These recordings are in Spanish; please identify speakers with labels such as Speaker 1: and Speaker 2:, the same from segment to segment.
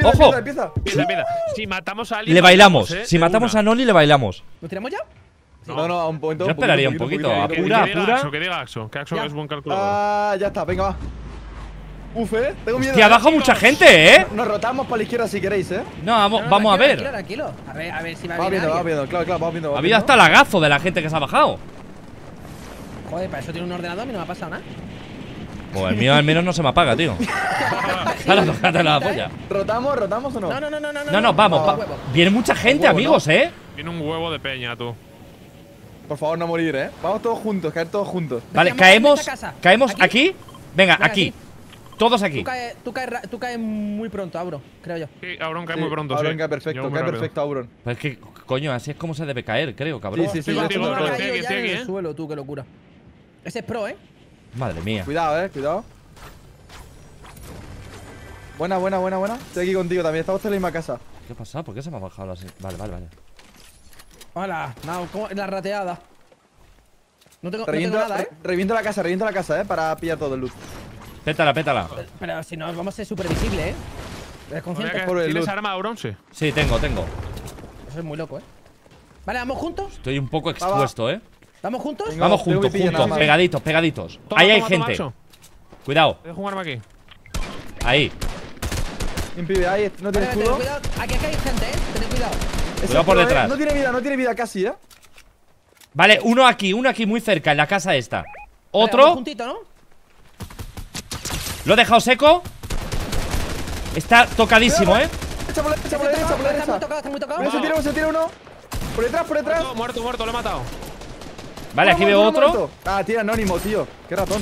Speaker 1: ¡Ojo!
Speaker 2: Empieza.
Speaker 3: Si matamos a alguien.
Speaker 1: Le bailamos.
Speaker 3: ¿eh?
Speaker 1: Si
Speaker 3: De
Speaker 1: matamos
Speaker 3: una.
Speaker 1: a Noli, le bailamos.
Speaker 4: ¿Lo tiramos ya?
Speaker 2: No, a un poquito.
Speaker 1: Yo esperaría un poquito.
Speaker 3: Que
Speaker 1: Apura,
Speaker 3: diga
Speaker 1: apura.
Speaker 3: Axo, que diga Axo. Que Axo
Speaker 4: Ya.
Speaker 3: es buen calculador.
Speaker 2: Ah, ya está, venga, va. Uf, tengo miedo.
Speaker 1: Hostia, abajo mucha gente, ¿eh?
Speaker 2: Nos rotamos para la izquierda si queréis,
Speaker 1: No, vamos a ver.
Speaker 4: Tranquilo. A ver si va
Speaker 2: Vamos
Speaker 4: bien.
Speaker 2: viendo, claro, vamos viendo.
Speaker 1: Ha habido hasta lagazo de la gente que se ha bajado.
Speaker 4: Joder, para eso tiene un ordenador, a mí no me ha pasado nada.
Speaker 1: Pues el mío al menos no se me apaga, tío. Claro, tócate la polla.
Speaker 2: ¿Rotamos o no?
Speaker 4: No,
Speaker 1: Vamos.
Speaker 4: huevo.
Speaker 1: Viene mucha gente,
Speaker 2: Huevo,
Speaker 1: amigos, ¿eh?
Speaker 3: Tiene un huevo de peña, tú.
Speaker 2: Por favor, no morir, Vamos todos juntos, caer todos juntos.
Speaker 1: Vale,
Speaker 4: Vamos a
Speaker 1: caemos.
Speaker 4: esta casa.
Speaker 1: ¿Caemos
Speaker 4: ¿Aquí?
Speaker 1: aquí? Venga,
Speaker 4: Venga,
Speaker 1: aquí. Todos aquí.
Speaker 4: Tú caes muy pronto, Auro, creo yo.
Speaker 3: Sí, Auron cae muy pronto, sí.
Speaker 2: Auron cae
Speaker 3: Llegó
Speaker 2: perfecto,
Speaker 3: muy
Speaker 2: cae
Speaker 3: rápido.
Speaker 2: perfecto, Auron.
Speaker 1: Pues es que, coño, así es como se debe caer, creo, cabrón.
Speaker 2: Sí,
Speaker 3: Estoy
Speaker 2: ya
Speaker 3: contigo,
Speaker 2: está.
Speaker 3: Auron.
Speaker 4: Caído
Speaker 3: Estoy
Speaker 4: ya
Speaker 3: aquí,
Speaker 4: en el suelo, tú, qué locura. Ese es pro,
Speaker 1: Madre mía.
Speaker 2: Cuidado, cuidado. Buena. Estoy aquí contigo también, estamos en la misma casa.
Speaker 1: ¿Qué ha pasado? ¿Por qué se me ha bajado así? Vale.
Speaker 4: Hola, no, ¿cómo? La rateada. No tengo nada,
Speaker 2: Reviento la casa, para pillar todo el loot.
Speaker 1: Pétala.
Speaker 4: Pero si no, vamos a ser súper visibles, Eres consciente.
Speaker 2: por el
Speaker 3: ¿Tienes
Speaker 2: loot.
Speaker 3: arma, Auron? Sí.
Speaker 1: Sí, tengo.
Speaker 4: Eso es muy loco, Vale, ¿vamos juntos?
Speaker 1: Estoy un poco expuesto, ¿eh?
Speaker 4: ¿Vamos juntos?
Speaker 2: Venga.
Speaker 1: Vamos
Speaker 2: tengo
Speaker 1: juntos,
Speaker 2: mi pilla, nada.
Speaker 1: pegaditos.
Speaker 3: Toma,
Speaker 1: Ahí hay
Speaker 3: toma,
Speaker 1: gente.
Speaker 3: Axo.
Speaker 1: Cuidado.
Speaker 3: Dejo un arma aquí.
Speaker 1: Ahí.
Speaker 2: Impide, ahí, no tiene
Speaker 4: Vale,
Speaker 2: escudo.
Speaker 4: cuidado. Aquí hay gente, Tened cuidado.
Speaker 1: Cuidado por detrás.
Speaker 2: No tiene vida casi,
Speaker 1: Vale, uno aquí, muy cerca, en la casa esta.
Speaker 4: Vale, vamos
Speaker 1: Otro.
Speaker 4: juntito, ¿no?
Speaker 1: Lo he dejado seco. Está tocadísimo, ¿eh?
Speaker 2: Echa por la derecha.
Speaker 4: Está muy tocado.
Speaker 2: Mira, se tira uno. Por detrás.
Speaker 3: Muerto, lo he matado.
Speaker 1: Vale, aquí veo otro.
Speaker 2: Muerto. Ah, tiene anónimo, tío. Qué ratón.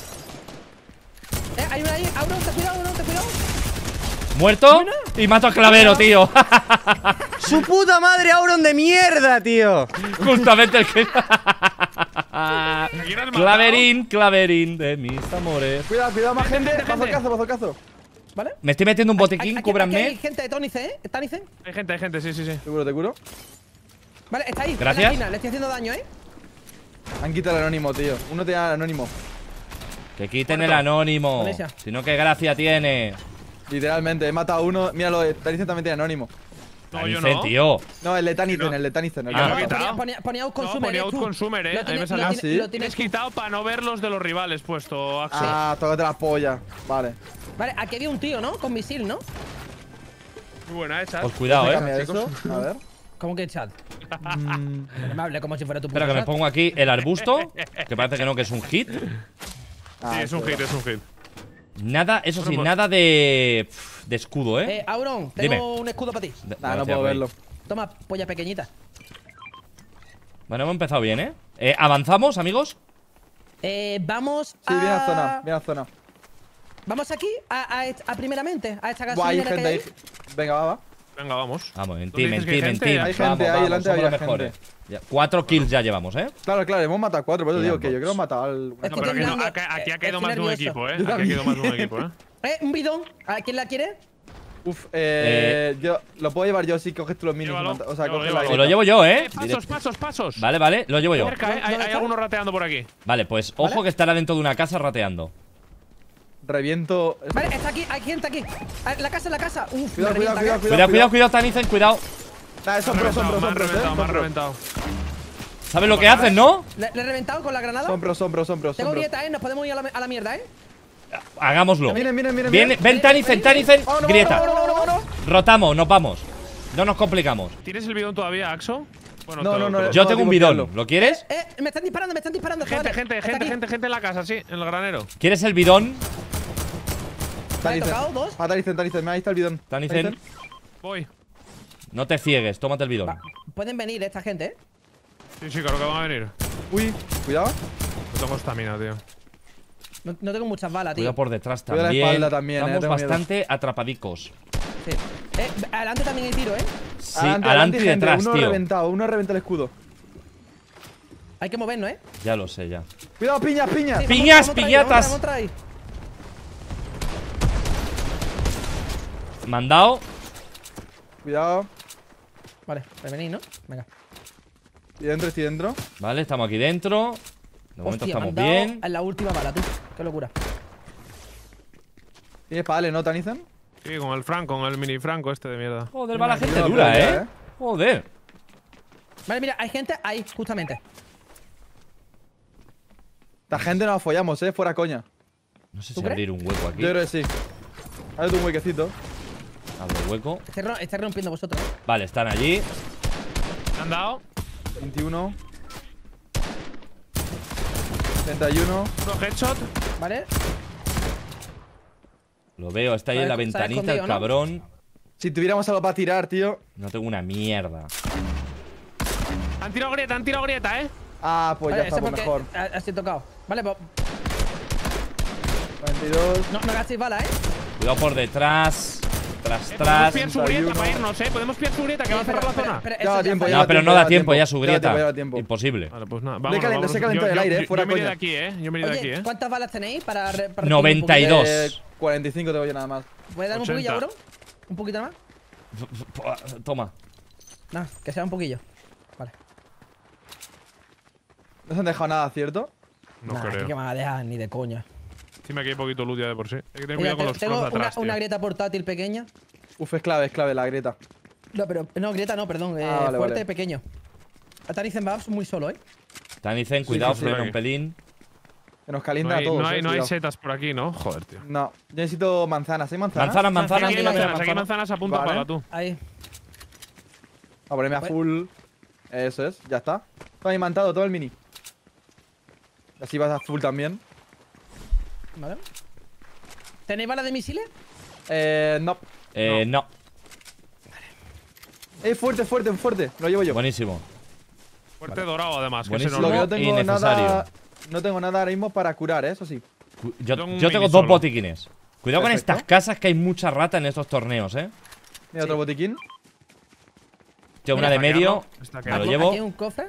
Speaker 4: Hay uno ahí. Auro, ten cuidado.
Speaker 1: Muerto. Y mato a Clavero, tío.
Speaker 5: ¡Su puta madre, Auron de mierda, tío!
Speaker 1: Justamente el que.
Speaker 3: quién has matado?
Speaker 1: Claverín de mis amores.
Speaker 2: Cuidado, más gente. Bazocazo.
Speaker 4: ¿Vale?
Speaker 1: Me estoy metiendo un botiquín,
Speaker 4: Aquí hay
Speaker 1: cúbranme.
Speaker 4: gente de Tonice, ¿Tonice?
Speaker 3: Hay gente, sí.
Speaker 2: Seguro, te curo.
Speaker 4: Vale, está ahí.
Speaker 1: Gracias.
Speaker 4: En la esquina. Le estoy haciendo daño,
Speaker 2: Han quitado el anónimo, tío. Uno te da el anónimo.
Speaker 1: Que quiten el anónimo.
Speaker 4: Con esa.
Speaker 1: Si no, qué gracia tiene.
Speaker 2: Literalmente, he matado a uno. Míralo, Tanicen también tiene anónimo.
Speaker 3: No, yo
Speaker 1: Tanicen,
Speaker 3: no.
Speaker 1: tío.
Speaker 2: No, el de Tanicen,
Speaker 3: No.
Speaker 2: el de Tanicen.
Speaker 3: Ah, lo he quitado.
Speaker 4: Ponía Outconsumer,
Speaker 3: Ponía Outconsumer,
Speaker 4: Lo
Speaker 3: A mí
Speaker 4: tiene-
Speaker 3: me sale
Speaker 4: lo
Speaker 2: así.
Speaker 4: tiene- lo
Speaker 3: Tienes
Speaker 4: tienes
Speaker 3: quitado para no ver los de los rivales puesto, Axo.
Speaker 2: Ah, tócate la polla. Vale.
Speaker 4: Vale, aquí había un tío, ¿no? Con misil, ¿no?
Speaker 3: Muy buena, chat.
Speaker 1: Pues cuidado,
Speaker 2: Cambia eso. A ver.
Speaker 4: ¿Cómo que chat? No me hable como si fuera tu
Speaker 1: Espera, que me
Speaker 4: chat.
Speaker 1: pongo aquí el arbusto. Que parece que no, que es un hit.
Speaker 2: Ah,
Speaker 3: Sí, es un hit.
Speaker 1: Nada, eso sí,
Speaker 3: Bueno, pues-
Speaker 1: nada de escudo, ¿eh?
Speaker 4: Auron,
Speaker 1: Dime.
Speaker 4: tengo un escudo para ti.
Speaker 1: De-
Speaker 2: Nah, no
Speaker 1: gracias,
Speaker 2: puedo
Speaker 1: Rey.
Speaker 2: verlo.
Speaker 4: Toma, polla pequeñita.
Speaker 1: Bueno, hemos empezado bien, ¿eh? ¿Avanzamos, amigos?
Speaker 4: Vamos
Speaker 2: Sí, viene a zona.
Speaker 4: Vamos aquí, a primeramente, a esta
Speaker 2: Buah, hay
Speaker 4: gasolinera que
Speaker 2: gente
Speaker 4: hay
Speaker 2: ahí.
Speaker 4: ahí.
Speaker 2: Venga, va.
Speaker 3: Vamos.
Speaker 1: Vamos, en
Speaker 3: ¿Dónde
Speaker 1: team,
Speaker 3: dices que hay gente?
Speaker 2: Hay gente,
Speaker 1: Vamos,
Speaker 2: ahí
Speaker 1: vamos,
Speaker 2: delante
Speaker 1: somos
Speaker 2: había
Speaker 1: los mejores.
Speaker 2: gente.
Speaker 1: Ya, 4 kills ya llevamos, ¿eh?
Speaker 2: Claro, hemos matado 4, por eso digo que yo
Speaker 1: Box.
Speaker 2: creo que hemos matado al.
Speaker 3: No,
Speaker 4: Estoy
Speaker 3: pero aquí,
Speaker 4: terminando.
Speaker 3: aquí ha caído
Speaker 4: Estoy
Speaker 3: más de un
Speaker 4: nervioso.
Speaker 3: equipo, Aquí ha caído más de un equipo,
Speaker 4: Un bidón. ¿A quién la quiere?
Speaker 2: Uf, yo lo puedo llevar yo si coges tú los minis.
Speaker 3: Llévalo,
Speaker 2: O sea,
Speaker 3: llévalo,
Speaker 2: coges la
Speaker 3: llévalo.
Speaker 1: Os lo llevo yo, ¿eh?
Speaker 3: Pasos.
Speaker 1: Vale, lo llevo yo.
Speaker 3: Cerca, Hay
Speaker 4: ¿Dónde está?
Speaker 3: alguno rateando por aquí.
Speaker 1: Vale, pues ojo que estará dentro de una casa rateando.
Speaker 2: Reviento.
Speaker 4: Vale, está aquí, hay gente aquí. La casa. Uf,
Speaker 2: Cuidado,
Speaker 4: me revienta,
Speaker 1: Cuidado, Tanicen, cuidado.
Speaker 2: Nah, son pros,
Speaker 3: Me han reventado.
Speaker 1: ¿Sabes lo que hacen, no?
Speaker 4: Le he reventado con la granada.
Speaker 2: Son pros.
Speaker 4: Tengo grieta, nos podemos ir a la mierda,
Speaker 1: Hagámoslo.
Speaker 2: Miren.
Speaker 1: Ven, Tanicen, grieta.
Speaker 2: No.
Speaker 1: Rotamos, nos vamos. No nos complicamos.
Speaker 3: ¿Tienes el bidón todavía, Axo? Bueno,
Speaker 2: No.
Speaker 1: Yo tengo un
Speaker 2: digo,
Speaker 1: bidón. ¿Lo quieres?
Speaker 4: Me están disparando.
Speaker 3: Gente
Speaker 4: chavales.
Speaker 3: en la casa, sí, en el granero.
Speaker 1: ¿Quieres el bidón?
Speaker 4: Vale, he tocado dos.
Speaker 2: Ah, Tanicen, ahí está el bidón.
Speaker 1: Tanicen,
Speaker 3: Voy.
Speaker 1: no te ciegues, tómate el bidón.
Speaker 4: Pueden venir esta gente,
Speaker 3: Sí, claro que van a venir.
Speaker 2: Uy, cuidado.
Speaker 3: No tengo estamina, tío.
Speaker 4: No tengo muchas balas, tío.
Speaker 1: Cuidado por detrás
Speaker 2: Cuida la
Speaker 1: también.
Speaker 2: espalda también,
Speaker 1: Estamos
Speaker 2: tengo miedo.
Speaker 1: bastante atrapadicos.
Speaker 4: Sí. Adelante también hay tiro,
Speaker 1: Sí, adelante y
Speaker 2: gente.
Speaker 1: detrás,
Speaker 2: Uno
Speaker 1: tío.
Speaker 2: uno reventa el escudo.
Speaker 4: Hay que movernos,
Speaker 1: Ya lo sé, ya.
Speaker 2: Cuidado, piñas.
Speaker 4: Sí,
Speaker 1: Piñas,
Speaker 4: vamos a traer,
Speaker 1: piñatas.
Speaker 4: vamos a traer.
Speaker 1: Mandado.
Speaker 2: Cuidado.
Speaker 4: Vale, venid, ¿no? Venga.
Speaker 2: Estoy dentro.
Speaker 1: Vale, estamos aquí dentro. De momento
Speaker 4: Hostia, me
Speaker 1: estamos
Speaker 4: han dado
Speaker 1: bien.
Speaker 4: en la última bala, tú. Qué locura.
Speaker 2: Tienes para darle, ¿no, Tanicen?
Speaker 3: Sí, con el Franco, con el mini Franco este de mierda.
Speaker 1: Joder, va la gente
Speaker 2: Yo no
Speaker 1: dura,
Speaker 2: pelea,
Speaker 1: Joder.
Speaker 4: Vale, mira, hay gente ahí, justamente.
Speaker 2: Esta gente nos follamos, fuera coña.
Speaker 1: No sé
Speaker 4: ¿Tú
Speaker 1: si
Speaker 4: crees?
Speaker 1: abrir un hueco aquí.
Speaker 2: Yo creo que sí. Hazte un huequecito.
Speaker 1: Abro el hueco.
Speaker 4: Estáis rompiendo vosotros.
Speaker 1: Vale, están allí.
Speaker 3: ¿Me han dado?
Speaker 2: 21. 31.
Speaker 3: Uno headshot.
Speaker 4: ¿Vale?
Speaker 1: Lo veo, está ahí en la
Speaker 4: Se ha
Speaker 1: ventanita,
Speaker 4: escondido,
Speaker 1: el
Speaker 4: ¿no?
Speaker 1: cabrón.
Speaker 2: Si tuviéramos algo para tirar, tío.
Speaker 1: No tengo una mierda.
Speaker 3: Han tirado grieta,
Speaker 2: Ah, pues
Speaker 4: Vale,
Speaker 2: ya está,
Speaker 4: ese
Speaker 2: pues
Speaker 4: porque
Speaker 2: mejor.
Speaker 4: ha sido tocado. Vale, pues
Speaker 2: 42.
Speaker 4: no gastéis bala,
Speaker 1: Cuidado por detrás. Tras,
Speaker 3: Podemos
Speaker 1: tras.
Speaker 3: pillar su grieta para irnos, Podemos pillar su grieta que va a cerrar la zona.
Speaker 2: Ya va tiempo,
Speaker 1: No, pero no da tiempo, ya su grieta.
Speaker 2: Ya va tiempo.
Speaker 1: Imposible.
Speaker 3: Vale, pues nada.
Speaker 2: Le
Speaker 3: Vamos,
Speaker 2: calenta, se calenta del aire, fuera
Speaker 3: yo me iré de
Speaker 2: coña.
Speaker 3: aquí, Yo me iré de
Speaker 4: Oye,
Speaker 3: aquí,
Speaker 4: ¿cuántas balas tenéis para, para
Speaker 1: 92.
Speaker 2: 45 tengo yo nada más.
Speaker 4: ¿Puedes darme un
Speaker 3: 80.
Speaker 4: poquillo, bro? ¿Un poquito más?
Speaker 1: Toma.
Speaker 4: No, que sea un poquillo. Vale.
Speaker 2: No se han dejado nada, ¿cierto?
Speaker 3: No
Speaker 4: Nah,
Speaker 3: creo.
Speaker 4: que me va a dejar ni de coña.
Speaker 3: Encima aquí hay poquito loot ya de por sí. Hay que tener
Speaker 4: Mira,
Speaker 3: cuidado con los
Speaker 4: tengo
Speaker 3: cross de atrás,
Speaker 4: una
Speaker 3: tío.
Speaker 4: grieta portátil pequeña.
Speaker 2: Uf, es clave la grieta.
Speaker 4: No, pero. No, grieta no, perdón.
Speaker 2: Vale,
Speaker 4: fuerte
Speaker 2: vale.
Speaker 4: pequeño. Atarizen Babs muy solo,
Speaker 1: Tanicen, cuidado,
Speaker 2: sí,
Speaker 1: frena
Speaker 3: sí.
Speaker 1: un pelín.
Speaker 2: Que nos
Speaker 3: No
Speaker 2: calienta a
Speaker 3: hay,
Speaker 2: todos.
Speaker 3: no hay
Speaker 2: cuidado.
Speaker 3: setas por aquí, ¿no? Joder, tío.
Speaker 2: No, yo necesito manzanas. ¿Hay manzanas?
Speaker 1: Manzanas,
Speaker 3: Aquí hay
Speaker 1: manzanas.
Speaker 3: manzanas, aquí hay manzanas a punto
Speaker 2: Vale.
Speaker 3: para tú.
Speaker 4: Ahí.
Speaker 2: A ponerme a full. Eso es, ya está. Todo imantado, todo el mini. Así vas a full también.
Speaker 4: Vale. ¿Tenéis balas de misiles?
Speaker 2: No.
Speaker 1: No.
Speaker 2: Fuerte. Lo llevo yo.
Speaker 1: Buenísimo.
Speaker 3: Fuerte dorado, además. Que
Speaker 1: Buenísimo.
Speaker 2: Lo que
Speaker 3: no.
Speaker 2: no tengo
Speaker 1: Innecesario.
Speaker 2: nada. No tengo nada ahora mismo para curar, eso sí.
Speaker 1: Yo
Speaker 3: Tengo un
Speaker 1: tengo
Speaker 3: mini
Speaker 1: dos
Speaker 3: solo.
Speaker 1: botiquines. Cuidado con
Speaker 2: Perfecto.
Speaker 1: estas casas, que hay mucha rata en estos torneos,
Speaker 2: Mira otro botiquín.
Speaker 1: Tío, una
Speaker 4: Mira,
Speaker 1: de medio.
Speaker 3: Está
Speaker 1: Me lo
Speaker 3: quedando.
Speaker 1: llevo.
Speaker 4: Aquí hay un cofre.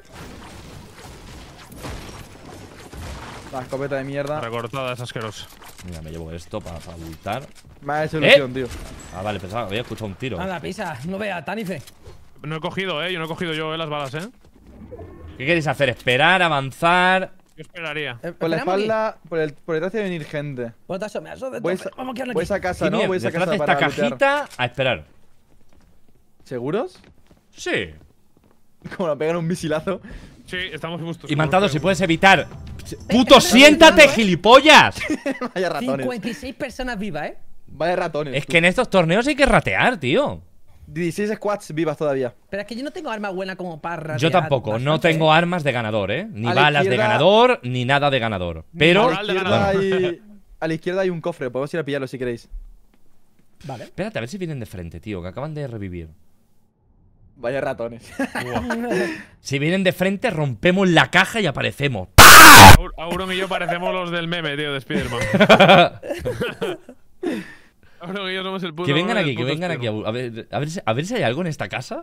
Speaker 2: La escopeta de mierda.
Speaker 3: Recortada, es asqueroso.
Speaker 1: Mira, me llevo esto para bultar.
Speaker 2: Me ha hecho ilusión, tío.
Speaker 1: Ah, vale, pensaba que había escuchado un tiro.
Speaker 4: Anda, pisa. No vea, Tanife.
Speaker 3: No he cogido, Yo no he cogido yo, las balas,
Speaker 1: ¿Qué queréis hacer? ¿Esperar? ¿Avanzar?
Speaker 3: Yo esperaría.
Speaker 2: Por la
Speaker 4: ¿Esperamos aquí?
Speaker 2: espalda, por detrás de venir gente.
Speaker 4: Por tazo, me aso de
Speaker 2: Voy
Speaker 4: tope. Vamos a quedarnos
Speaker 2: a
Speaker 4: aquí.
Speaker 2: esa casa,
Speaker 1: Sí,
Speaker 2: ¿no?
Speaker 1: mira,
Speaker 2: Voy a esa
Speaker 1: detrás
Speaker 2: casa
Speaker 1: de esta
Speaker 2: para lootear.
Speaker 1: cajita a esperar.
Speaker 2: ¿Seguros?
Speaker 1: Sí.
Speaker 2: Como nos pegan un misilazo.
Speaker 3: Sí, estamos justos.
Speaker 1: Y Mantado, si
Speaker 3: Creo.
Speaker 1: puedes evitar. ¡Puto, siéntate, gilipollas!
Speaker 2: Vaya ratones.
Speaker 4: 56 personas vivas,
Speaker 2: Vaya ratones.
Speaker 1: Es que en estos torneos hay que ratear, tío.
Speaker 2: 16 squads vivas todavía.
Speaker 4: Pero es que yo no tengo arma buena como para ratear
Speaker 1: Yo tampoco, no
Speaker 4: bastante,
Speaker 1: tengo armas de ganador, Ni
Speaker 2: A la
Speaker 1: balas de
Speaker 2: izquierda-
Speaker 1: ganador, ni nada de ganador. Pero.
Speaker 3: moral de ganador.
Speaker 2: A la izquierda hay un cofre. Podemos ir a pillarlo si queréis.
Speaker 4: Vale.
Speaker 1: Espérate, a ver si vienen de frente, tío, que acaban de revivir.
Speaker 2: Vaya ratones.
Speaker 1: Si vienen de frente, rompemos la caja y aparecemos.
Speaker 3: Auron y yo parecemos los del meme, tío, de Spiderman. Auron y yo somos el puto
Speaker 1: Que vengan
Speaker 3: meme
Speaker 1: aquí,
Speaker 3: del
Speaker 1: que
Speaker 3: puto
Speaker 1: vengan aquí.
Speaker 3: Spiderman.
Speaker 1: A ver si hay algo en esta casa.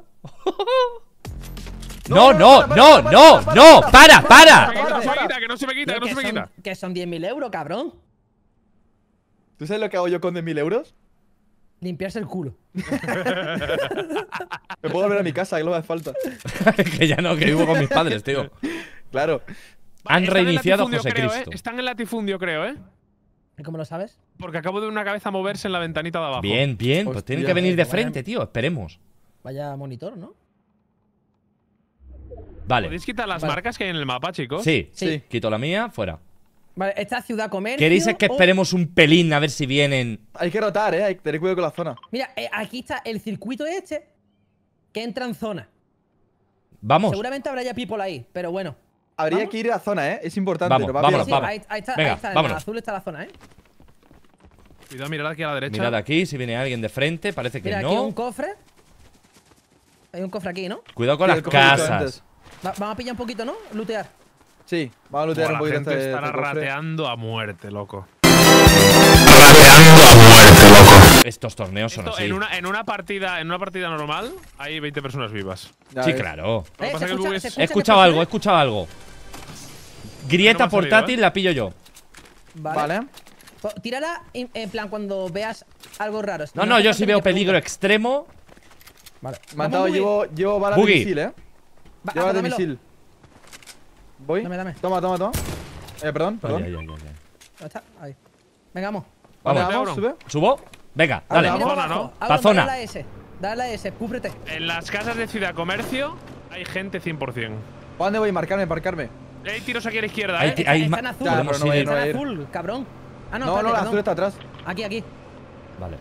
Speaker 2: No,
Speaker 1: No,
Speaker 2: no,
Speaker 1: no,
Speaker 2: para,
Speaker 1: no,
Speaker 2: para,
Speaker 1: no,
Speaker 2: para,
Speaker 1: no,
Speaker 2: para,
Speaker 1: para.
Speaker 3: Que no se me quita, que no se me quita.
Speaker 4: Que son 10.000 euros, cabrón.
Speaker 2: ¿Tú sabes lo que hago yo con 10.000 euros?
Speaker 4: Limpiarse el culo.
Speaker 2: Me puedo volver a mi casa, que no me hace falta.
Speaker 1: Que ya no, que vivo con mis padres, tío.
Speaker 2: Claro.
Speaker 1: Han
Speaker 3: Están en
Speaker 1: reiniciado a
Speaker 3: latifundio,
Speaker 1: José
Speaker 3: creo,
Speaker 1: Cristo.
Speaker 3: Están en latifundio, creo,
Speaker 4: ¿Y cómo lo sabes?
Speaker 3: Porque acabo de ver una cabeza moverse en la ventanita de abajo.
Speaker 1: Bien, bien, pues
Speaker 2: Hostia.
Speaker 1: tienen que venir de
Speaker 4: Vaya-
Speaker 1: frente, tío. Esperemos.
Speaker 4: Vaya monitor, ¿no?
Speaker 1: Vale.
Speaker 3: ¿Podéis quitar las
Speaker 4: Vale.
Speaker 3: marcas que hay en el mapa, chicos?
Speaker 1: Sí,
Speaker 2: Sí.
Speaker 1: quito la mía, fuera.
Speaker 4: Vale, esta ciudad comercio.
Speaker 1: ¿Queréis que
Speaker 4: o-
Speaker 1: esperemos un pelín a ver si vienen?
Speaker 2: Hay que rotar, Hay que tener cuidado con la zona.
Speaker 4: Mira, aquí está el circuito este que entra en zona.
Speaker 1: Vamos.
Speaker 4: Seguramente habrá ya people ahí, pero bueno.
Speaker 2: Habría
Speaker 4: ¿Vamos?
Speaker 2: que ir a zona, Es importante.
Speaker 1: Vamos,
Speaker 2: nos va
Speaker 1: vámonos,
Speaker 2: bien.
Speaker 4: Sí,
Speaker 1: vamos.
Speaker 4: ahí está,
Speaker 1: Venga,
Speaker 4: ahí está. En
Speaker 1: vámonos.
Speaker 4: el azul está la zona,
Speaker 3: Cuidado, mirad aquí a la derecha.
Speaker 1: Mirad aquí, si viene alguien de frente, parece que
Speaker 4: Mira, aquí hay un
Speaker 1: no.
Speaker 4: cofre. Hay un cofre aquí, ¿no?
Speaker 1: Cuidado con
Speaker 2: Sí,
Speaker 1: las
Speaker 2: el cofre que he dicho
Speaker 1: casas.
Speaker 2: antes.
Speaker 4: Vamos a pillar un poquito, ¿no? Lootear.
Speaker 2: Sí, vamos a lootear
Speaker 3: Buah,
Speaker 2: un poquito
Speaker 3: la gente
Speaker 2: este
Speaker 3: estará
Speaker 2: cofre.
Speaker 3: rateando a muerte, loco.
Speaker 1: Estos torneos son
Speaker 3: Esto,
Speaker 1: así.
Speaker 3: en una partida normal hay 20 personas vivas.
Speaker 2: Ya
Speaker 1: Sí,
Speaker 2: ves.
Speaker 1: claro.
Speaker 3: Lo que pasa es que el bug es-
Speaker 1: He escuchado algo, he escuchado algo. Grieta
Speaker 3: No me ha salido,
Speaker 1: portátil, la pillo yo.
Speaker 2: Vale.
Speaker 4: Tírala en plan cuando veas algo raro.
Speaker 1: No, no,
Speaker 4: hace
Speaker 1: yo
Speaker 4: falta
Speaker 1: sí
Speaker 4: ni
Speaker 1: veo
Speaker 4: que
Speaker 1: peligro
Speaker 4: preguntes.
Speaker 1: extremo.
Speaker 4: Vale.
Speaker 2: Mantado,
Speaker 4: Vamos, Buggy.
Speaker 2: llevo balas de
Speaker 1: Buggy.
Speaker 2: misil,
Speaker 4: Va,
Speaker 2: Llevo de
Speaker 4: dámelo.
Speaker 2: misil. Voy.
Speaker 4: Dame.
Speaker 2: Toma. Perdón.
Speaker 1: Ay, ay, ay, ay, ay.
Speaker 4: ¿Dónde está? Ahí. Venga, vamos.
Speaker 2: Vale,
Speaker 1: Vamos.
Speaker 2: vamos, sube.
Speaker 1: ¿Subo? Venga, dale.
Speaker 3: Mira,
Speaker 4: Mira
Speaker 3: zona,
Speaker 4: para abajo.
Speaker 1: ¿no?
Speaker 4: Auron,
Speaker 1: zona.
Speaker 4: Dale a la S. Dale a la S, cúbrete.
Speaker 3: En las casas de Ciudad Comercio hay gente 100%.
Speaker 2: ¿Para dónde voy? Marcarme.
Speaker 3: Hay tiros aquí a la izquierda,
Speaker 1: Hay
Speaker 3: ¿eh?
Speaker 1: ti- hay
Speaker 4: Está
Speaker 1: ma-
Speaker 4: en azul.
Speaker 2: Ya,
Speaker 1: podemos
Speaker 2: pero no voy a
Speaker 1: ir-
Speaker 2: ir,
Speaker 4: Está en
Speaker 2: ir.
Speaker 4: azul, cabrón. Ah, no,
Speaker 2: No,
Speaker 4: espérate,
Speaker 2: la
Speaker 4: perdón.
Speaker 2: azul está atrás.
Speaker 4: Aquí.
Speaker 1: Vale.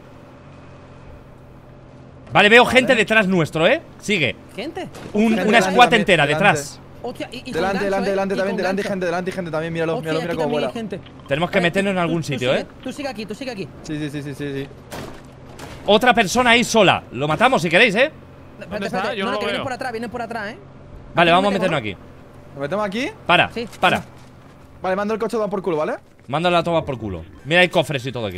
Speaker 1: Vale, veo gente detrás nuestro, ¿eh? Sigue.
Speaker 4: Gente.
Speaker 1: Una
Speaker 2: delante
Speaker 1: squad
Speaker 2: también,
Speaker 1: entera
Speaker 2: delante.
Speaker 1: detrás.
Speaker 4: Hostia, y con
Speaker 2: Delante,
Speaker 4: gancho,
Speaker 2: delante,
Speaker 4: ¿eh?
Speaker 2: delante
Speaker 4: Y
Speaker 2: también,
Speaker 4: con
Speaker 2: delante
Speaker 4: gancho.
Speaker 2: hay gente también, míralo,
Speaker 4: Hostia,
Speaker 2: mira
Speaker 4: aquí
Speaker 2: cómo
Speaker 4: también
Speaker 2: vuela.
Speaker 4: hay gente.
Speaker 1: Tenemos que
Speaker 4: Vale,
Speaker 1: meternos en
Speaker 4: tú-
Speaker 1: algún
Speaker 4: tú
Speaker 1: sitio,
Speaker 4: sigue,
Speaker 1: ¿eh?
Speaker 4: Tú sigue aquí, tú sigue aquí.
Speaker 2: Sí.
Speaker 1: Otra persona ahí sola. Lo matamos si queréis, ¿eh?
Speaker 3: ¿Dónde está? Yo
Speaker 4: no,
Speaker 3: no lo
Speaker 4: que vienen
Speaker 3: veo.
Speaker 4: por atrás, ¿eh?
Speaker 1: Vale,
Speaker 4: Aquí
Speaker 1: vamos a
Speaker 4: metemos,
Speaker 1: meternos
Speaker 4: ¿no?
Speaker 1: aquí.
Speaker 2: ¿Nos metemos aquí?
Speaker 1: Para,
Speaker 4: Sí,
Speaker 1: para.
Speaker 4: venga.
Speaker 2: Vale, mando el coche a dar por culo, ¿vale?
Speaker 1: Mándala a tomar por culo. Mira, hay cofres y todo aquí.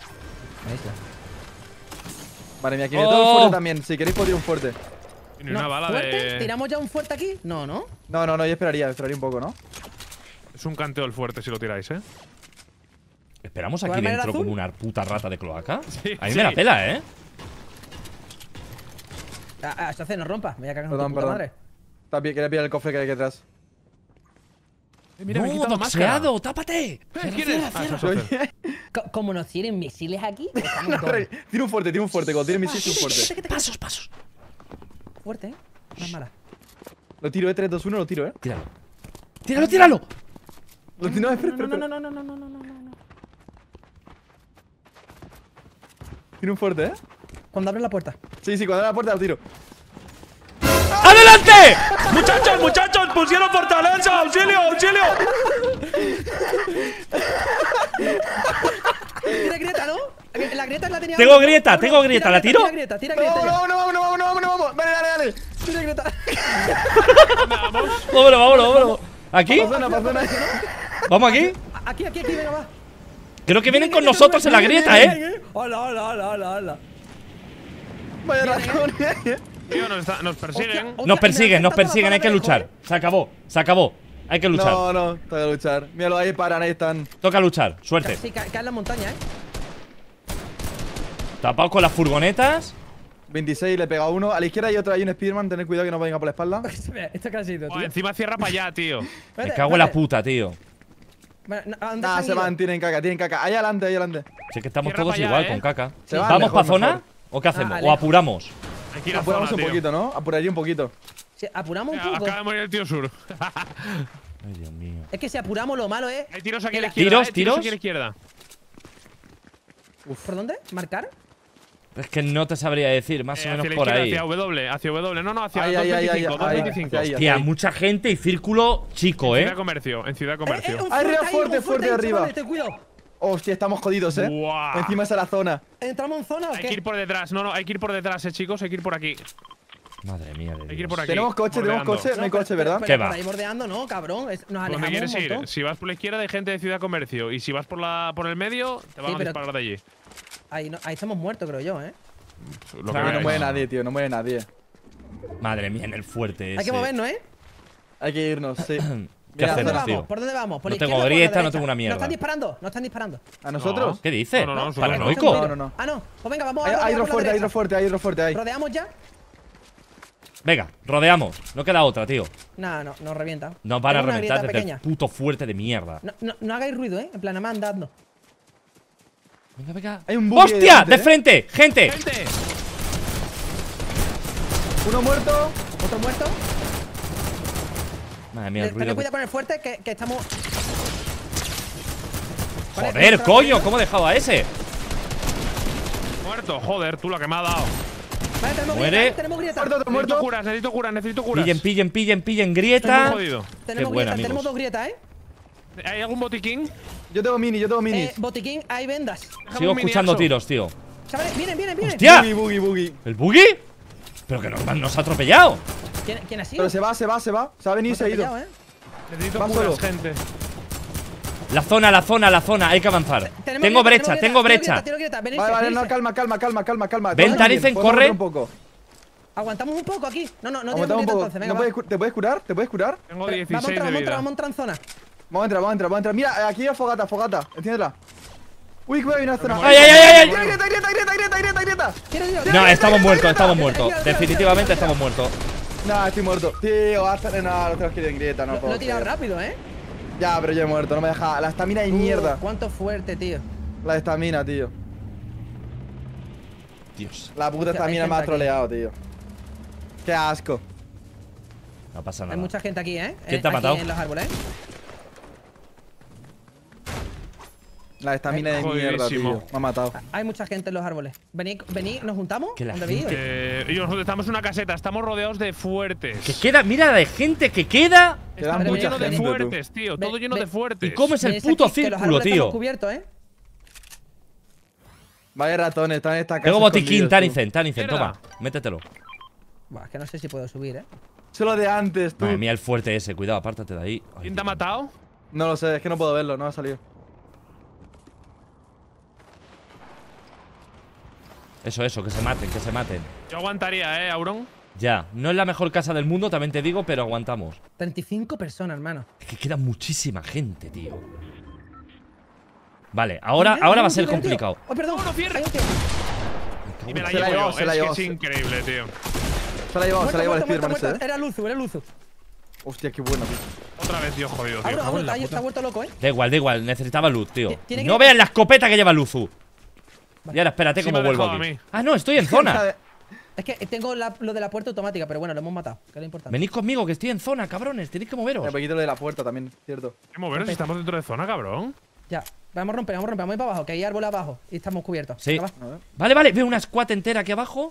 Speaker 2: Vale, mira, aquí viene todo el
Speaker 1: Oh.
Speaker 2: fuerte también. Si queréis, puedo ir un fuerte.
Speaker 3: Y ni una bala
Speaker 4: ¿fuerte?
Speaker 3: de.
Speaker 4: ¿Tiramos ya un fuerte aquí? No, ¿no?
Speaker 2: No, yo esperaría un poco, ¿no?
Speaker 3: Es un canteo el fuerte si lo tiráis, ¿eh?
Speaker 1: ¿Esperamos
Speaker 4: ¿Tu
Speaker 1: aquí
Speaker 4: arma era
Speaker 1: dentro
Speaker 4: azul?
Speaker 1: como una puta rata de cloaca?
Speaker 3: Sí,
Speaker 1: A mí
Speaker 3: sí.
Speaker 1: me la pela, ¿eh?
Speaker 4: Esto hace, no rompa. Me voy a cagar en tu
Speaker 2: Perdón,
Speaker 4: puta
Speaker 2: perdón.
Speaker 4: madre.
Speaker 2: Quería pillar el cofre que hay aquí atrás.
Speaker 3: Mira, me he
Speaker 1: ¡No,
Speaker 3: quitado máscara.
Speaker 1: doxeado! ¡Tápate!
Speaker 3: ¿Quién es? Ah, eso es Ocer.
Speaker 4: Como nos tienen misiles aquí, estamos
Speaker 2: No,
Speaker 4: todos.
Speaker 2: Tiene un fuerte, cuando tiene misil, tiene un fuerte.
Speaker 1: Pasos, pasos.
Speaker 4: Fuerte, ¿eh? No es mala.
Speaker 2: Lo tiro, 3, 2, 1, lo tiro,
Speaker 1: Tíralo. ¡Tíralo, tíralo!
Speaker 2: Lo tiro, espera.
Speaker 4: No.
Speaker 2: Tiene un fuerte,
Speaker 4: Cuando abres la puerta.
Speaker 2: Sí, cuando abra la puerta lo tiro.
Speaker 1: ¡Adelante!
Speaker 3: ¡Muchachos! ¡Pusieron fortaleza! ¡Auxilio!
Speaker 4: Tiene grieta, ¿no? La grieta la tenía.
Speaker 1: Tengo grieta, ¿la tiro?
Speaker 4: Tira grieta.
Speaker 2: No, vamos. Dale.
Speaker 4: Tira grieta.
Speaker 1: Vámonos. ¿Aquí?
Speaker 2: Pasona.
Speaker 1: ¿Vamos aquí?
Speaker 4: Aquí, venga, va.
Speaker 1: Creo que vienen con nosotros en la grieta, ¿eh?
Speaker 4: Hola.
Speaker 2: Vaya ratón.
Speaker 3: Tío, nos persiguen.
Speaker 4: Hostia,
Speaker 1: Nos persiguen,
Speaker 4: mira, está
Speaker 1: hay que
Speaker 4: para
Speaker 1: luchar.
Speaker 4: lejos,
Speaker 1: Se acabó. Hay que luchar.
Speaker 2: No, tengo que luchar. Míralo, ahí paran, ahí están.
Speaker 1: Toca luchar, suerte.
Speaker 4: Sí, cae en la montaña,
Speaker 1: Tapados con las furgonetas.
Speaker 2: 26, le he pegado uno. A la izquierda hay un Spiderman, tened cuidado que no venga por la espalda.
Speaker 4: Esto que ha sido,
Speaker 3: Oh,
Speaker 4: tío.
Speaker 3: encima cierra para allá, tío.
Speaker 1: Me cago en la puta, tío.
Speaker 2: Nah, se van, tienen caca. Ahí adelante.
Speaker 1: Si es que estamos
Speaker 3: Cierra
Speaker 1: todos
Speaker 3: pa' allá,
Speaker 1: igual,
Speaker 3: ¿eh?
Speaker 1: con caca.
Speaker 2: Se van,
Speaker 1: ¿Vamos
Speaker 2: mejor,
Speaker 1: para zona?
Speaker 2: mejor.
Speaker 1: ¿O qué hacemos? ¿O
Speaker 4: lejos.
Speaker 1: apuramos?
Speaker 3: Hay que ir a
Speaker 2: Apuramos
Speaker 3: zona,
Speaker 2: un
Speaker 3: tío.
Speaker 2: poquito, ¿no? Apuraría un poquito.
Speaker 4: Sí, apuramos un poco.
Speaker 3: Acaba de morir el tío Sur.
Speaker 1: Ay, Dios mío.
Speaker 4: Es que si apuramos lo malo es.
Speaker 3: Hay tiros aquí a la
Speaker 1: ¿Tiros?
Speaker 3: izquierda.
Speaker 1: ¿Tiros?
Speaker 3: aquí a la izquierda.
Speaker 4: ¿Por dónde? ¿Marcar?
Speaker 1: Es que no te sabría decir, más o
Speaker 3: Hacia
Speaker 1: menos
Speaker 3: la
Speaker 1: por
Speaker 3: izquierda,
Speaker 1: ahí.
Speaker 3: hacia W. No, hacia
Speaker 2: Ahí,
Speaker 3: 225. 225.
Speaker 2: ahí.
Speaker 1: Tía, mucha gente y círculo chico,
Speaker 3: Ciudad
Speaker 1: ¿eh?
Speaker 3: Comercio, en Ciudad
Speaker 4: un
Speaker 3: Comercio.
Speaker 2: Arriba,
Speaker 4: fuerte ahí,
Speaker 2: fuerte
Speaker 4: ahí,
Speaker 2: arriba.
Speaker 4: chavales, ten cuidado.
Speaker 2: Hostia, estamos jodidos,
Speaker 3: Buah.
Speaker 2: Encima esa la zona.
Speaker 4: ¿Entramos en zona o
Speaker 3: Hay
Speaker 4: qué?
Speaker 3: que ir por detrás. No, hay que ir por detrás, chicos. Hay que ir por aquí.
Speaker 1: Madre mía de
Speaker 3: Hay que ir
Speaker 1: Dios.
Speaker 3: por aquí.
Speaker 2: Tenemos coche. No hay
Speaker 4: No,
Speaker 2: coche, ¿verdad?
Speaker 1: ¿Qué va?
Speaker 4: Por ahí bordeando, no, cabrón. Nos
Speaker 3: ¿Dónde
Speaker 4: alejamos
Speaker 3: quieres
Speaker 4: un
Speaker 3: ir?
Speaker 4: montón.
Speaker 3: Si vas por la izquierda hay gente de Ciudad Comercio. Y si vas por el medio, te van
Speaker 4: Sí,
Speaker 3: a
Speaker 4: pero-
Speaker 3: disparar de allí.
Speaker 4: Ahí estamos muertos, creo yo,
Speaker 3: Lo que
Speaker 2: No
Speaker 3: veáis.
Speaker 2: mueve nadie, tío. No mueve nadie.
Speaker 1: Madre mía, en el fuerte ese.
Speaker 4: Hay que movernos, ¿eh?
Speaker 2: Hay que irnos, sí.
Speaker 1: ¿Qué
Speaker 2: Mira,
Speaker 4: ¿Por dónde
Speaker 1: hacemos,
Speaker 4: vamos?
Speaker 1: tío?
Speaker 4: ¿Por dónde vamos? ¿Por la
Speaker 1: No tengo
Speaker 4: izquierda o por la
Speaker 1: grieta, no
Speaker 4: derecha?
Speaker 1: tengo una mierda.
Speaker 4: Nos están disparando.
Speaker 2: ¿A nosotros?
Speaker 1: ¿Qué dices?
Speaker 3: No,
Speaker 1: ¿Paranoico?
Speaker 2: No.
Speaker 4: Ah, no. Pues venga, vamos a
Speaker 2: Hay
Speaker 4: rodear por la
Speaker 2: otro
Speaker 4: derecha.
Speaker 2: fuerte ahí.
Speaker 4: ¿Rodeamos ya?
Speaker 1: Venga, rodeamos. No queda otra, tío.
Speaker 4: No, nos revienta.
Speaker 1: Nos van a
Speaker 4: Tenemos una
Speaker 1: reventar
Speaker 4: grieta
Speaker 1: desde
Speaker 4: pequeña.
Speaker 1: el puto fuerte de mierda.
Speaker 4: No hagáis ruido, ¿eh? En plan, nada más andando.
Speaker 1: Venga.
Speaker 2: Hay un buggy
Speaker 1: ¡Hostia!
Speaker 2: delante,
Speaker 1: ¡De frente! ¡Gente!
Speaker 3: ¡Gente!
Speaker 2: Uno muerto.
Speaker 4: Otro muerto.
Speaker 1: Madre mía, el
Speaker 4: Tened
Speaker 1: ruido.
Speaker 4: cuidado con el fuerte, que estamos. Vale,
Speaker 1: Joder,
Speaker 4: otra-
Speaker 1: coño, ¿cómo he dejado a ese?
Speaker 3: Muerto, joder, tú la que me ha dado.
Speaker 4: Vale, tenemos
Speaker 1: Muere.
Speaker 4: grieta, tenemos grieta.
Speaker 2: Muerto.
Speaker 3: Necesito curas.
Speaker 1: Pillen,
Speaker 3: Estoy
Speaker 1: grieta.
Speaker 3: muy jodido.
Speaker 4: Tenemos
Speaker 1: buena,
Speaker 4: grieta,
Speaker 1: amigos.
Speaker 4: tenemos dos grietas, ¿eh?
Speaker 3: ¿Hay algún botiquín?
Speaker 2: Yo tengo minis.
Speaker 4: Botiquín, hay vendas.
Speaker 3: Déjame
Speaker 1: Sigo
Speaker 3: un mini
Speaker 1: escuchando
Speaker 3: axo.
Speaker 1: tiros, tío.
Speaker 4: Chavales, vienen.
Speaker 1: ¡Hostia!
Speaker 2: Buggy.
Speaker 1: ¿El buggy? Pero que nos ha atropellado.
Speaker 4: ¿Quién ha sido?
Speaker 2: Pero se va. Se va a venir y se ha ido.
Speaker 4: Atropellado, ¿eh?
Speaker 3: Necesito
Speaker 2: Va
Speaker 3: curas,
Speaker 2: solo.
Speaker 3: gente.
Speaker 1: La zona, hay que avanzar. Tengo brecha.
Speaker 4: Tiro grieta. Venid,
Speaker 2: Vale, no,
Speaker 4: venidse.
Speaker 2: calma.
Speaker 1: Ven, Taricen,
Speaker 2: Podemos
Speaker 1: corre.
Speaker 2: correr un poco.
Speaker 4: Aguantamos un poco aquí. No
Speaker 2: Aguantamos
Speaker 4: tenemos
Speaker 2: un
Speaker 4: grieta
Speaker 2: poco.
Speaker 4: entonces. Venga,
Speaker 2: ¿No
Speaker 4: va.
Speaker 2: ¿Te puedes curar?
Speaker 3: Tengo
Speaker 4: Vamos
Speaker 3: 16 de
Speaker 4: a
Speaker 3: vida.
Speaker 4: entrar en zona.
Speaker 2: Vamos a entrar. Mira, aquí hay fogata. Enciéndela. Uy, que voy a venir a zona.
Speaker 1: ¡Ay!
Speaker 2: Grieta.
Speaker 1: No, estamos muertos. Definitivamente estamos muertos.
Speaker 2: Nah, estoy muerto. Tío, hasta no, los tenemos que ir en grieta, no
Speaker 4: Lo
Speaker 2: puedo
Speaker 4: he tirado
Speaker 2: creer.
Speaker 4: rápido, ¿eh?
Speaker 2: Ya, pero yo he muerto, no me deja. La estamina es mierda.
Speaker 4: Cuánto fuerte, tío.
Speaker 2: La estamina, tío.
Speaker 1: Dios.
Speaker 2: La puta
Speaker 4: Hay
Speaker 2: estamina
Speaker 4: gente
Speaker 2: me ha
Speaker 4: aquí.
Speaker 2: troleado, tío. Qué asco.
Speaker 1: No pasa nada.
Speaker 4: Hay mucha gente aquí, ¿eh?
Speaker 1: ¿Quién te ha
Speaker 4: Aquí
Speaker 1: matado?
Speaker 4: en los árboles.
Speaker 2: La estamina de mierda, tío.
Speaker 3: Jodidísimo.
Speaker 2: Me ha matado.
Speaker 4: Hay mucha gente en los árboles. Venid, ¿nos juntamos?
Speaker 1: Que la
Speaker 4: ¿Dónde
Speaker 1: gente-
Speaker 4: vives?
Speaker 3: Y nosotros estamos en una caseta, estamos rodeados de fuertes.
Speaker 1: Que queda, mira la de gente que queda.
Speaker 2: Queda
Speaker 3: Está
Speaker 2: mucha
Speaker 3: lleno de
Speaker 2: gente, tú.
Speaker 3: fuertes, tío. Todo
Speaker 4: Ve-
Speaker 3: lleno de
Speaker 4: ve-
Speaker 3: fuertes.
Speaker 1: ¿Y cómo es el
Speaker 4: Venid
Speaker 1: puto
Speaker 4: aquí, que los
Speaker 1: círculo,
Speaker 4: árboles estamos
Speaker 1: tío?
Speaker 4: cubiertos, ¿eh?
Speaker 2: Vaya ratones, están en esta casa.
Speaker 1: Tengo botiquín,
Speaker 2: escondidos, tú.
Speaker 1: Tanicen,
Speaker 3: Mierda.
Speaker 1: toma. Métetelo.
Speaker 4: Buah, es que no sé si puedo subir, ¿eh?
Speaker 2: Solo de antes, tú.
Speaker 1: Madre mía, el fuerte ese. Cuidado, apártate de ahí. Ay,
Speaker 3: ¿Quién te ha
Speaker 1: Dios.
Speaker 3: matado?
Speaker 2: No lo sé, es que no puedo verlo, no ha salido.
Speaker 1: Eso, que se maten, que se maten.
Speaker 3: Yo aguantaría, Auron.
Speaker 1: Ya, no es la mejor casa del mundo, también te digo, pero aguantamos.
Speaker 4: 35 personas, hermano.
Speaker 1: Es que queda muchísima gente, tío. Vale, ahora
Speaker 4: Mira,
Speaker 1: va a
Speaker 4: mira,
Speaker 1: ser
Speaker 4: mira, tío.
Speaker 1: complicado.
Speaker 4: Oh, perdón.
Speaker 3: ¡No, cierra!
Speaker 4: Hay un tío.
Speaker 3: Y me la
Speaker 2: Se la
Speaker 3: llevo
Speaker 2: llevó,
Speaker 3: yo.
Speaker 2: se la
Speaker 3: Es que
Speaker 2: llevó.
Speaker 3: es increíble, tío.
Speaker 2: Se la ha llevado, se la ha llevado el
Speaker 4: Muerto,
Speaker 2: Spiderman
Speaker 4: muerto,
Speaker 2: ese,
Speaker 4: Era Luzu, era Luzu.
Speaker 2: Hostia, qué bueno, tío.
Speaker 3: Otra vez, Dios jodido, tío.
Speaker 4: Ahora,
Speaker 3: Cago en la
Speaker 4: ahí
Speaker 3: puta.
Speaker 4: está vuelto loco, ¿eh?
Speaker 1: Da igual, necesitaba luz, tío.
Speaker 4: Tiene que-
Speaker 1: No veas la escopeta que lleva Luzu. Y ahora espérate
Speaker 3: Sí
Speaker 1: cómo
Speaker 3: me ha
Speaker 1: vuelvo
Speaker 3: dejado
Speaker 1: aquí.
Speaker 3: a mí.
Speaker 1: Ah, no, estoy en zona.
Speaker 4: Es que tengo lo de la puerta automática, pero bueno, lo hemos matado, que es lo importante.
Speaker 1: Venid conmigo, que estoy en zona, cabrones. Tenéis que moveros.
Speaker 2: Me quito lo de la puerta también, cierto.
Speaker 3: ¿Qué moveros? Estamos dentro de zona, cabrón.
Speaker 4: Ya, vamos a romper, vamos a ir para abajo, que hay árbol abajo y estamos cubiertos.
Speaker 1: Sí.
Speaker 4: Venga, va.
Speaker 2: A ver.
Speaker 1: Vale, veo una squad entera aquí abajo.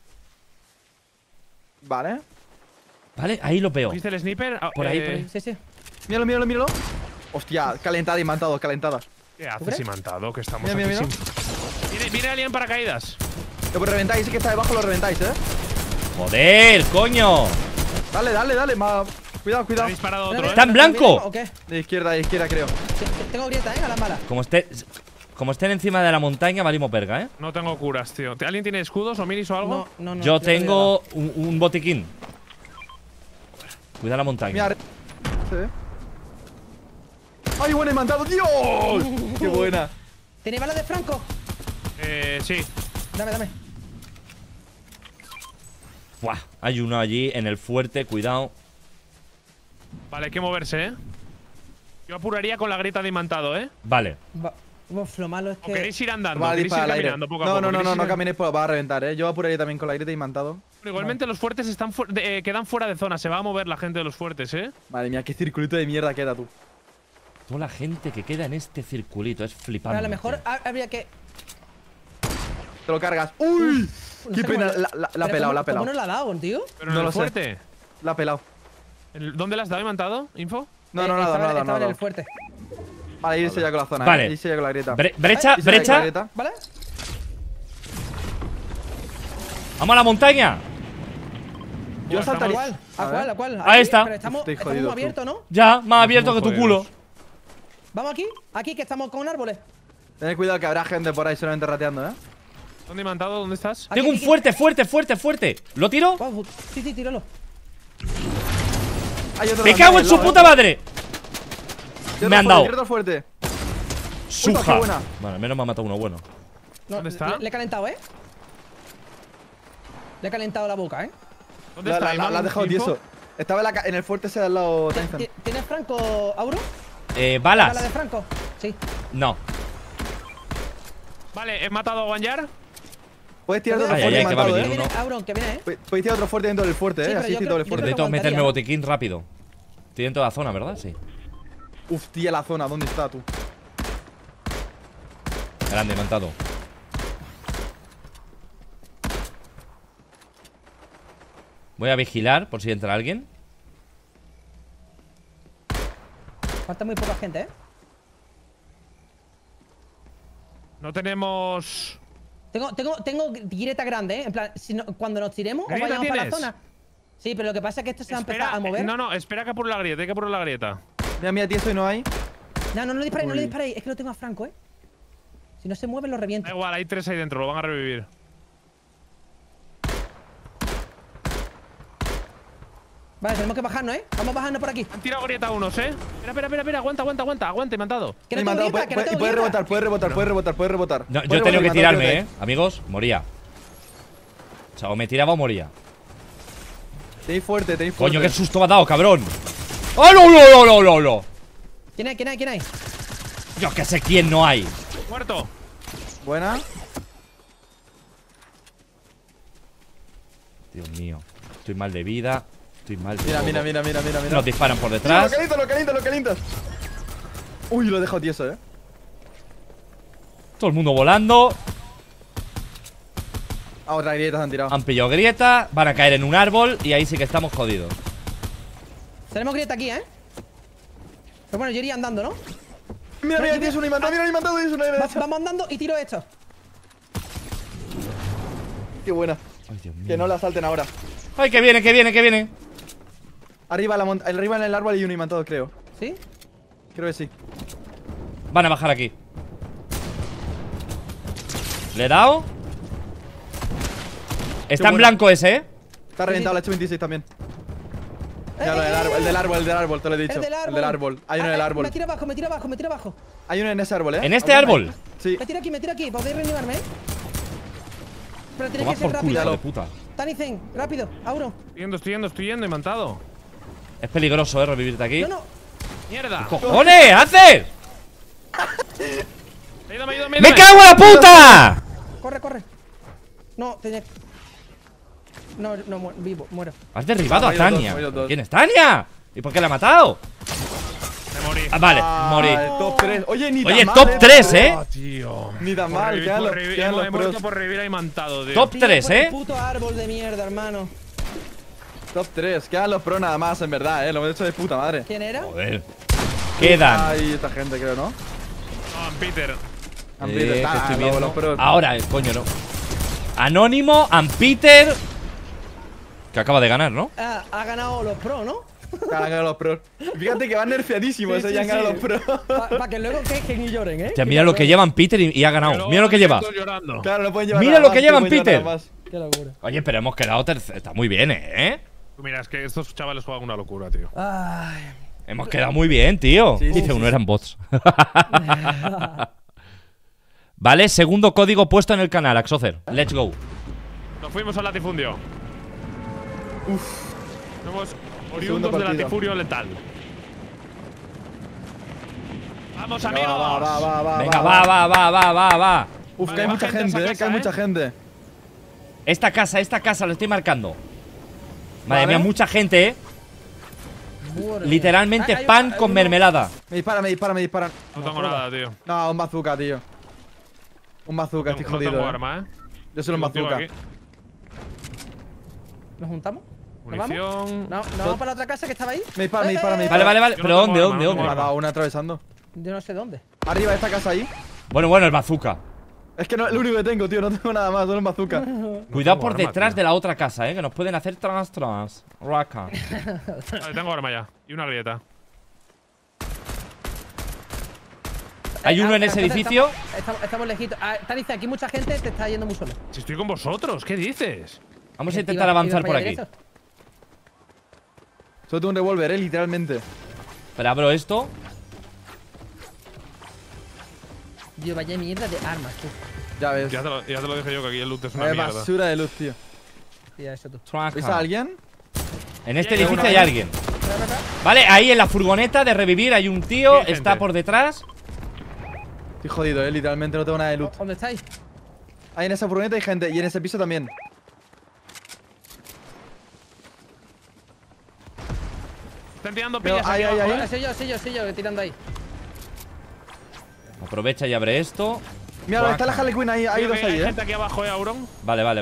Speaker 2: Vale.
Speaker 1: Vale, ahí lo veo.
Speaker 3: ¿Viste el sniper?
Speaker 1: Por ahí, por ahí.
Speaker 4: Sí, sí.
Speaker 2: Míralo, míralo, míralo. Hostia, calentada y mantado, calentada.
Speaker 3: ¿Qué haces,
Speaker 4: crees?
Speaker 3: imantado? Que estamos
Speaker 2: Mira,
Speaker 3: aquí
Speaker 2: mira,
Speaker 3: sin... Viene alguien en paracaídas.
Speaker 2: Lo reventáis, sí que está debajo, lo reventáis,
Speaker 1: Joder, coño.
Speaker 2: Dale, dale, dale. Cuidado,
Speaker 3: Ha
Speaker 2: cuidado.
Speaker 3: disparado
Speaker 4: Mira,
Speaker 3: otro,
Speaker 4: mira,
Speaker 1: Está en
Speaker 4: ¿nos
Speaker 1: blanco.
Speaker 4: vienen o qué?
Speaker 2: De izquierda, creo.
Speaker 4: Sí, tengo grieta, a las malas.
Speaker 1: Como estén encima de la montaña, valimos verga, ¿eh?
Speaker 3: No tengo curas, tío. ¿Alguien tiene escudos o minis o algo?
Speaker 4: No, no.
Speaker 1: Yo
Speaker 4: te doy
Speaker 1: tengo un botiquín. Cuida la montaña.
Speaker 2: Mira. Sí. ¡Ay, buena, imantado! ¡Dios! ¡Qué buena!
Speaker 4: nada. ¿Tenéis balas de Franco?
Speaker 3: Sí.
Speaker 4: Dame.
Speaker 1: Buah, hay uno allí en el fuerte, cuidado.
Speaker 3: Vale, hay que moverse, Yo apuraría con la grieta de imantado,
Speaker 1: Vale.
Speaker 4: Uf, lo malo es
Speaker 3: ¿O
Speaker 4: que.
Speaker 3: queréis ir andando?
Speaker 2: Va a
Speaker 3: ¿Queréis ir
Speaker 2: disparar al aire.
Speaker 3: caminando poco a
Speaker 2: No,
Speaker 3: poco?
Speaker 2: no, no,
Speaker 3: ¿Queréis
Speaker 2: no
Speaker 3: ir-
Speaker 2: camines, pues va a reventar, Yo apuraría también con la grieta imantado.
Speaker 3: Pero igualmente los fuertes están quedan fuera de zona. Se va a mover la gente de los fuertes,
Speaker 2: Madre mía, qué circulito de mierda queda, tú.
Speaker 1: Toda la gente que queda en este circulito es
Speaker 4: Pero
Speaker 1: flipante.
Speaker 4: a lo mejor habría que.
Speaker 2: Te lo cargas. ¡Uy!
Speaker 4: No
Speaker 2: ¡Qué
Speaker 4: sé
Speaker 2: pena!
Speaker 4: cómo-
Speaker 2: La ha pelado, la ha
Speaker 4: ¿Cómo
Speaker 2: pelado.
Speaker 4: no la ha dado, tío?
Speaker 3: Pero
Speaker 2: No
Speaker 3: en
Speaker 2: lo
Speaker 3: el
Speaker 2: sé.
Speaker 3: fuerte.
Speaker 2: La ha pelado.
Speaker 3: ¿Dónde la has dado imantado? ¿Info?
Speaker 2: No, nada,
Speaker 4: estaba,
Speaker 2: nada,
Speaker 4: estaba en
Speaker 2: nada.
Speaker 4: el fuerte.
Speaker 2: Vale, irse ya con la zona,
Speaker 1: Vale.
Speaker 2: Irse ya con la grieta.
Speaker 1: Brecha,
Speaker 2: Irse ya con la
Speaker 1: brecha.
Speaker 2: grieta.
Speaker 4: ¿Vale?
Speaker 1: Vamos a la montaña.
Speaker 2: Yo saltaría.
Speaker 4: ¿Cuál? ¿A cuál?
Speaker 1: Ahí está.
Speaker 4: Pero estamos,
Speaker 2: Estoy
Speaker 4: estamos
Speaker 2: jodido,
Speaker 4: muy abiertos, ¿no?
Speaker 1: Ya, más abierto que tu culo.
Speaker 4: Vamos aquí que estamos con árboles.
Speaker 2: Tened cuidado que habrá gente por ahí solamente rateando,
Speaker 3: ¿Dónde imantado? ¿Dónde estás?
Speaker 4: Aquí,
Speaker 1: Tengo un
Speaker 4: aquí.
Speaker 1: fuerte. ¿Lo tiro?
Speaker 4: Wow, sí, tíralo.
Speaker 2: Hay otro
Speaker 1: ¡Me
Speaker 2: también
Speaker 1: cago en
Speaker 2: al
Speaker 1: su
Speaker 2: lado,
Speaker 1: puta madre!
Speaker 2: Tira
Speaker 1: Me han
Speaker 2: otro
Speaker 1: dado.
Speaker 2: fuerte, tira otro fuerte.
Speaker 1: ¡Suja!
Speaker 2: qué buena.
Speaker 1: Bueno, al menos me ha matado uno bueno.
Speaker 4: No,
Speaker 3: ¿Dónde está?
Speaker 4: Le he calentado, ¿eh? Le he calentado la boca, ¿eh?
Speaker 3: ¿Dónde
Speaker 2: La
Speaker 3: está?
Speaker 2: la has dejado
Speaker 3: ¿Info?
Speaker 2: tieso. Estaba en el fuerte ese de al lado, Tyson.
Speaker 4: ¿Tienes Franco, Auro? ¿Bala de
Speaker 1: Balas.
Speaker 4: Franco? Sí.
Speaker 1: No.
Speaker 3: Vale, he matado a Guanyar.
Speaker 2: Puedes tirar otro
Speaker 1: Ay,
Speaker 2: fuerte
Speaker 1: ay, que va a
Speaker 2: matado,
Speaker 1: venir
Speaker 4: Que
Speaker 1: uno.
Speaker 4: viene, Auron, que viene, ¿eh?
Speaker 2: Podéis tirar otro fuerte dentro del fuerte,
Speaker 4: Sí, pero
Speaker 2: Así
Speaker 4: yo
Speaker 2: sí,
Speaker 4: creo-
Speaker 2: doble
Speaker 4: yo
Speaker 2: fuerte.
Speaker 4: creo
Speaker 1: Necesito meterme
Speaker 4: aguantaría,
Speaker 1: botiquín rápido. Estoy dentro de la zona, ¿verdad? Sí.
Speaker 2: Uf, tía, la zona, ¿dónde está tú?
Speaker 1: Grande, montado. Voy a vigilar por si entra alguien.
Speaker 4: Falta muy poca gente, ¿eh?
Speaker 3: No tenemos.
Speaker 4: Tengo grieta grande, ¿eh? En plan, cuando nos tiremos o
Speaker 3: ¿Grieta
Speaker 4: vayamos para la
Speaker 3: tienes?
Speaker 4: zona. Sí, pero lo que pasa es que esto se va a empezar a mover.
Speaker 3: No, espera que apure la grieta. Hay que apurar la grieta.
Speaker 2: Mira, tieso y no hay.
Speaker 4: No le disparéis, no le
Speaker 2: Uy.
Speaker 4: disparéis. Es que lo tengo a Franco, ¿eh? Si no se mueve, lo reviento.
Speaker 3: Da igual, hay 3 ahí dentro. Lo van a revivir.
Speaker 4: Vale, tenemos que bajarnos, ¿eh? Vamos bajando por aquí.
Speaker 3: Han tirado grieta unos, Espera. Aguanta, imantado.
Speaker 4: Que no
Speaker 2: Y
Speaker 4: tengo
Speaker 2: mandado,
Speaker 4: grieta, que no
Speaker 2: y
Speaker 4: tengo
Speaker 2: puedes
Speaker 4: grieta.
Speaker 2: rebotar, puedes rebotar.
Speaker 1: No, yo
Speaker 2: Puedes
Speaker 1: he tenido que
Speaker 2: rebotar,
Speaker 1: tirarme,
Speaker 2: imantado,
Speaker 1: amigos. Moría. O sea, o me tiraba o moría.
Speaker 2: Tenéis fuerte, tenéis fuerte.
Speaker 1: Coño, qué susto me ha dado, cabrón. ¡Oh, no!
Speaker 4: ¿Quién hay?
Speaker 1: Yo que sé quién no hay.
Speaker 3: Muerto.
Speaker 2: Buena.
Speaker 1: Dios mío. Estoy mal de vida. Estoy mal de
Speaker 2: Mira,
Speaker 1: todo.
Speaker 2: mira.
Speaker 1: Nos disparan por
Speaker 2: Lo
Speaker 1: detrás.
Speaker 2: calientas. Uy, lo he dejado tieso,
Speaker 1: Todo el mundo volando.
Speaker 2: Ah, otra grieta se han tirado.
Speaker 1: Han pillado grieta. Van a caer en un árbol. Y ahí sí que estamos jodidos.
Speaker 4: Tenemos grieta aquí, Pero bueno, yo iría andando, ¿no?
Speaker 2: Mira, tienes uno imantado, tienes uno de derecha.
Speaker 4: Vamos andando y tiro esto.
Speaker 2: Qué buena.
Speaker 1: Ay, Dios mío.
Speaker 2: Que no la salten ahora.
Speaker 1: Ay, que viene.
Speaker 2: Arriba en el árbol hay uno imantado, creo.
Speaker 4: ¿Sí?
Speaker 2: Creo que sí.
Speaker 1: Van a bajar aquí. Le he dado. Está en
Speaker 2: bueno.
Speaker 1: blanco ese,
Speaker 2: Está reventado, le he hecho 26 también. Mira, el del árbol, te lo he dicho. El del árbol. Hay uno en el árbol.
Speaker 4: Me tira abajo.
Speaker 2: Hay uno en ese árbol,
Speaker 1: ¿En este árbol?
Speaker 2: Sí.
Speaker 4: Me tira aquí, podéis reanimarme, Pero tiene
Speaker 1: Toma
Speaker 4: que ser
Speaker 1: por culo,
Speaker 4: rápido.
Speaker 1: hijo de puta.
Speaker 4: Tanizen, rápido, Auro.
Speaker 3: Estoy yendo, imantado.
Speaker 1: Es peligroso, revivirte aquí.
Speaker 4: No.
Speaker 3: ¡Mierda!
Speaker 1: ¡Cojones! ¡Haces!
Speaker 3: Ayúdame.
Speaker 1: ¡Me cago en la puta!
Speaker 4: Corre. No, tenía. No, vivo, muero.
Speaker 1: Has derribado a
Speaker 2: Han muerto
Speaker 1: Tania.
Speaker 2: dos, han muerto dos.
Speaker 1: ¿Quién es Tania? ¿Y por qué la ha matado?
Speaker 3: Me morí.
Speaker 1: Ah, vale, morí.
Speaker 2: Top 3. Oye, ni
Speaker 1: Oye,
Speaker 2: tan
Speaker 1: top
Speaker 2: mal,
Speaker 1: 3,
Speaker 3: Tío.
Speaker 2: Ni tan mal, quedan los
Speaker 3: Hemos
Speaker 2: pros.
Speaker 3: hecho por revivir a imantado, tío.
Speaker 1: Top
Speaker 4: Tío,
Speaker 1: 3,
Speaker 4: por el puto árbol de mierda, hermano.
Speaker 2: Top 3, quedan los pros nada más, en verdad, lo hemos hecho de puta madre.
Speaker 4: ¿Quién era?
Speaker 1: Joder. Quedan.
Speaker 2: Ay, esta gente, creo, ¿no?
Speaker 3: No, Peter.
Speaker 1: Que estoy
Speaker 2: Los
Speaker 1: viendo.
Speaker 2: pros.
Speaker 1: Ahora, coño, no. Anónimo, Peter. Que acaba de ganar, ¿no?
Speaker 4: Ah, ha ganado los pros, ¿no?
Speaker 2: Han ganado los pros. Fíjate que van nerfeadísimos, ya han ganado los pros.
Speaker 4: Para que luego quejen y lloren,
Speaker 1: Hostia, mira lo que llevan Peter y ha ganado. Mira lo que lleva.
Speaker 3: Llorando.
Speaker 2: Claro, no pueden llevar
Speaker 1: Mira
Speaker 2: nada
Speaker 1: lo
Speaker 2: más,
Speaker 1: que llevan,
Speaker 2: no pueden llevar
Speaker 1: Peter.
Speaker 2: nada más.
Speaker 4: Qué locura.
Speaker 1: Oye, pero hemos quedado tercero. Está muy bien, ¿eh?
Speaker 3: Mira, es que estos chavales juegan una locura, tío.
Speaker 4: Ay.
Speaker 1: Hemos quedado muy bien, tío.
Speaker 2: Sí, sí,
Speaker 1: Dice,
Speaker 2: sí,
Speaker 1: uno eran bots. Vale, segundo código puesto en el canal, Axocer. Let's go.
Speaker 3: Nos fuimos al latifundio. Somos
Speaker 2: Segundo
Speaker 3: oriundos del
Speaker 2: partido.
Speaker 3: latifundio letal. ¡Vamos,
Speaker 2: Venga,
Speaker 3: amigos!
Speaker 2: va.
Speaker 1: Venga, va.
Speaker 2: Uf,
Speaker 3: Vale,
Speaker 2: que hay
Speaker 3: va
Speaker 2: mucha
Speaker 3: gente a esa
Speaker 2: gente,
Speaker 3: casa,
Speaker 2: que hay mucha gente.
Speaker 1: Esta casa, lo estoy marcando. Madre
Speaker 2: Vale.
Speaker 1: mía, mucha gente,
Speaker 4: Madre mía.
Speaker 1: Literalmente
Speaker 4: Hay
Speaker 1: pan
Speaker 4: hay
Speaker 1: con
Speaker 4: uno-
Speaker 1: mermelada.
Speaker 2: Me disparan.
Speaker 3: No tengo nada, tío.
Speaker 2: No, un bazooka, tío. Un bazooka, estoy
Speaker 3: No
Speaker 2: jodido.
Speaker 3: tengo arma,
Speaker 2: Yo solo un
Speaker 3: Tengo un tío
Speaker 2: bazooka.
Speaker 3: aquí.
Speaker 4: ¿Nos juntamos? ¿Nos vamos?
Speaker 3: Munición.
Speaker 4: No, ¿nos vamos para la otra casa que estaba ahí?
Speaker 2: Me disparan.
Speaker 1: Vale.
Speaker 3: Yo no
Speaker 1: ¿Pero
Speaker 3: tengo
Speaker 1: dónde,
Speaker 3: arma,
Speaker 1: dónde,
Speaker 3: no
Speaker 1: dónde?
Speaker 2: Me ha dado una atravesando.
Speaker 4: Yo no sé dónde.
Speaker 2: Arriba de esta casa ahí.
Speaker 1: Bueno, el bazooka.
Speaker 2: Es que no es lo único que tengo, tío. No tengo nada más, solo un bazooka.
Speaker 1: Cuidado
Speaker 3: tengo
Speaker 1: por
Speaker 3: arma,
Speaker 1: detrás
Speaker 3: tío.
Speaker 1: de la otra casa, que nos pueden hacer tras. Raka.
Speaker 3: Vale, tengo arma ya. Y una grieta.
Speaker 1: Hay uno en ese
Speaker 4: Entonces,
Speaker 1: edificio.
Speaker 4: Estamos lejitos. Tanice, aquí mucha gente te está yendo muy solo.
Speaker 3: Si estoy con vosotros, ¿qué dices?
Speaker 1: Vamos a
Speaker 4: Iba-
Speaker 1: intentar
Speaker 4: iba
Speaker 1: avanzar
Speaker 4: para
Speaker 1: por
Speaker 4: allá
Speaker 1: aquí.
Speaker 4: derecho.
Speaker 2: Solo tengo un revólver, literalmente.
Speaker 1: Pero abro esto.
Speaker 4: Dios, vaya mierda de armas, tú.
Speaker 2: Ya ves.
Speaker 3: Ya te lo dije yo que aquí el loot es una
Speaker 2: Vaya
Speaker 3: mierda.
Speaker 2: basura de luz, tío.
Speaker 4: Tía, eso tú.
Speaker 2: ¿Veis a alguien?
Speaker 1: En este
Speaker 3: Bien,
Speaker 1: edificio
Speaker 3: uno
Speaker 1: hay
Speaker 3: ahí.
Speaker 1: alguien. Vale, ahí en la furgoneta de revivir hay un tío.
Speaker 3: Sí, gente.
Speaker 1: Está por detrás.
Speaker 2: Estoy jodido, literalmente no tengo nada de loot.
Speaker 4: ¿Dónde estáis?
Speaker 2: Ahí en esa furgoneta hay gente y en ese piso también.
Speaker 3: Están tirando
Speaker 2: Pero
Speaker 3: pillas
Speaker 2: ahí,
Speaker 3: aquí
Speaker 2: ahí,
Speaker 3: abajo,
Speaker 2: ahí.
Speaker 3: ¿eh?
Speaker 4: Soy yo, tirando ahí.
Speaker 1: Aprovecha y abre esto.
Speaker 2: Mira, está la Harley Quinn ahí, hay
Speaker 3: Creo
Speaker 2: dos
Speaker 3: que
Speaker 2: ahí,
Speaker 3: hay
Speaker 2: eh.
Speaker 3: gente aquí abajo, Auron.
Speaker 1: Vale.
Speaker 4: ¿Vale?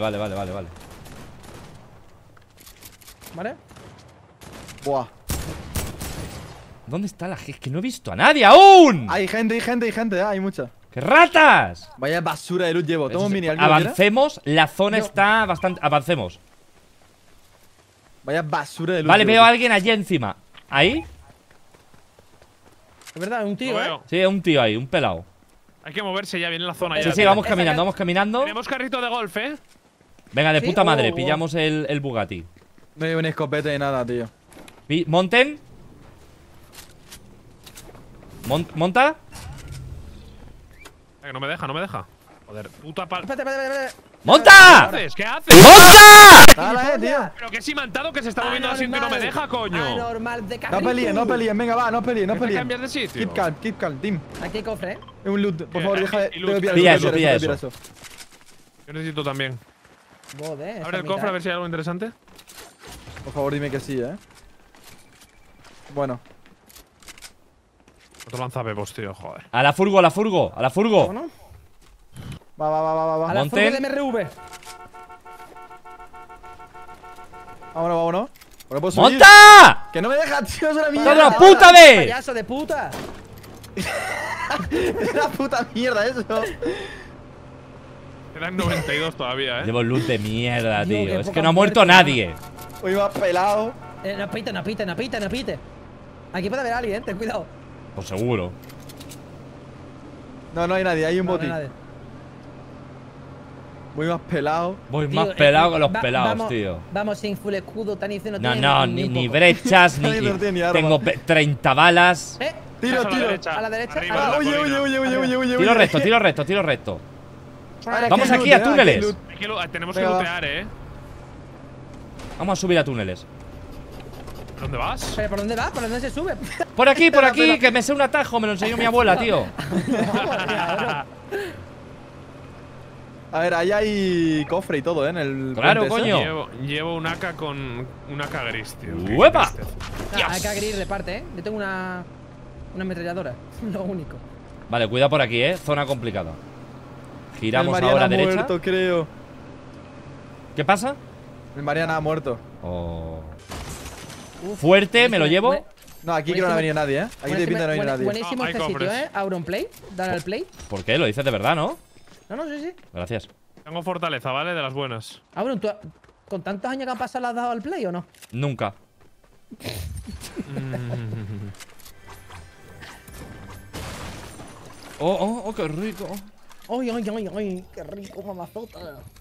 Speaker 2: Buah.
Speaker 1: ¿Dónde está la gente? Es que no he visto a nadie aún.
Speaker 2: Hay gente, hay mucha.
Speaker 1: ¡Qué ratas!
Speaker 2: Vaya basura de luz llevo. Toma un mini, ¿alguien lo quiere?
Speaker 1: Avancemos, la zona
Speaker 4: Yo.
Speaker 1: está bastante. Avancemos.
Speaker 2: Vaya basura de luz.
Speaker 1: Vale,
Speaker 2: llevo,
Speaker 1: veo a
Speaker 2: tío.
Speaker 1: alguien allí encima. ¿Ahí?
Speaker 4: Es verdad, es un
Speaker 3: Lo
Speaker 4: tío, ¿eh?
Speaker 3: veo.
Speaker 1: Sí, un tío ahí, un pelado.
Speaker 3: Hay que moverse ya, viene la zona
Speaker 1: Sí,
Speaker 3: ya.
Speaker 1: sí,
Speaker 3: tío.
Speaker 1: vamos
Speaker 4: esa
Speaker 1: caminando,
Speaker 4: ca-
Speaker 1: vamos caminando.
Speaker 3: Tenemos carrito de golf, ¿eh?
Speaker 1: Venga, de
Speaker 4: ¿Sí?
Speaker 1: puta madre,
Speaker 4: Oh, oh.
Speaker 1: pillamos el Bugatti.
Speaker 2: No hay un escopete ni nada, tío.
Speaker 1: ¿Monten? ¿Monta?
Speaker 3: Que no me deja. Joder, puta pal.
Speaker 4: Espérate.
Speaker 1: ¡Monta!
Speaker 3: ¿Qué haces?
Speaker 1: ¡Monta!
Speaker 2: Dale, tío.
Speaker 3: Pero que es imantado que se está moviendo así que no me deja, coño.
Speaker 4: Normal de
Speaker 2: No
Speaker 4: carrito.
Speaker 2: peleen, venga, va, no peleen, no
Speaker 3: Deja
Speaker 2: peleen.
Speaker 3: cambiar de sitio.
Speaker 2: Keep calm, team.
Speaker 4: Aquí hay cofre, ¿eh?
Speaker 2: Es un loot, por favor,
Speaker 3: aquí
Speaker 2: deja de.
Speaker 3: hay loot.
Speaker 2: tengo que
Speaker 1: Pilla
Speaker 2: pillar
Speaker 1: eso, pilla
Speaker 2: tengo que
Speaker 1: eso.
Speaker 2: pillar
Speaker 3: Yo necesito también.
Speaker 4: Joder,
Speaker 3: Abre el cofre a ver si hay algo interesante.
Speaker 2: Por favor, dime que sí, Bueno.
Speaker 3: Otro lanzapepos, tío, joder.
Speaker 1: A la furgo, a la furgo, a la furgo.
Speaker 4: ¿No?
Speaker 2: Va.
Speaker 4: A la
Speaker 1: Monten.
Speaker 4: furgo de MRV.
Speaker 2: Vámonos. ¿Por qué puedo subir?
Speaker 1: ¡Monta!
Speaker 2: ¡Que no me deja, tío! ¡Es una
Speaker 1: ¡Toda
Speaker 2: mierda!
Speaker 1: la puta de!
Speaker 4: ¡Payaso de puta!
Speaker 2: ¡Es una puta mierda eso!
Speaker 3: Quedan 92 todavía,
Speaker 1: Llevo loot de mierda,
Speaker 4: Dios,
Speaker 1: tío.
Speaker 4: qué
Speaker 1: Es que
Speaker 4: poca
Speaker 1: no ha muerto
Speaker 4: muerte,
Speaker 1: nadie.
Speaker 2: Hoy va pelado.
Speaker 4: No pite. Aquí puede haber alguien, ten cuidado.
Speaker 1: Pues seguro.
Speaker 2: No hay nadie, hay un
Speaker 4: No, no
Speaker 2: boti.
Speaker 4: hay nadie.
Speaker 2: Voy más pelado.
Speaker 1: Voy
Speaker 4: Tío,
Speaker 1: más pelado que los
Speaker 4: va-
Speaker 1: pelados,
Speaker 4: vamos,
Speaker 1: tío.
Speaker 4: Vamos sin full escudo, tan diciendo
Speaker 1: No, ni brechas, ni.
Speaker 2: Nadie tiene ni arma.
Speaker 1: Tengo 30 balas.
Speaker 2: Tiro.
Speaker 4: A la derecha.
Speaker 3: Arriba,
Speaker 2: Ah,
Speaker 3: la
Speaker 2: huye.
Speaker 1: Tiro recto.
Speaker 2: Ahora,
Speaker 1: Vamos
Speaker 2: hay
Speaker 1: aquí a
Speaker 2: loot,
Speaker 1: túneles.
Speaker 2: hay loot.
Speaker 3: Hay que tenemos
Speaker 2: Venga,
Speaker 3: que
Speaker 2: va.
Speaker 3: lootear,
Speaker 1: Vamos a subir a túneles.
Speaker 3: ¿Dónde vas?
Speaker 4: ¿Pero por dónde va? ¿Por dónde se sube?
Speaker 1: Por aquí, que me sé un atajo. Me lo enseñó mi abuela, tío.
Speaker 2: A ver, ahí hay cofre y todo, en el.
Speaker 1: Claro,
Speaker 2: puente ese.
Speaker 1: coño.
Speaker 3: Llevo un AK con un AK gris, tío. Qué
Speaker 1: ¡Uepa!
Speaker 3: tristeza.
Speaker 4: Hay que agredir de parte, Yo tengo una ametralladora. Lo único.
Speaker 1: Vale, cuidado por aquí, Zona complicada.
Speaker 2: El
Speaker 1: Giramos
Speaker 2: Mariana
Speaker 1: ahora a
Speaker 2: ha
Speaker 1: derecha.
Speaker 2: muerto, creo.
Speaker 1: ¿Qué pasa?
Speaker 2: El Mariana ha muerto.
Speaker 1: Oh.
Speaker 4: Uf,
Speaker 1: Fuerte, me lo llevo.
Speaker 2: No, aquí creo que no ha venido nadie, Aquí te pinta que no ha venido nadie.
Speaker 4: Buenísimo
Speaker 3: Ah, hay
Speaker 4: este sitio,
Speaker 3: cofres.
Speaker 4: Auron Play. Dar al play.
Speaker 1: ¿Por qué? Lo dices de verdad, ¿no?
Speaker 4: No, sí.
Speaker 1: Gracias.
Speaker 3: Tengo fortaleza, ¿vale? De las buenas.
Speaker 4: Auron, ¿tú con tantos años que han pasado le has dado al play o no?
Speaker 1: Nunca. Oh, qué rico.
Speaker 4: Ay, qué rico, mamazota.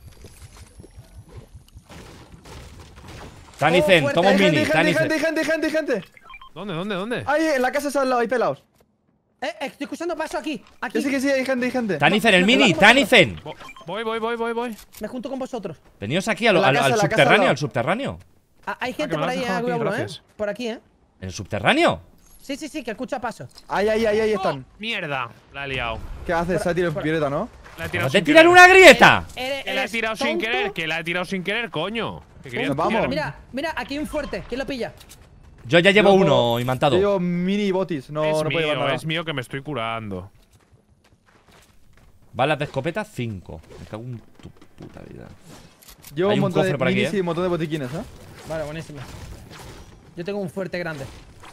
Speaker 1: Tanicen,
Speaker 4: fuerte,
Speaker 1: toma un
Speaker 2: Hay
Speaker 1: mini.
Speaker 2: gente.
Speaker 3: ¿Dónde?
Speaker 2: Ahí, en la casa esa al lado, hay pelados.
Speaker 4: Estoy escuchando paso aquí.
Speaker 2: Que sí, hay gente.
Speaker 1: Tanicen, el
Speaker 4: No,
Speaker 1: mini,
Speaker 4: no,
Speaker 1: Tanicen.
Speaker 3: Voy.
Speaker 4: Me junto con vosotros.
Speaker 1: Veníos aquí al
Speaker 2: En la casa, en la casa al lado.
Speaker 1: subterráneo.
Speaker 4: Hay gente
Speaker 3: que me
Speaker 4: por
Speaker 3: lo has
Speaker 4: ahí,
Speaker 3: dejado aquí,
Speaker 4: Auron,
Speaker 3: gracias.
Speaker 4: Por aquí,
Speaker 1: ¿En el subterráneo?
Speaker 4: Sí, que escucha paso.
Speaker 2: Ahí están.
Speaker 3: Mierda, la he liado.
Speaker 2: ¿Qué haces? Se ha tirado violeta, ¿no?
Speaker 3: La he tirado
Speaker 1: ¿Vas a
Speaker 3: sin
Speaker 1: tirar
Speaker 3: querer.
Speaker 1: una grieta?
Speaker 3: Que la he tirado sin querer, coño. Que quería
Speaker 2: Nos vamos.
Speaker 3: tirar-
Speaker 4: Mira, aquí hay un fuerte. ¿Quién lo pilla?
Speaker 1: Yo ya llevo
Speaker 2: Yo
Speaker 1: uno
Speaker 2: puedo-
Speaker 1: imantado.
Speaker 2: Yo mini botis, no puedo llevar nada.
Speaker 3: Es mío que me estoy curando.
Speaker 1: Balas de escopeta, 5. Me cago en tu puta vida.
Speaker 2: Llevo
Speaker 1: Hay
Speaker 2: un
Speaker 1: un
Speaker 2: montón de
Speaker 1: cofre por aquí,
Speaker 2: minis y un montón de botiquines,
Speaker 4: Vale, buenísimo. Yo tengo un fuerte grande.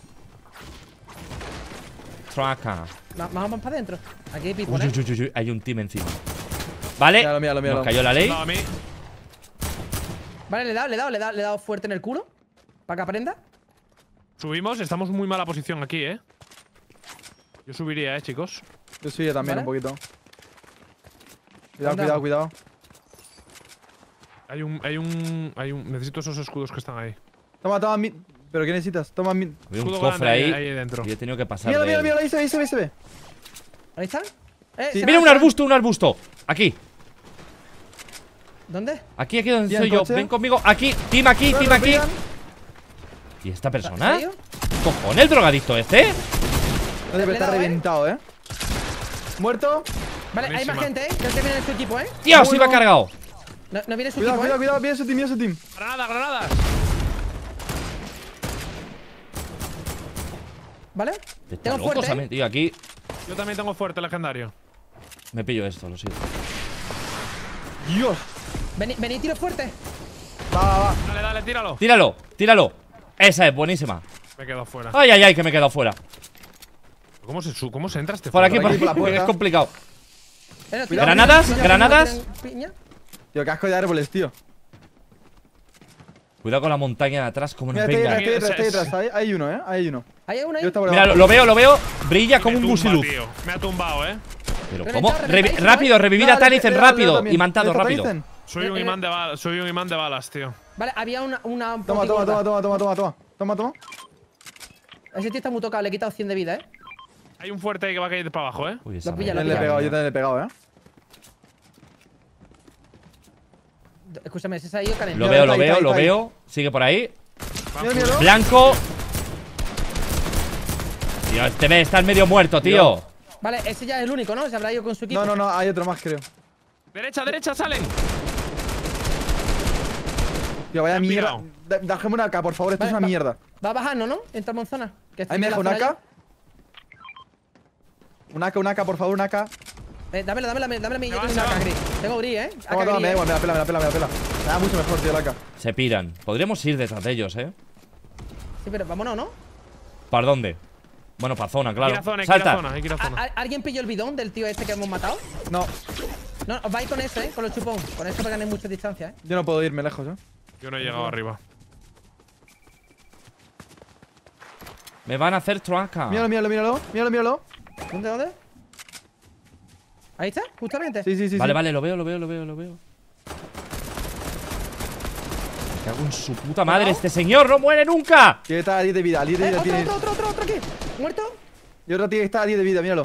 Speaker 1: Traca.
Speaker 4: Vamos para adentro. Aquí hay people,
Speaker 1: Uy, hay un team encima. Vale.
Speaker 2: Míralo.
Speaker 1: Nos cayó la ley.
Speaker 3: No, a mí.
Speaker 4: Vale, le he dado fuerte en el culo. Para que aprenda.
Speaker 3: Subimos, estamos en muy mala posición aquí, Yo subiría, chicos.
Speaker 2: Yo soy también
Speaker 4: ¿Vale?
Speaker 2: un poquito.
Speaker 4: Andamos.
Speaker 2: Cuidado.
Speaker 3: Hay un. Necesito esos escudos que están ahí.
Speaker 2: Toma, ¿pero qué necesitas? Toma mi.
Speaker 1: Había un
Speaker 3: Escudo
Speaker 1: cofre
Speaker 3: grande
Speaker 1: ahí.
Speaker 3: ahí dentro.
Speaker 1: Y he tenido que pasar. de él.
Speaker 2: Mira, ahí se ve.
Speaker 4: ¿Ahí está?
Speaker 2: Sí.
Speaker 4: se
Speaker 1: Mira,
Speaker 4: va,
Speaker 1: un
Speaker 4: se va.
Speaker 1: arbusto. Aquí.
Speaker 4: ¿Dónde?
Speaker 1: Aquí donde
Speaker 2: ¿Y el
Speaker 1: estoy yo.
Speaker 2: coche?
Speaker 1: Ven conmigo. Aquí. Team aquí. ¿Y esta
Speaker 4: ¿En
Speaker 1: persona?
Speaker 4: serio?
Speaker 1: Cojones, el drogadicto este.
Speaker 2: No,
Speaker 4: Le he
Speaker 2: está
Speaker 4: dado,
Speaker 2: reventado, Muerto.
Speaker 4: Vale, hay
Speaker 3: Buenísima.
Speaker 4: más gente, No te viene su equipo,
Speaker 1: Dios,
Speaker 2: Uno.
Speaker 1: iba cargado.
Speaker 4: No viene su
Speaker 2: Cuidado,
Speaker 4: equipo,
Speaker 2: viene su team.
Speaker 3: ¡Granadas!
Speaker 4: ¿Vale?
Speaker 1: Está
Speaker 4: Tengo
Speaker 1: loco,
Speaker 4: fuerte,
Speaker 1: se ha metido aquí.
Speaker 3: Yo también tengo fuerte legendario.
Speaker 1: Me pillo esto, lo siento.
Speaker 2: Dios.
Speaker 4: Vení, tiro fuerte.
Speaker 2: Va.
Speaker 3: Dale, tíralo.
Speaker 1: Tíralo. Esa es buenísima.
Speaker 3: Me quedo fuera.
Speaker 1: Ay, que me he quedado fuera.
Speaker 3: ¿Cómo se entra este
Speaker 1: Por aquí,
Speaker 2: por aquí, por la
Speaker 1: porque
Speaker 2: puerta.
Speaker 1: es complicado.
Speaker 4: Cuidado,
Speaker 1: ¿Granadas?
Speaker 4: piña,
Speaker 1: ¿Granadas?
Speaker 4: piña.
Speaker 2: Tío, casco de árboles, tío.
Speaker 1: Cuidado con la montaña de atrás, como nos
Speaker 2: Mira,
Speaker 1: venga.
Speaker 2: estoy detrás. Hay uno, Hay uno.
Speaker 4: Hay uno ahí.
Speaker 2: Yo estaba por
Speaker 1: Mira,
Speaker 2: debajo.
Speaker 1: lo veo. Brilla como un
Speaker 3: Me tumba,
Speaker 1: busiluz.
Speaker 3: tío. Me ha tumbado,
Speaker 1: Pero
Speaker 4: Reventado,
Speaker 1: ¿cómo?
Speaker 4: reventadísimo,
Speaker 1: Rápido, revivir a
Speaker 2: Dale,
Speaker 1: Tanicen,
Speaker 2: dale,
Speaker 1: rápido.
Speaker 2: también.
Speaker 1: Imantado,
Speaker 2: ¿Está
Speaker 1: rápido.
Speaker 2: Tanicen?
Speaker 3: Soy un imán de balas, tío.
Speaker 4: Vale, había una
Speaker 2: Toma.
Speaker 4: Toma. Ese tío está muy tocado, le he quitado 100 de vida,
Speaker 3: Hay un fuerte ahí que va a caer para abajo,
Speaker 1: Uy, esa
Speaker 4: Lo pilla,
Speaker 1: mierda.
Speaker 2: Yo también le he pegado,
Speaker 4: Escúchame, ese se ha ido Karen.
Speaker 1: Lo
Speaker 2: Mira,
Speaker 1: veo,
Speaker 2: está ahí.
Speaker 1: lo veo. Sigue por ahí.
Speaker 2: Míralo.
Speaker 1: Blanco. Tío, este está medio muerto, tío.
Speaker 4: Vale, ese ya es el único, ¿no? Se habrá ido con su equipo.
Speaker 2: No, hay otro más, creo.
Speaker 3: Derecha, salen.
Speaker 2: Tío, vaya
Speaker 3: Me han
Speaker 2: mierda.
Speaker 3: pillado.
Speaker 2: Déjame una AK, por favor, esto es
Speaker 4: Vale,
Speaker 2: una
Speaker 4: va.
Speaker 2: mierda.
Speaker 4: Va bajando, ¿no? Entramos en zona. Que
Speaker 2: Ahí me deja
Speaker 4: la
Speaker 2: una
Speaker 4: zona
Speaker 2: AK. Una AK, por favor, una AK.
Speaker 4: ya. Dámela, yo
Speaker 3: Se
Speaker 4: tengo
Speaker 3: va,
Speaker 4: una
Speaker 3: se
Speaker 4: AK
Speaker 3: va.
Speaker 4: gris. Tengo gris, AK
Speaker 2: Toma,
Speaker 4: gris,
Speaker 2: me da igual, me la pela. Me da mucho mejor, tío, la AK.
Speaker 1: Se piran. Podríamos ir detrás de ellos,
Speaker 4: Sí, pero vámonos, ¿no?
Speaker 1: ¿Para dónde? Bueno, para zona,
Speaker 3: Hay que
Speaker 1: claro.
Speaker 3: ir a zona, hay que ir a
Speaker 1: Salta.
Speaker 3: zona, hay que ir a zona.
Speaker 4: ¿Alguien pilló el bidón del tío este que hemos matado?
Speaker 2: No,
Speaker 4: No, os vais con ese, con el chupón. Con eso ganéis mucha distancia,
Speaker 2: yo no puedo irme lejos,
Speaker 3: Yo no he llegado arriba.
Speaker 1: Me van a hacer troaca.
Speaker 2: Míralo.
Speaker 4: ¿Dónde? Ahí está, justamente.
Speaker 2: Sí.
Speaker 1: Vale, lo veo. Me cago en su puta madre. Este señor no muere nunca.
Speaker 2: Tiene que estar a 10 de vida, a 10 de vida tiene.
Speaker 4: Otro aquí. ¿Muerto?
Speaker 2: Y otro tiene que estar a 10 de vida, míralo.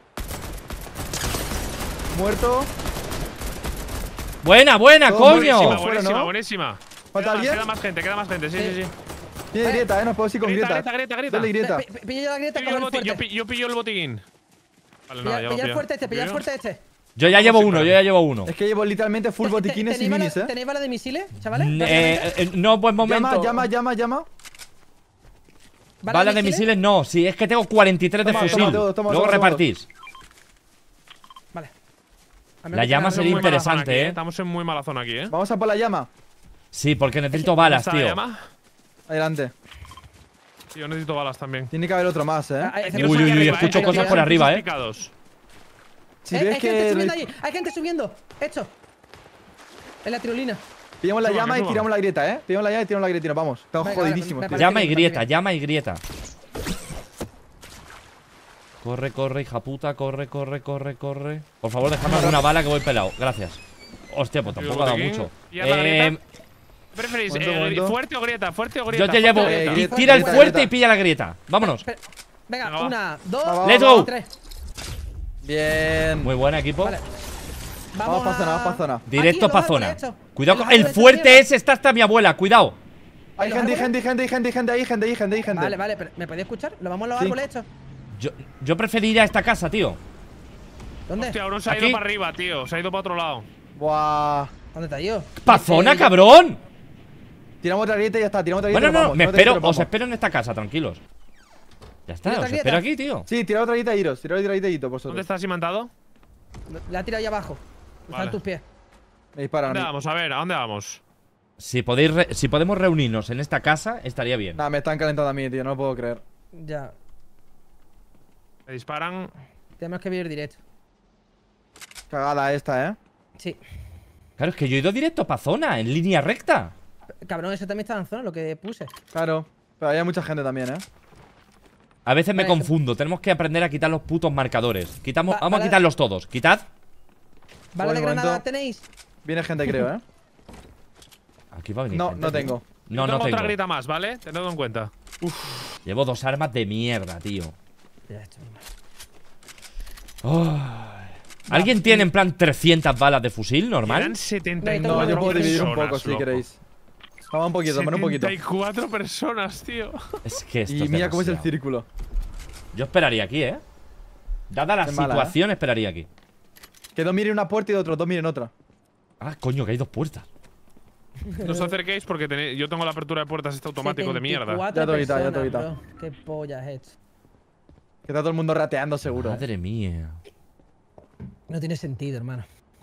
Speaker 2: Muerto.
Speaker 1: Buena,
Speaker 2: Todo
Speaker 1: coño.
Speaker 2: buenísimo. Fuera,
Speaker 3: Buenísima,
Speaker 2: ¿no?
Speaker 3: buenísima.
Speaker 2: ¿Falta alguien?
Speaker 3: Queda más gente, sí.
Speaker 2: Tiene grieta, nos podemos ir con grieta.
Speaker 3: Grieta.
Speaker 2: Dale grieta.
Speaker 4: Pillo yo la grieta,
Speaker 3: Pillo el
Speaker 4: coge el
Speaker 3: botiquín,
Speaker 4: fuerte.
Speaker 3: yo pillo el botiquín. Vale, nada, ya lo
Speaker 4: Pilla el
Speaker 3: pillo.
Speaker 4: fuerte este, pilla el fuerte este.
Speaker 1: Yo ya llevo uno,
Speaker 2: Es que llevo literalmente full botiquines y minis,
Speaker 4: ¿Tenéis bala de misiles, chavales?
Speaker 1: No, buen momento.
Speaker 2: Llama.
Speaker 1: Bala de misiles no. Sí, es que tengo 43 de
Speaker 2: Toma,
Speaker 1: fusil.
Speaker 2: toma,
Speaker 1: Luego repartís.
Speaker 4: Vale.
Speaker 1: La llama
Speaker 3: Estamos en
Speaker 1: sería
Speaker 3: muy mala zona
Speaker 1: interesante,
Speaker 3: aquí,
Speaker 1: ¿eh?
Speaker 3: Estamos en muy mala zona aquí,
Speaker 2: Vamos a por la llama.
Speaker 1: Sí, porque necesito balas,
Speaker 3: ¿Está la
Speaker 1: tío.
Speaker 3: llama?
Speaker 2: Adelante.
Speaker 3: Sí, yo necesito balas también.
Speaker 2: Tiene que haber otro más,
Speaker 3: Hay
Speaker 1: Uy,
Speaker 3: tiros aquí arriba,
Speaker 1: escucho
Speaker 3: hay
Speaker 1: cosas
Speaker 3: tiros
Speaker 1: por arriba,
Speaker 3: picados.
Speaker 2: Si
Speaker 4: hay
Speaker 2: ves
Speaker 4: gente subiendo
Speaker 2: que.
Speaker 4: allí, hay gente subiendo. Hecho. En la tirolina.
Speaker 2: Pillamos la
Speaker 3: Suban,
Speaker 2: tiramos la grieta, Pillamos la llama y tiramos la grieta y nos vamos. Estamos
Speaker 4: Venga,
Speaker 2: jodidísimos,
Speaker 4: me
Speaker 2: tío.
Speaker 4: parece-
Speaker 1: Llama y grieta. Corre, hija puta, corre. Por favor, déjame alguna bala que voy pelado. Gracias. Hostia, pues tampoco ha dado mucho.
Speaker 3: ¿Y a la grieta?
Speaker 1: Eh,
Speaker 3: ¿Qué preferís?
Speaker 2: Momento.
Speaker 3: ¿Fuerte o grieta?
Speaker 1: yo te llevo.
Speaker 3: fuerte o grieta?
Speaker 2: grieta.
Speaker 1: Tira el
Speaker 2: Grieta.
Speaker 1: fuerte y pilla la grieta. Vámonos.
Speaker 4: Venga,
Speaker 3: Venga, va.
Speaker 4: 1, 2,
Speaker 2: Va,
Speaker 1: Let's go.
Speaker 4: 3.
Speaker 2: Bien.
Speaker 1: Muy buen equipo.
Speaker 4: Vale.
Speaker 2: Vamos para zona.
Speaker 1: Directo
Speaker 4: Aquí,
Speaker 1: para
Speaker 4: los
Speaker 1: zona.
Speaker 4: árboles, hecho.
Speaker 1: Cuidado
Speaker 4: En
Speaker 1: con
Speaker 4: los
Speaker 1: el
Speaker 4: árboles de
Speaker 1: fuerte
Speaker 4: mierda.
Speaker 1: ese. Está hasta mi abuela. Cuidado.
Speaker 2: Hay
Speaker 4: ¿En los
Speaker 2: gente ahí.
Speaker 4: Vale, pero ¿me podéis escuchar? ¿Lo vamos a los
Speaker 2: Sí.
Speaker 4: árboles hechos?
Speaker 1: Yo preferiría esta casa, tío.
Speaker 4: ¿Dónde?
Speaker 3: Hostia, Auron se ha
Speaker 1: ¿Aquí?
Speaker 3: ido para arriba, tío. Se ha ido para otro lado.
Speaker 2: Buah.
Speaker 4: ¿Dónde está yo?
Speaker 1: ¡Pa zona, cabrón!
Speaker 2: Tiramos otra grieta y ya está. Tiramos otra grieta
Speaker 1: Bueno,
Speaker 2: y nos
Speaker 1: no,
Speaker 2: vamos.
Speaker 1: me
Speaker 2: No te
Speaker 1: espero.
Speaker 2: preocupes,
Speaker 1: Os
Speaker 2: vamos.
Speaker 1: espero en esta casa, tranquilos. Ya está,
Speaker 4: ¿Tira
Speaker 1: os
Speaker 4: otra
Speaker 1: espero
Speaker 4: grieta?
Speaker 1: aquí, tío.
Speaker 2: Sí, tirad otra grieta y iros. Tirad otra grieta y iros
Speaker 3: ¿Dónde
Speaker 2: vosotros.
Speaker 3: estás imantado?
Speaker 4: La he tirado ahí abajo.
Speaker 3: Vale.
Speaker 4: Están tus pies.
Speaker 2: Me
Speaker 3: ¿A
Speaker 2: disparan
Speaker 3: dónde
Speaker 2: a mí.
Speaker 3: vamos? A ver, ¿a dónde vamos?
Speaker 1: Si podemos reunirnos en esta casa, estaría bien.
Speaker 2: Nah, me están calentando a mí, tío. No lo puedo creer.
Speaker 4: Ya.
Speaker 3: Me disparan.
Speaker 4: Tenemos que vivir directo.
Speaker 2: Cagada esta,
Speaker 4: Sí.
Speaker 1: Claro, es que yo he ido directo para zona, en línea recta.
Speaker 4: Cabrón, eso también está en zona, lo que puse.
Speaker 2: Claro. Pero hay mucha gente también,
Speaker 1: A veces me
Speaker 4: Vale,
Speaker 1: confundo. Tenemos que aprender a quitar los putos marcadores. Vamos a
Speaker 4: vale.
Speaker 1: quitarlos todos. Quitad.
Speaker 4: ¿Bala de
Speaker 2: un momento.
Speaker 4: granada tenéis?
Speaker 2: Viene gente, creo,
Speaker 1: Aquí va a venir.
Speaker 2: No,
Speaker 1: gente,
Speaker 2: no
Speaker 1: tío.
Speaker 2: tengo.
Speaker 1: No,
Speaker 3: Yo
Speaker 1: no
Speaker 3: tengo otra
Speaker 1: tengo.
Speaker 3: grieta más, ¿vale? Tenedlo en cuenta.
Speaker 1: Llevo 2 armas de mierda, tío.
Speaker 4: Ya, esto mismo.
Speaker 1: ¿Alguien tiene en plan 300 balas de fusil normal?
Speaker 3: Eran
Speaker 2: No,
Speaker 3: 74
Speaker 2: yo puedo dividir un
Speaker 3: personas,
Speaker 2: poco si
Speaker 3: loco.
Speaker 2: queréis. Vamos un poquito, menos un poquito.
Speaker 3: 74 personas, tío.
Speaker 1: Es que esto
Speaker 2: Y
Speaker 1: es
Speaker 2: mira cómo es el
Speaker 1: demasiado.
Speaker 2: círculo.
Speaker 1: Yo esperaría aquí, Dada la
Speaker 2: Es mala,
Speaker 1: situación, esperaría aquí.
Speaker 2: Que dos miren una puerta y otros dos miren otra.
Speaker 1: Ah, coño, que hay 2 puertas.
Speaker 3: No os acerquéis porque yo tengo la apertura de puertas este automático de mierda.
Speaker 4: 74
Speaker 2: Ya te he quitado, ya te he
Speaker 4: personas,
Speaker 2: quitado.
Speaker 4: bro. Qué polla es esto.
Speaker 2: Que está todo el mundo rateando seguro.
Speaker 1: Madre mía.
Speaker 4: No tiene sentido, hermano.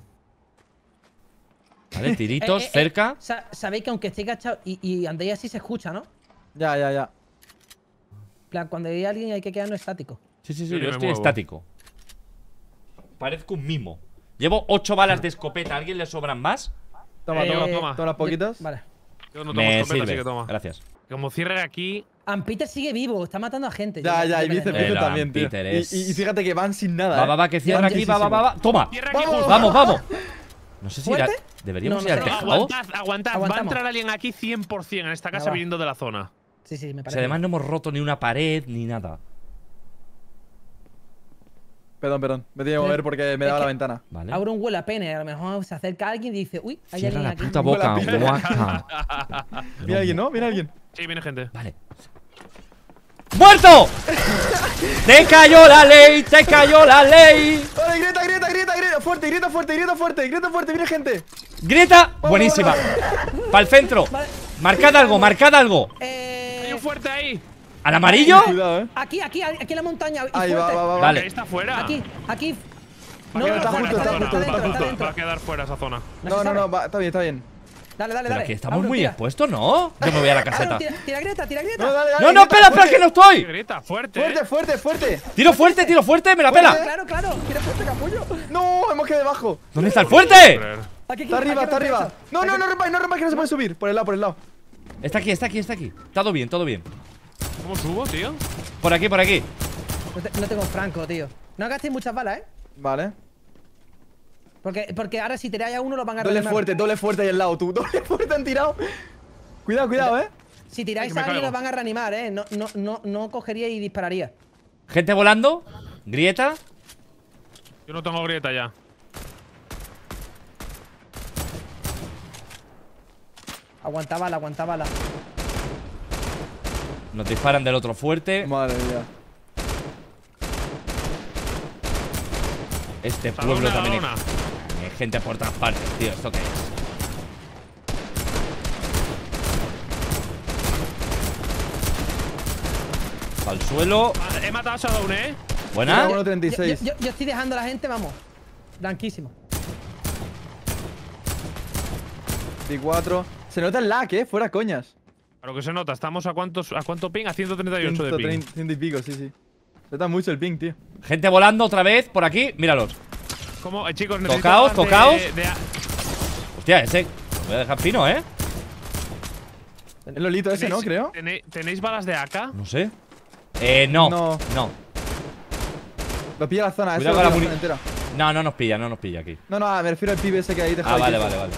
Speaker 1: Vale, tiritos cerca.
Speaker 4: Sabéis que aunque estéis agachados y andéis así se escucha, ¿no?
Speaker 2: Ya.
Speaker 4: En plan, cuando hay alguien hay que quedarnos estático.
Speaker 1: Sí,
Speaker 3: Yo
Speaker 1: yo
Speaker 3: ni me
Speaker 1: estoy
Speaker 3: muevo.
Speaker 1: estático. Parezco un mimo. Llevo 8 balas de escopeta. ¿A alguien le sobran más?
Speaker 2: Toma,
Speaker 3: Toma.
Speaker 2: toma unas poquitas.
Speaker 4: Vale.
Speaker 3: Yo no tomo
Speaker 1: Me
Speaker 3: escopeta, así
Speaker 1: sirve.
Speaker 3: que toma.
Speaker 1: Gracias.
Speaker 3: Como cierre aquí.
Speaker 4: Peter sigue vivo, está matando a gente.
Speaker 2: Ya, y
Speaker 4: me
Speaker 2: Vice
Speaker 4: da-
Speaker 1: El
Speaker 2: también, tío.
Speaker 1: Peter es-
Speaker 2: Y fíjate que van sin nada.
Speaker 1: Va, que cierra
Speaker 2: Van
Speaker 1: aquí, va.
Speaker 2: llenísimos.
Speaker 1: Toma.
Speaker 3: Cierra aquí
Speaker 2: Vamos,
Speaker 3: justo.
Speaker 1: Vamos. No sé si
Speaker 4: ¿Fuerte?
Speaker 1: deberíamos
Speaker 4: No,
Speaker 1: ir
Speaker 4: no
Speaker 1: al
Speaker 4: sé.
Speaker 1: tejado.
Speaker 3: Aguantad. Va a
Speaker 4: Aguantamos.
Speaker 3: entrar alguien aquí 100% en esta casa
Speaker 4: va.
Speaker 3: viniendo de la zona.
Speaker 4: Sí, me
Speaker 1: O
Speaker 4: parece.
Speaker 1: sea, además no hemos roto ni una pared ni nada.
Speaker 2: Perdón. Me tenía que mover porque me daba la ventana.
Speaker 1: Vale.
Speaker 4: Ahora un huele a pene, a lo mejor se acerca alguien y dice, uy, hay
Speaker 1: Cierra
Speaker 4: alguien
Speaker 1: la
Speaker 4: aquí.
Speaker 1: puta boca,
Speaker 2: Huele a pizza.
Speaker 1: guaca.
Speaker 2: Mira alguien, ¿no? Mira alguien.
Speaker 3: Sí, viene gente.
Speaker 1: Vale. ¡Muerto! ¡Te cayó la ley! ¡Te cayó la ley!
Speaker 2: ¡Vale, grieta! ¡Fuera! fuerte, grieta fuerte, grieta fuerte, grieta fuerte, viene gente.
Speaker 1: Grieta, buenísima. Para el centro.
Speaker 4: Vale.
Speaker 1: Marcad algo, marcad algo.
Speaker 3: Hay un fuerte ahí.
Speaker 1: ¿Al amarillo?
Speaker 2: Cuidado,
Speaker 4: Aquí en la montaña. Y
Speaker 2: Ahí va,
Speaker 4: fuerte.
Speaker 2: va, va.
Speaker 1: Vale.
Speaker 3: Ahí está fuera.
Speaker 4: Aquí.
Speaker 3: Va a
Speaker 4: No,
Speaker 3: quedar
Speaker 2: está
Speaker 3: fuera
Speaker 2: justo,
Speaker 3: esa
Speaker 2: está
Speaker 3: zona.
Speaker 2: justo, está
Speaker 3: Va
Speaker 2: justo.
Speaker 3: Va a quedar fuera esa zona.
Speaker 2: No, no, no, va, está bien, está bien.
Speaker 4: Dale, dale,
Speaker 1: Pero
Speaker 4: dale.
Speaker 1: aquí estamos
Speaker 4: Auron,
Speaker 1: muy
Speaker 4: tira.
Speaker 1: expuestos, ¿no? Yo me voy a la caseta.
Speaker 4: Auron, tira grieta, tira grieta.
Speaker 2: No, dale, dale,
Speaker 1: No, no,
Speaker 2: grieta,
Speaker 1: espera, que no estoy.
Speaker 3: Grita, fuerte.
Speaker 2: Fuerte, fuerte, fuerte.
Speaker 1: Tiro fuerte, me la pela.
Speaker 4: Claro, claro. Tira fuerte, capullo.
Speaker 2: No, hemos quedado debajo.
Speaker 1: ¿Dónde está el fuerte?
Speaker 4: Aquí,
Speaker 2: Está arriba, está arriba. No, no, no rompáis, no rompáis que no se puede subir. Por el lado, por el lado.
Speaker 1: Está aquí, está aquí, está aquí. Todo bien, todo bien.
Speaker 3: ¿Cómo subo, tío?
Speaker 1: Por aquí, por aquí.
Speaker 4: No tengo franco, tío. No gastéis muchas balas,
Speaker 2: Vale.
Speaker 4: Porque ahora si tiráis a uno lo van a reanimar.
Speaker 2: Doble fuerte ahí al lado, tú. Doble fuerte han tirado. Cuidado, cuidado,
Speaker 4: Si tiráis
Speaker 3: Que me
Speaker 4: a alguien
Speaker 3: caigo.
Speaker 4: lo van a reanimar, No cogería y dispararía.
Speaker 1: Gente volando. Grieta.
Speaker 3: Yo no tengo grieta ya.
Speaker 4: Aguanta bala, aguanta bala.
Speaker 1: Nos disparan del otro fuerte.
Speaker 2: Madre mía.
Speaker 1: Este
Speaker 3: La
Speaker 1: pueblo
Speaker 3: lona,
Speaker 1: también
Speaker 3: la lona.
Speaker 1: hay gente por todas partes, tío. ¿Esto qué es? Al suelo.
Speaker 3: Ah, he matado a Shadow, ¿eh?
Speaker 1: Buena.
Speaker 2: Mira, 1.36.
Speaker 4: Yo estoy dejando a la gente, vamos. Blanquísimo.
Speaker 2: 24. Se nota el lag, fuera coñas.
Speaker 3: Pero que se nota, estamos a cuánto ping? A 138 de ping.
Speaker 2: 100 y pico, sí, sí. Se nota mucho el ping, tío.
Speaker 1: Gente volando otra vez por aquí. Míralos.
Speaker 3: ¿Cómo? Chicos, necesito
Speaker 1: Tocaos,
Speaker 3: balas
Speaker 1: tocaos.
Speaker 3: de
Speaker 1: Hostia, ese. Lo voy a dejar fino, ¿eh?
Speaker 2: El Lolito ese, ¿no? Creo.
Speaker 3: ¿Tenéis balas de AK?
Speaker 1: No sé. No.
Speaker 2: No.
Speaker 1: No.
Speaker 2: Lo pilla la zona,
Speaker 1: Cuidado
Speaker 2: ese
Speaker 1: con la
Speaker 2: lo pilla
Speaker 1: muni-
Speaker 2: la zona entera.
Speaker 1: No, no nos pilla aquí.
Speaker 2: No, no, me refiero al pibe ese que ahí te
Speaker 1: Ah, vale, vale, vale.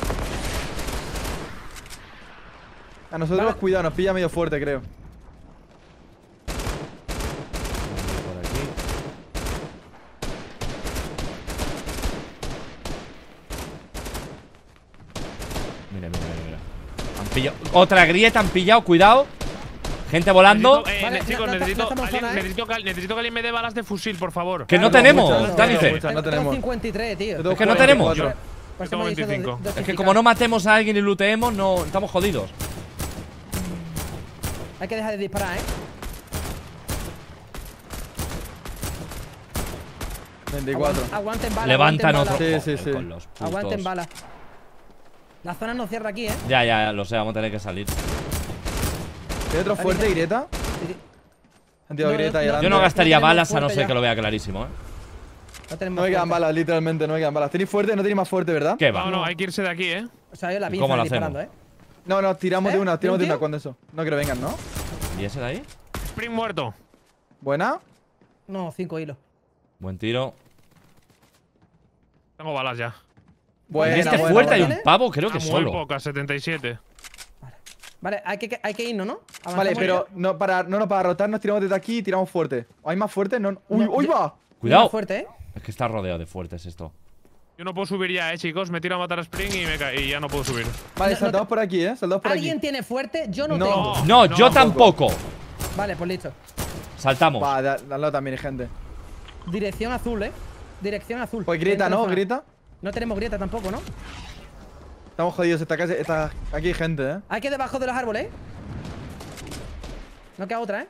Speaker 2: A nosotros, cuidado, nos pilla medio fuerte, creo.
Speaker 1: Por aquí. Mira, mira, mira, mira. Han pillado. Otra grieta, han pillado, cuidado. Gente volando.
Speaker 4: Vale,
Speaker 3: Chicos,
Speaker 4: no
Speaker 3: necesito
Speaker 4: estamos en zona, ¿eh?
Speaker 3: necesito que alguien me dé balas de fusil, por favor.
Speaker 1: Que no
Speaker 2: Claro,
Speaker 1: tenemos,
Speaker 2: muchas,
Speaker 1: Danice.
Speaker 2: muchas. No
Speaker 4: Tengo
Speaker 2: tenemos.
Speaker 4: 53, tío.
Speaker 2: Yo tengo
Speaker 1: Es que no tenemos.
Speaker 2: 44.
Speaker 4: Pues
Speaker 3: tengo
Speaker 4: hemos dicho
Speaker 3: 25.
Speaker 1: Es que como no matemos a alguien y looteemos, no estamos jodidos.
Speaker 4: Hay que dejar de disparar,
Speaker 2: 24.
Speaker 4: Aguanten bala.
Speaker 1: Levantan
Speaker 4: aguanten
Speaker 1: otro.
Speaker 4: bala.
Speaker 2: Sí, sí,
Speaker 1: Joder,
Speaker 2: sí.
Speaker 1: con los putos.
Speaker 4: Aguanten bala. La zona no cierra aquí,
Speaker 1: Ya, ya, lo sé, vamos a tener que salir.
Speaker 2: ¿Hay otro fuerte, Grieta? Han tirado
Speaker 4: No,
Speaker 2: Grieta ahí
Speaker 4: no,
Speaker 2: adelante.
Speaker 1: Yo no gastaría
Speaker 4: tenemos
Speaker 1: balas a no
Speaker 4: fuerte
Speaker 1: ser
Speaker 4: ya.
Speaker 1: que lo vea clarísimo, ¿eh?
Speaker 4: No tenemos
Speaker 2: No me quedan
Speaker 4: fuerza.
Speaker 2: balas, literalmente, no me quedan balas. ¿Tenéis fuerte? No tenéis más fuerte, ¿verdad?
Speaker 1: ¿Qué va?
Speaker 3: No, no, hay que irse de aquí, ¿eh?
Speaker 4: O sea, yo la
Speaker 1: ¿Y
Speaker 4: pinza
Speaker 1: cómo lo
Speaker 4: disparando,
Speaker 1: hacemos?
Speaker 2: No, no, tiramos de
Speaker 4: ¿Eh?
Speaker 2: una, tiramos de
Speaker 4: ¿Un
Speaker 2: una
Speaker 4: tío?
Speaker 2: con eso. No creo vengan, ¿no?
Speaker 1: ¿Y ese de ahí?
Speaker 3: Spring muerto.
Speaker 2: Buena.
Speaker 4: No, 5 hilos.
Speaker 1: Buen tiro.
Speaker 3: Tengo balas ya.
Speaker 2: Buena,
Speaker 1: en este
Speaker 2: buena,
Speaker 1: fuerte hay
Speaker 2: buena.
Speaker 1: un pavo, creo que
Speaker 3: Muy
Speaker 1: solo.
Speaker 3: pocas, 77.
Speaker 4: Vale, hay que irnos, ¿no?
Speaker 2: Vale,
Speaker 4: ¿Avanzamos
Speaker 2: pero
Speaker 4: ya?
Speaker 2: no para rotarnos tiramos desde aquí y tiramos fuerte. ¿O hay más fuerte? No. ¡Uy,
Speaker 4: No,
Speaker 2: uy,
Speaker 4: yo-
Speaker 2: va!
Speaker 1: Cuidado.
Speaker 4: Más fuerte, ¿eh?
Speaker 1: Es que está rodeado de fuertes esto.
Speaker 3: Yo no puedo subir ya, chicos. Me tiro a matar a Spring y ya no puedo subir.
Speaker 2: Vale,
Speaker 4: No,
Speaker 2: saltamos por aquí, saltamos por
Speaker 4: ¿Alguien
Speaker 2: aquí.
Speaker 4: tiene fuerte? Yo no,
Speaker 2: No.
Speaker 4: tengo.
Speaker 1: No,
Speaker 3: no,
Speaker 1: yo
Speaker 2: tampoco.
Speaker 1: tampoco.
Speaker 4: Vale, pues listo.
Speaker 1: Saltamos.
Speaker 2: Va, dale también, gente.
Speaker 4: Dirección azul, ¿eh? Dirección azul.
Speaker 2: Pues grieta,
Speaker 4: Dentro de
Speaker 2: ¿no?
Speaker 4: zona.
Speaker 2: Grieta.
Speaker 4: No tenemos grieta tampoco, ¿no?
Speaker 2: Estamos jodidos, aquí hay gente,
Speaker 4: Hay que debajo de los árboles, ¿eh? No queda otra, ¿eh?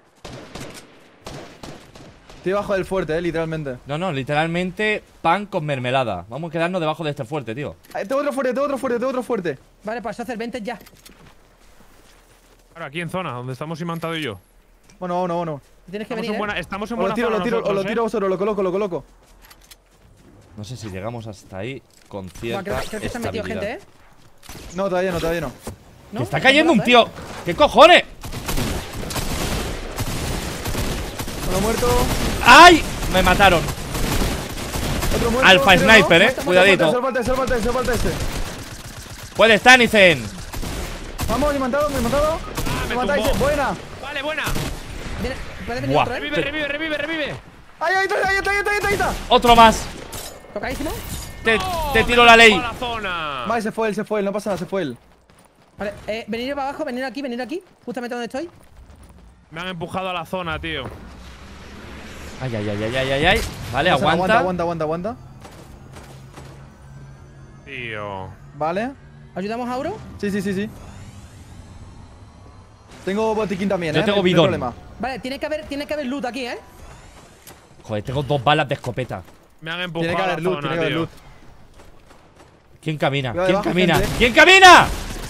Speaker 2: Estoy debajo del fuerte, literalmente.
Speaker 1: No, no, literalmente pan con mermelada. Vamos a quedarnos debajo de este fuerte, tío.
Speaker 2: Tengo otro fuerte, tengo otro fuerte, tengo otro fuerte.
Speaker 4: Vale, pues hacer 20 ya.
Speaker 3: Ahora, aquí en zona, donde estamos Imantado y yo.
Speaker 2: Bueno, vámonos.
Speaker 4: Tienes que
Speaker 3: Estamos
Speaker 4: venir,
Speaker 3: en
Speaker 4: ¿eh?
Speaker 3: buena, estamos en
Speaker 2: Os lo
Speaker 3: buena
Speaker 2: tiro,
Speaker 3: zona
Speaker 2: lo tiro, os lo
Speaker 3: nosotros,
Speaker 2: tiro a vosotros, lo coloco.
Speaker 1: No sé si llegamos hasta ahí con
Speaker 4: Buah,
Speaker 1: cierta
Speaker 4: creo que se han metido
Speaker 1: estabilidad.
Speaker 4: gente, ¿eh?
Speaker 2: No, todavía no, todavía no.
Speaker 4: ¿No?
Speaker 1: ¡Que está
Speaker 4: ¿Está
Speaker 1: cayendo un
Speaker 4: volando,
Speaker 1: tío! ¿Qué cojones?
Speaker 2: Uno muerto.
Speaker 1: ¡Ay! Me mataron.
Speaker 2: Otro muerto.
Speaker 1: Alpha
Speaker 2: creo,
Speaker 1: Sniper,
Speaker 2: ¿no?
Speaker 1: eh. Cuidadito.
Speaker 2: Se falta ese.
Speaker 1: Puede estar, Nicen.
Speaker 2: Vamos, me he matado.
Speaker 3: me
Speaker 2: Me matáis,
Speaker 3: tumbó.
Speaker 2: buena.
Speaker 3: ¿eh? Vale, buena.
Speaker 4: Viene- Puede venir
Speaker 1: Buah.
Speaker 4: otro, ¿eh?
Speaker 3: Revive.
Speaker 2: Ahí está.
Speaker 1: Otro más.
Speaker 4: Tocadísimo.
Speaker 1: Te tiro la ley.
Speaker 3: A la zona.
Speaker 2: Vale, se fue él, no pasa nada, se fue él.
Speaker 4: Vale, venir para abajo, venir aquí. Justamente donde estoy.
Speaker 3: Me han empujado a la zona, tío.
Speaker 1: Ay. Vale,
Speaker 2: O sea,
Speaker 1: aguanta.
Speaker 2: Aguanta.
Speaker 3: Tío.
Speaker 2: Vale.
Speaker 4: ¿Ayudamos a Auro?
Speaker 2: Sí, sí, sí, sí. Tengo botiquín también,
Speaker 1: Yo tengo
Speaker 2: no hay
Speaker 1: bidón.
Speaker 2: problema.
Speaker 4: Vale, tiene que haber loot aquí, ¿eh?
Speaker 1: Joder, tengo 2 balas de escopeta.
Speaker 3: Me han empujado
Speaker 2: Tiene que
Speaker 3: a la
Speaker 2: haber loot,
Speaker 3: zona,
Speaker 2: tiene que haber
Speaker 3: tío.
Speaker 2: loot.
Speaker 1: ¿Quién camina?
Speaker 2: Cuidado,
Speaker 1: ¿Quién
Speaker 2: debajo,
Speaker 1: camina?
Speaker 2: gente.
Speaker 1: ¿Quién camina?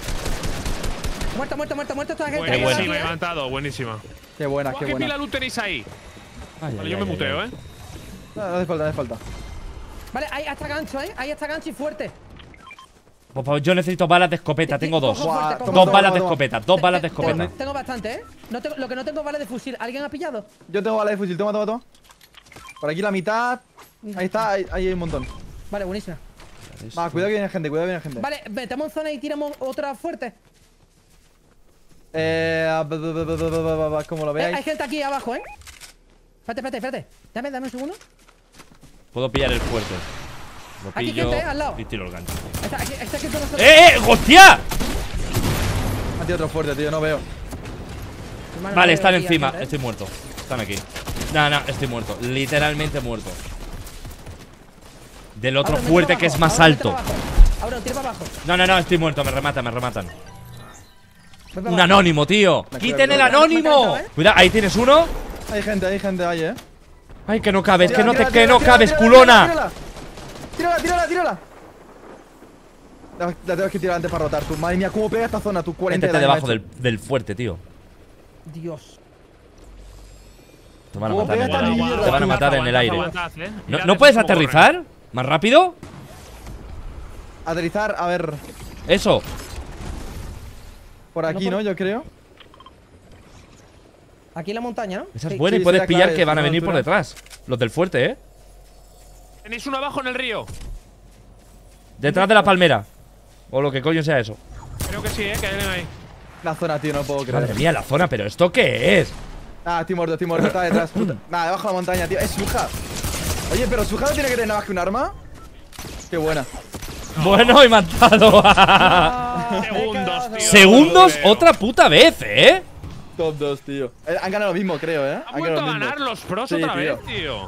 Speaker 4: Muerta esta gente.
Speaker 1: Qué buena.
Speaker 3: Buenísima, levantado, buenísima.
Speaker 2: Qué buena,
Speaker 3: Guau,
Speaker 2: qué
Speaker 3: ¿qué
Speaker 2: buena.
Speaker 3: pila loot tenéis ahí?
Speaker 1: Ay,
Speaker 3: Vale,
Speaker 1: ay,
Speaker 3: yo
Speaker 1: ay,
Speaker 3: me
Speaker 1: ay,
Speaker 3: muteo,
Speaker 1: ay.
Speaker 2: No, no hace falta, no hace falta.
Speaker 4: Vale, ahí hasta gancho, ¿eh? Ahí hasta gancho y fuerte.
Speaker 1: Por favor, yo necesito balas de escopeta. Tengo 2.
Speaker 4: Cojo fuerte, cojo
Speaker 1: 2
Speaker 4: fuerte.
Speaker 1: balas de
Speaker 2: toma.
Speaker 1: escopeta. 2 balas de
Speaker 4: Tengo-
Speaker 1: escopeta.
Speaker 4: Tengo bastante, ¿eh? Lo que no tengo balas de fusil. ¿Alguien ha pillado?
Speaker 2: Yo tengo bala de fusil, toma, toma, toma. Por aquí la mitad. Ahí está, ahí hay un montón.
Speaker 4: Vale, buenísima.
Speaker 2: Va, cuidado que viene gente, cuidado que viene gente.
Speaker 4: Vale, metemos en zona y tiramos otra fuerte.
Speaker 2: Como lo
Speaker 4: Hay
Speaker 2: veáis.
Speaker 4: gente aquí abajo, ¿eh? Espérate. Dame un segundo.
Speaker 1: Puedo pillar el fuerte. Lo
Speaker 4: Aquí
Speaker 1: pillo
Speaker 4: gente, al lado.
Speaker 1: y tiro el gancho.
Speaker 4: Está aquí con nosotros.
Speaker 1: ¡Hostia!
Speaker 2: Ha tirado otro fuerte, tío, no veo.
Speaker 4: Hermano,
Speaker 1: Vale,
Speaker 4: no
Speaker 1: están
Speaker 4: veo aquí a
Speaker 1: encima.
Speaker 4: gente, ¿eh?
Speaker 1: Estoy muerto. Están aquí. No, estoy muerto. Literalmente muerto. Del otro
Speaker 4: Ahora, mete
Speaker 1: fuerte
Speaker 4: para
Speaker 1: que es
Speaker 4: abajo,
Speaker 1: más
Speaker 4: ahora, mete
Speaker 1: alto.
Speaker 4: para abajo. Ahora, tira para abajo.
Speaker 1: No, estoy muerto. Me rematan.
Speaker 4: Vete para
Speaker 1: Un
Speaker 4: abajo.
Speaker 1: anónimo, tío.
Speaker 2: Me
Speaker 1: ¡Quiten el
Speaker 2: quedo-
Speaker 1: anónimo!
Speaker 4: me he
Speaker 1: Cuidado, ahí tienes uno.
Speaker 2: Hay gente ahí,
Speaker 1: Ay, que no cabes, que no
Speaker 2: Tírala,
Speaker 1: que no
Speaker 2: tírala,
Speaker 1: cabes,
Speaker 2: tírala,
Speaker 1: culona.
Speaker 2: Tírala. La tengo que tirar antes para rotar, tú. Madre mía, cómo pega esta zona, tú 40
Speaker 1: Métete
Speaker 2: de daño
Speaker 1: debajo
Speaker 2: ha hecho.
Speaker 1: del fuerte, tío.
Speaker 4: Dios.
Speaker 1: Te van a
Speaker 2: ¿Cómo
Speaker 1: matar en
Speaker 2: pega
Speaker 1: el
Speaker 2: esta
Speaker 1: aire.
Speaker 2: mierda?
Speaker 1: Te van a matar en el aire.
Speaker 3: Aguantad,
Speaker 1: ¿No,
Speaker 3: Mirad
Speaker 1: no puedes
Speaker 3: cómo corren.
Speaker 1: aterrizar? ¿Más rápido?
Speaker 2: Aterrizar, a ver.
Speaker 1: Eso.
Speaker 2: Por aquí, ¿no? Yo creo.
Speaker 4: Aquí en la montaña, ¿no?
Speaker 1: Esa es
Speaker 4: Sí.
Speaker 1: buena y
Speaker 2: sí,
Speaker 1: puedes
Speaker 2: será
Speaker 1: pillar
Speaker 2: clave,
Speaker 1: que van a
Speaker 2: zona de
Speaker 1: venir por
Speaker 2: altura.
Speaker 1: detrás. Los del fuerte, ¿eh?
Speaker 3: Tenéis uno abajo en el río.
Speaker 1: Detrás de la palmera. O lo que coño sea eso.
Speaker 3: Creo que sí, que hay alguien ahí.
Speaker 2: La zona, tío, no puedo creer.
Speaker 1: Madre mía, la zona, pero ¿esto qué es?
Speaker 2: Ah, estoy muerto, está detrás. Puta. Nada, debajo de la montaña, tío. Es Suja. Oye, pero Suja no tiene que tener nada más que un arma. Qué buena.
Speaker 1: Bueno, he matado.
Speaker 3: Segundos, tío.
Speaker 1: Segundos
Speaker 3: No lo veo.
Speaker 1: otra puta vez, ¿eh?
Speaker 2: Top 2, tío. Han ganado lo mismo, creo, ¿eh?
Speaker 3: Han vuelto a ganar los pros
Speaker 2: Sí,
Speaker 3: otra
Speaker 2: tío.
Speaker 3: vez, tío.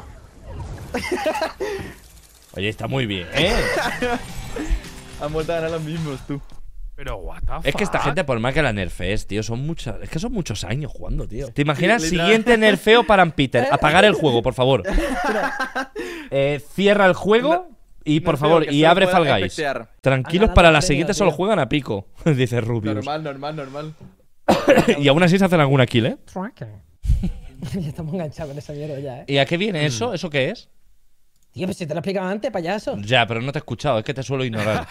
Speaker 1: Oye, está muy bien, ¿eh?
Speaker 2: Han vuelto a ganar los mismos, tú.
Speaker 3: Pero, what the fuck.
Speaker 1: Es que esta gente, por más que la nerfees, tío, son muchas. Es que son muchos años jugando, tío. ¿Te imaginas?
Speaker 2: Sí, literal.
Speaker 1: Siguiente nerfeo para Peter. Apagar el juego, por favor. Cierra el juego y, por
Speaker 2: Nerfeo,
Speaker 1: favor,
Speaker 2: que
Speaker 1: y
Speaker 2: solo
Speaker 1: abre
Speaker 2: pueda
Speaker 1: Fall Guys.
Speaker 2: efectear.
Speaker 1: Tranquilos,
Speaker 4: Han
Speaker 1: para
Speaker 4: ganado
Speaker 1: la
Speaker 4: el
Speaker 1: siguiente
Speaker 4: premio,
Speaker 1: solo
Speaker 4: tío.
Speaker 1: juegan a pico, dice Rubius.
Speaker 2: Normal.
Speaker 1: Y aún así se hacen alguna kill, ¿eh?
Speaker 4: Tracker. Ya estamos enganchados con esa mierda ya, ¿eh?
Speaker 1: ¿Y a qué viene eso? ¿Eso qué es?
Speaker 4: Tío, pues si te lo explicaba antes, payaso.
Speaker 1: Ya, pero no te he escuchado, es que te suelo ignorar.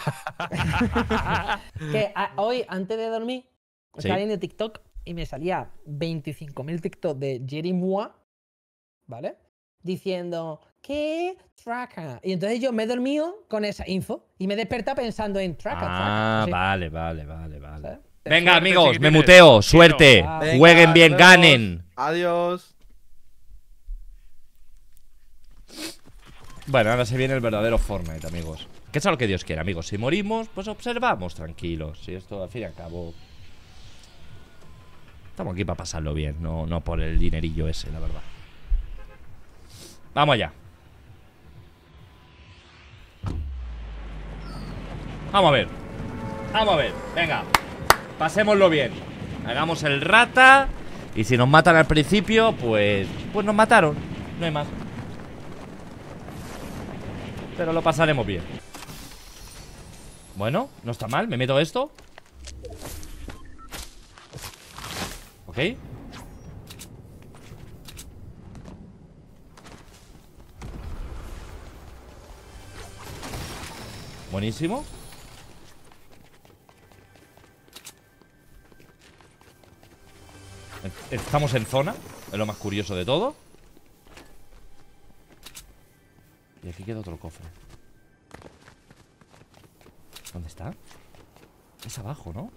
Speaker 4: Que hoy, antes de dormir,
Speaker 1: Sí.
Speaker 4: estaba viendo TikTok y me salía 25.000 TikTok de Jerry Mua, ¿vale? Diciendo, ¿qué? Tracker. Y entonces yo me he dormido con esa info y me he despertado pensando en tracker.
Speaker 1: Ah,
Speaker 4: Sí.
Speaker 1: vale.
Speaker 4: ¿Sabes?
Speaker 1: Venga,
Speaker 3: Suerte,
Speaker 1: amigos, me
Speaker 3: chiquitines.
Speaker 1: muteo. Suerte.
Speaker 4: Ah.
Speaker 2: Venga,
Speaker 1: Jueguen bien,
Speaker 2: nos vemos.
Speaker 1: ganen.
Speaker 2: Adiós.
Speaker 1: Bueno, ahora se viene el verdadero Fortnite, amigos. Que sea lo que Dios quiera, amigos. Si morimos, pues observamos tranquilos. Si esto, al fin y al cabo, estamos aquí para pasarlo bien, no por el dinerillo ese, la verdad. Vamos allá. Vamos a ver, venga. Pasémoslo bien. Hagamos el rata. Y si nos matan al principio, pues nos mataron. No hay más. Pero lo pasaremos bien. Bueno, no está mal, me meto esto. Ok. Buenísimo. Estamos en zona, es lo más curioso de todo. Y aquí queda otro cofre. ¿Dónde está? Es abajo, ¿no?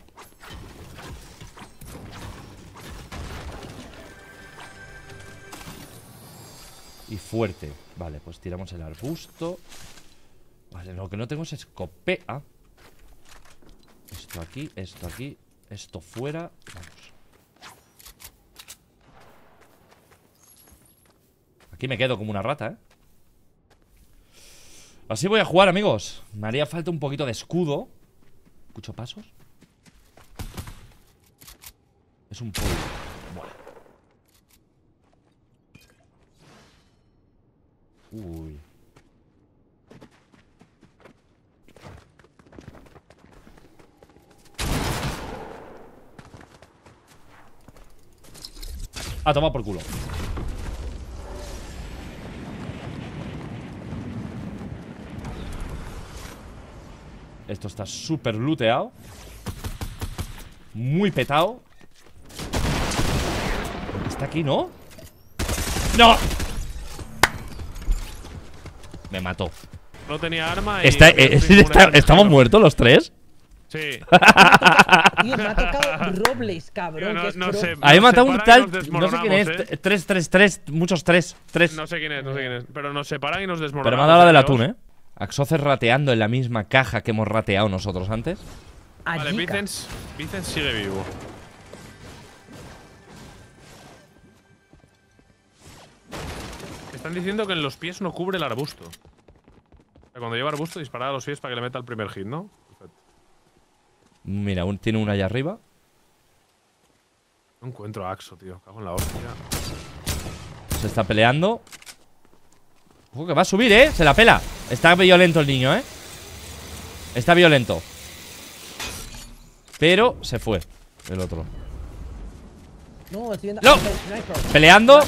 Speaker 1: Y fuerte. Vale, pues tiramos el arbusto. Vale, lo que no tengo es escopeta. Esto aquí, esto fuera. Vamos. Aquí me quedo como una rata, ¿eh? Así voy a jugar, amigos. Me haría falta un poquito de escudo. ¿Escucho pasos? Es un pollo. Buah. Uy. A tomar por culo. Esto está súper looteado. Muy petado. Está aquí, ¿no? ¡No! Me mató.
Speaker 3: No tenía arma y...
Speaker 1: ¿Estamos muertos los tres?
Speaker 3: Sí.
Speaker 4: Tío, me ha tocado Robles, cabrón.
Speaker 3: Yo
Speaker 4: que es
Speaker 3: no
Speaker 4: pro.
Speaker 3: sé.
Speaker 1: A mí me ha matado un
Speaker 3: Nos
Speaker 1: tal.
Speaker 3: separan y nos
Speaker 1: No sé quién es.
Speaker 3: desmoronamos,
Speaker 1: 3, 3, 3. Muchos 3. 3.
Speaker 3: No sé quién es, no sé quién es. Pero nos separan y nos desmoronamos.
Speaker 1: Pero me ha dado la del atún, ¿eh? Axocer rateando en la misma caja que hemos rateado nosotros antes.
Speaker 3: Vale,
Speaker 4: Allí,
Speaker 3: Vicens sigue vivo. Están diciendo que en los pies no cubre el arbusto. O sea, cuando lleva arbusto, disparar a los pies para que le meta el primer hit, ¿no? Perfecto.
Speaker 1: Mira, tiene una allá arriba.
Speaker 3: No encuentro a Axo, tío. Cago en la hostia.
Speaker 1: Se está peleando. Ojo, que va a subir, ¿eh? Se la pela. Está violento el niño, ¿eh? Está violento. Pero se fue el otro.
Speaker 4: No, estoy viendo.
Speaker 1: ¡No! Peleando.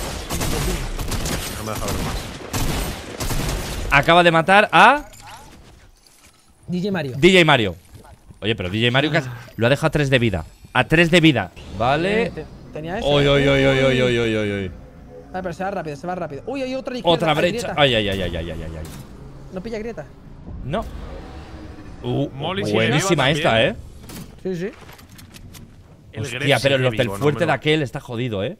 Speaker 3: No me deja ver más.
Speaker 1: Acaba de matar a
Speaker 4: DJ Mario.
Speaker 1: DJ Mario. Oye, pero DJ Mario lo ha dejado a 3 de vida. A 3 de vida. Vale.
Speaker 4: Tenía eso.
Speaker 1: Uy, uy, uy, uy, uy, uy, uy, uy, uy.
Speaker 4: Vale, pero se va rápido, se va rápido. Uy, hay otra izquierda.
Speaker 1: Otra
Speaker 4: hay
Speaker 1: brecha.
Speaker 4: grieta.
Speaker 1: Ay, ay, ay, ay, ay, ay, ay.
Speaker 4: No pilla grieta.
Speaker 1: No.
Speaker 3: Molly sigue
Speaker 1: Buenísima
Speaker 3: viva
Speaker 1: esta,
Speaker 3: también.
Speaker 4: Sí, sí.
Speaker 3: El
Speaker 1: Hostia,
Speaker 3: Gref
Speaker 1: pero
Speaker 3: sigue
Speaker 1: los del
Speaker 3: vivo,
Speaker 1: fuerte
Speaker 3: no me
Speaker 1: de
Speaker 3: lo-
Speaker 1: aquel está jodido, ¿eh?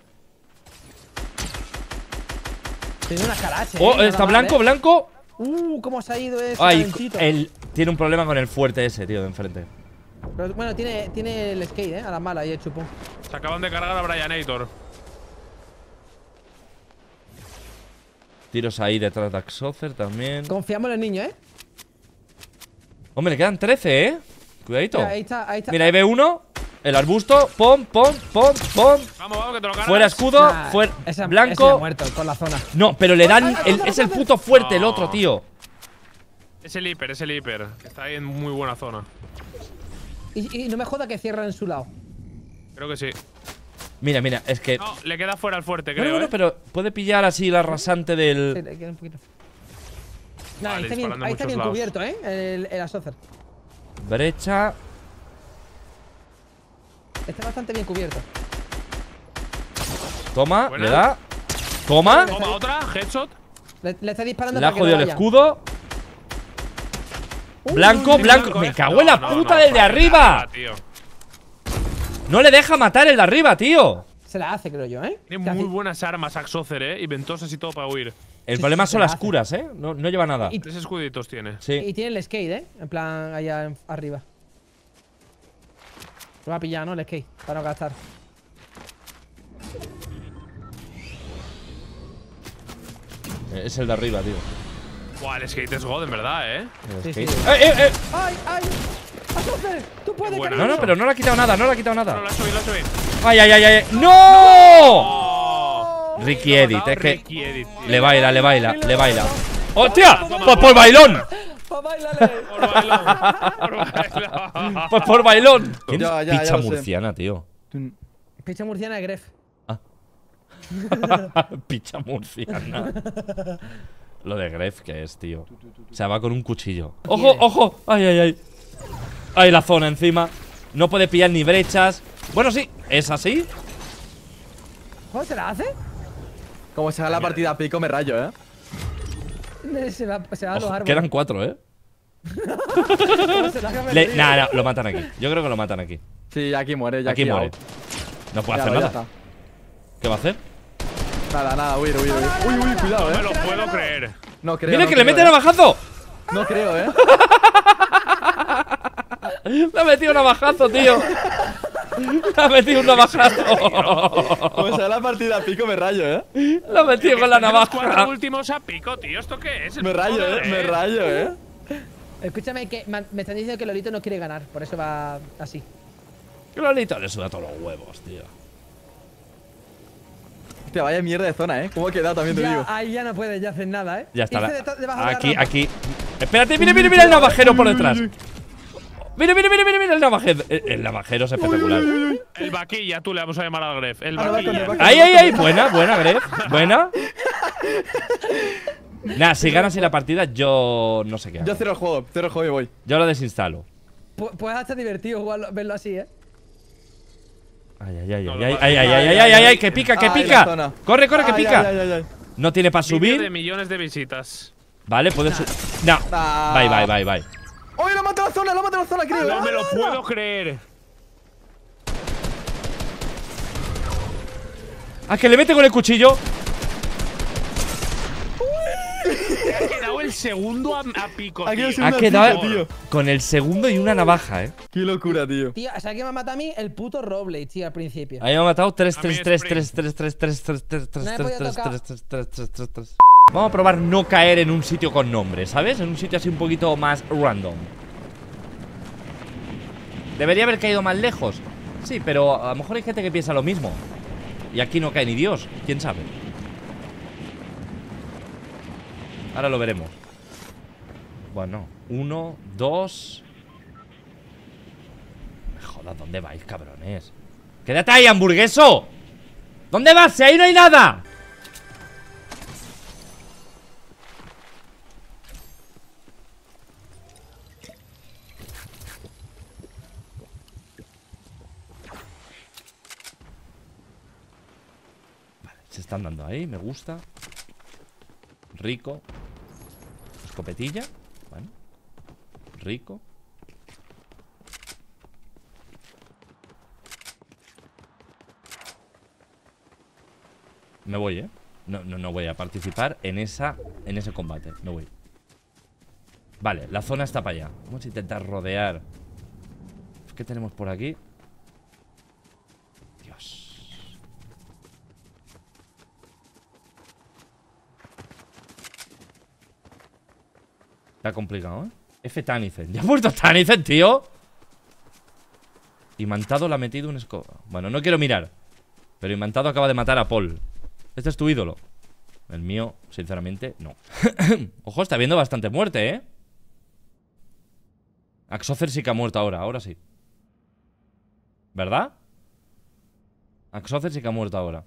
Speaker 4: Tiene una caracha.
Speaker 1: Oh,
Speaker 4: nada
Speaker 1: está
Speaker 4: mal,
Speaker 1: blanco,
Speaker 4: ¿eh?
Speaker 1: blanco.
Speaker 4: Cómo se ha ido ese
Speaker 1: Ay,
Speaker 4: calentito.
Speaker 1: tiene un problema con el fuerte ese, tío, de enfrente.
Speaker 4: Pero, bueno, tiene el skate, a la mala ahí el chupón.
Speaker 3: Se acaban de cargar a Brianator.
Speaker 1: Tiros ahí detrás de Axocer también.
Speaker 4: Confiamos en el niño,
Speaker 1: Hombre, le quedan 13, ¿eh? Cuidadito.
Speaker 4: Mira, ahí está, ahí está.
Speaker 1: Mira, ahí ve uno. El arbusto. Pom, pom, pom, pom.
Speaker 3: Vamos, vamos, que te lo cargas.
Speaker 1: Fuera escudo.
Speaker 4: Nah,
Speaker 1: Fuera.
Speaker 4: ese ha
Speaker 1: Blanco.
Speaker 4: muerto con la zona.
Speaker 1: No, pero le dan. Es el puto fuerte, el otro, tío.
Speaker 3: Es el hiper, que está ahí en muy buena zona.
Speaker 4: Y no me joda que cierran en su lado.
Speaker 3: Creo que sí.
Speaker 1: Mira, mira, es que.
Speaker 3: No, le queda fuera el fuerte,
Speaker 1: Bueno,
Speaker 3: creo,
Speaker 1: bueno, pero puede pillar así la rasante
Speaker 4: Sí,
Speaker 1: del.
Speaker 4: le queda un poquito. Nah,
Speaker 3: Vale,
Speaker 4: ahí está bien,
Speaker 3: disparando en
Speaker 4: ahí está
Speaker 3: muchos
Speaker 4: bien
Speaker 3: lados.
Speaker 4: cubierto, el Asocer.
Speaker 1: Brecha.
Speaker 4: Está bastante bien cubierto.
Speaker 1: Toma,
Speaker 3: Buena.
Speaker 1: le da. Toma.
Speaker 3: Toma otra, headshot.
Speaker 4: Le está disparando
Speaker 1: Le ha
Speaker 4: para que no
Speaker 1: jodido el
Speaker 4: vaya.
Speaker 1: escudo. Blanco,
Speaker 3: Sí,
Speaker 1: blanco. Me cago en la puta del de arriba.
Speaker 3: Tío.
Speaker 1: No le deja matar el de arriba, tío.
Speaker 4: Se la hace, creo yo,
Speaker 3: Tiene muy buenas armas Axocer, y ventosas y todo para huir.
Speaker 1: El
Speaker 4: Sí,
Speaker 1: problema
Speaker 4: sí,
Speaker 1: son
Speaker 4: se la
Speaker 1: las
Speaker 4: hace.
Speaker 1: curas, no lleva nada.
Speaker 4: Y-
Speaker 3: 3 escuditos tiene.
Speaker 1: Sí.
Speaker 4: Y tiene el skate, en plan, allá arriba. Lo va a pillar, ¿no? El skate, para no gastar.
Speaker 1: Es el de arriba, tío.
Speaker 3: Buah, el skate es God, en verdad,
Speaker 1: El
Speaker 4: Sí,
Speaker 1: skate.
Speaker 4: sí.
Speaker 1: ¡Eh!
Speaker 4: ¡Ay, ay! ¡Asocer! ¡Tú puedes,
Speaker 3: buena.
Speaker 1: No, no, pero no le ha quitado nada, no le ha quitado
Speaker 3: No,
Speaker 1: nada.
Speaker 3: lo ha subido, lo ha subido.
Speaker 1: ¡Ay, ay, ay, ay! ¡No!
Speaker 3: ¡Oh!
Speaker 1: Ricky
Speaker 3: Lo ha
Speaker 1: Edit,
Speaker 3: matado
Speaker 1: es que
Speaker 3: Ricky Edit, tío.
Speaker 1: le baila, le baila, le baila. ¡Hostia! ¡Pues por bailón!
Speaker 4: ¡Pa, báilale!
Speaker 3: Por bailón, por bailón.
Speaker 1: ¡Pues por bailón! ¿Quién
Speaker 2: Ya,
Speaker 1: es
Speaker 2: ya, ya
Speaker 1: picha
Speaker 2: lo sé.
Speaker 1: murciana, tío?
Speaker 4: Picha murciana de Gref.
Speaker 1: Picha murciana. Lo de Gref que es, tío. O sea, va con un cuchillo. ¡Ojo, ojo! ¡Ay, ay, ay! ¡Ay, la zona encima! No puede pillar ni brechas. Bueno, sí, es así.
Speaker 4: ¿Cómo se la hace?
Speaker 2: Como se haga la partida a pico, me rayo,
Speaker 4: Se va a los
Speaker 1: Ojo,
Speaker 4: árboles.
Speaker 1: quedan 4, ¿eh?
Speaker 4: ¿Cómo se la hace? Me río.
Speaker 1: Nah, lo matan aquí. Yo creo que lo matan aquí.
Speaker 2: Sí, aquí muere, ya
Speaker 1: Aquí muere.
Speaker 2: out.
Speaker 1: No puede
Speaker 2: Ya,
Speaker 1: hacer
Speaker 2: ya
Speaker 1: nada.
Speaker 2: está.
Speaker 1: ¿Qué va a hacer?
Speaker 2: Nada, nada, huir. Uy, uy, cuidado,
Speaker 3: No me lo puedo creer.
Speaker 2: No creo.
Speaker 1: ¡Mira
Speaker 2: no
Speaker 1: que le
Speaker 2: creo,
Speaker 1: mete navajazo!
Speaker 2: No creo,
Speaker 1: Le ha metido navajazo, tío. Le ha metido un navajazo.
Speaker 2: Como sea la partida a pico, me rayo,
Speaker 1: Le ha metido con la
Speaker 3: Los 4
Speaker 1: navaja.
Speaker 3: últimos a pico, tío. ¿Esto qué es?
Speaker 2: Me rayo, me rayo,
Speaker 4: Escúchame, que me están diciendo que Lolito no quiere ganar, por eso va así.
Speaker 1: Que Lolito le suda todos los huevos, tío.
Speaker 2: Hostia, vaya mierda de zona, ¿Cómo ha quedado también, te
Speaker 4: Ya,
Speaker 2: digo?
Speaker 4: ahí ya no puedes ya hacer nada,
Speaker 1: Ya está.
Speaker 4: Irse debajo de la
Speaker 1: Aquí,
Speaker 4: rampa.
Speaker 1: aquí. Espérate, mira, mira, mira el navajero por detrás. Mira, mira, mira, mira, mira el navajero. El navajero es espectacular.
Speaker 3: El vaquilla, tú le vamos a llamar al Gref. El
Speaker 2: Ah, no,
Speaker 3: vaquilla.
Speaker 2: con el
Speaker 1: Ahí, ahí, ahí. Buena, buena, Gref. Buena. Nah, si ganas en la partida, yo no sé qué hago.
Speaker 2: Yo cierro el juego y voy.
Speaker 1: Yo lo desinstalo.
Speaker 4: Puede estar divertido jugarlo, verlo así,
Speaker 1: Ay, ay, ay,
Speaker 3: No,
Speaker 1: ay,
Speaker 3: lo
Speaker 1: ay,
Speaker 3: va-
Speaker 1: ay, ay, ay, ay, ay, ay, que pica, que
Speaker 2: Ay, la
Speaker 1: pica.
Speaker 2: zona.
Speaker 1: Corre, corre, que
Speaker 2: Ay,
Speaker 1: pica.
Speaker 2: ay, ay, ay.
Speaker 1: No tiene para
Speaker 3: Vídeo de
Speaker 1: subir.
Speaker 3: millones de visitas.
Speaker 1: Vale, puede subir. No.
Speaker 2: Ah.
Speaker 1: Bye, bye, bye, bye.
Speaker 2: ¡Oye, lo ha matado la zona, creo!
Speaker 3: No me lo puedo creer.
Speaker 1: Ah, que le mete con el cuchillo.
Speaker 3: Ha quedado el segundo a pico,
Speaker 2: Aquí
Speaker 3: tío.
Speaker 2: es
Speaker 1: Ha
Speaker 2: una
Speaker 1: quedado
Speaker 2: pica, tío.
Speaker 1: con el segundo y una navaja,
Speaker 2: Qué locura, tío.
Speaker 4: Tío, o sea, que me ha matado a mí el puto Roble, tío, al principio.
Speaker 1: Ahí me ha matado 3,
Speaker 3: A
Speaker 1: 3,
Speaker 3: mí
Speaker 1: 3,
Speaker 3: Sprint.
Speaker 1: 3, 3, 3, 3, 3, 3, 3,
Speaker 4: No he
Speaker 1: 3,
Speaker 4: podido
Speaker 1: 3,
Speaker 4: tocar.
Speaker 1: 3, 3, 3, 3, 3, 3. Vamos a probar no caer en un sitio con nombre, ¿sabes? En un sitio así un poquito más random. ¿Debería haber caído más lejos? Sí, pero a lo mejor hay gente que piensa lo mismo. Y aquí no cae ni Dios, quién sabe. Ahora lo veremos. Bueno, 1, 2. Joder, ¿dónde vais, cabrones? ¡Quédate ahí, hamburgueso! ¿Dónde vas? Si ahí no hay nada. Vale, se están dando ahí, me gusta. Rico. Escopetilla. Bueno. Rico. Me voy, no voy a participar en ese combate. Me voy. Vale, la zona está para allá. Vamos a intentar rodear. ¿Qué tenemos por aquí? Dios. Está complicado, F Tannicen. ¿Ya ha muerto Tannicen, tío? Imantado le ha metido un escoba. Bueno, no quiero mirar. Pero Imantado acaba de matar a Paul. Este es tu ídolo. El mío, sinceramente, no. Ojo, está viendo bastante muerte, Axocer sí que ha muerto ahora, ahora sí. ¿Verdad? Axocer sí que ha muerto ahora.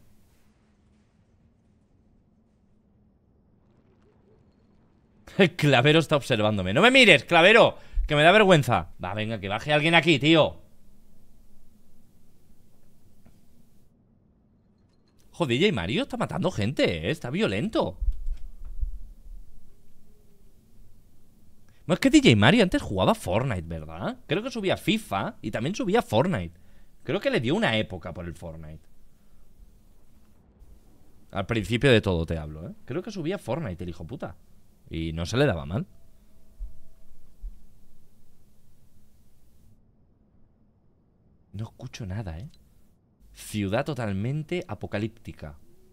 Speaker 1: El clavero está observándome. ¡No me mires, clavero! Que me da vergüenza. Va, venga, que baje alguien aquí, tío. Joder, DJ Mario está matando gente, está violento. No, es que DJ Mario antes jugaba Fortnite, ¿verdad? Creo que subía FIFA y también subía Fortnite. Creo que le dio una época por el Fortnite. Al principio de todo te hablo, Creo que subía Fortnite el hijo puta. Y no se le daba mal. No escucho nada, Ciudad totalmente apocalíptica.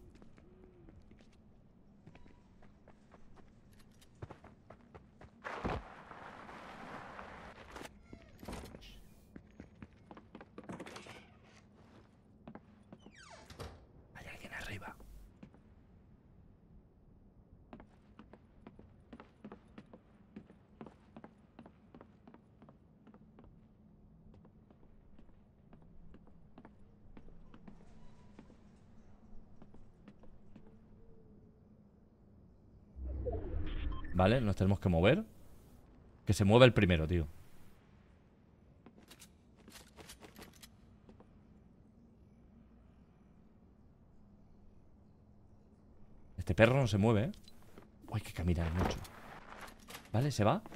Speaker 1: Hay alguien arriba. Vale, nos tenemos que mover. Que se mueva el primero, tío. Este perro no se mueve, Hay que caminar mucho. Vale, se va.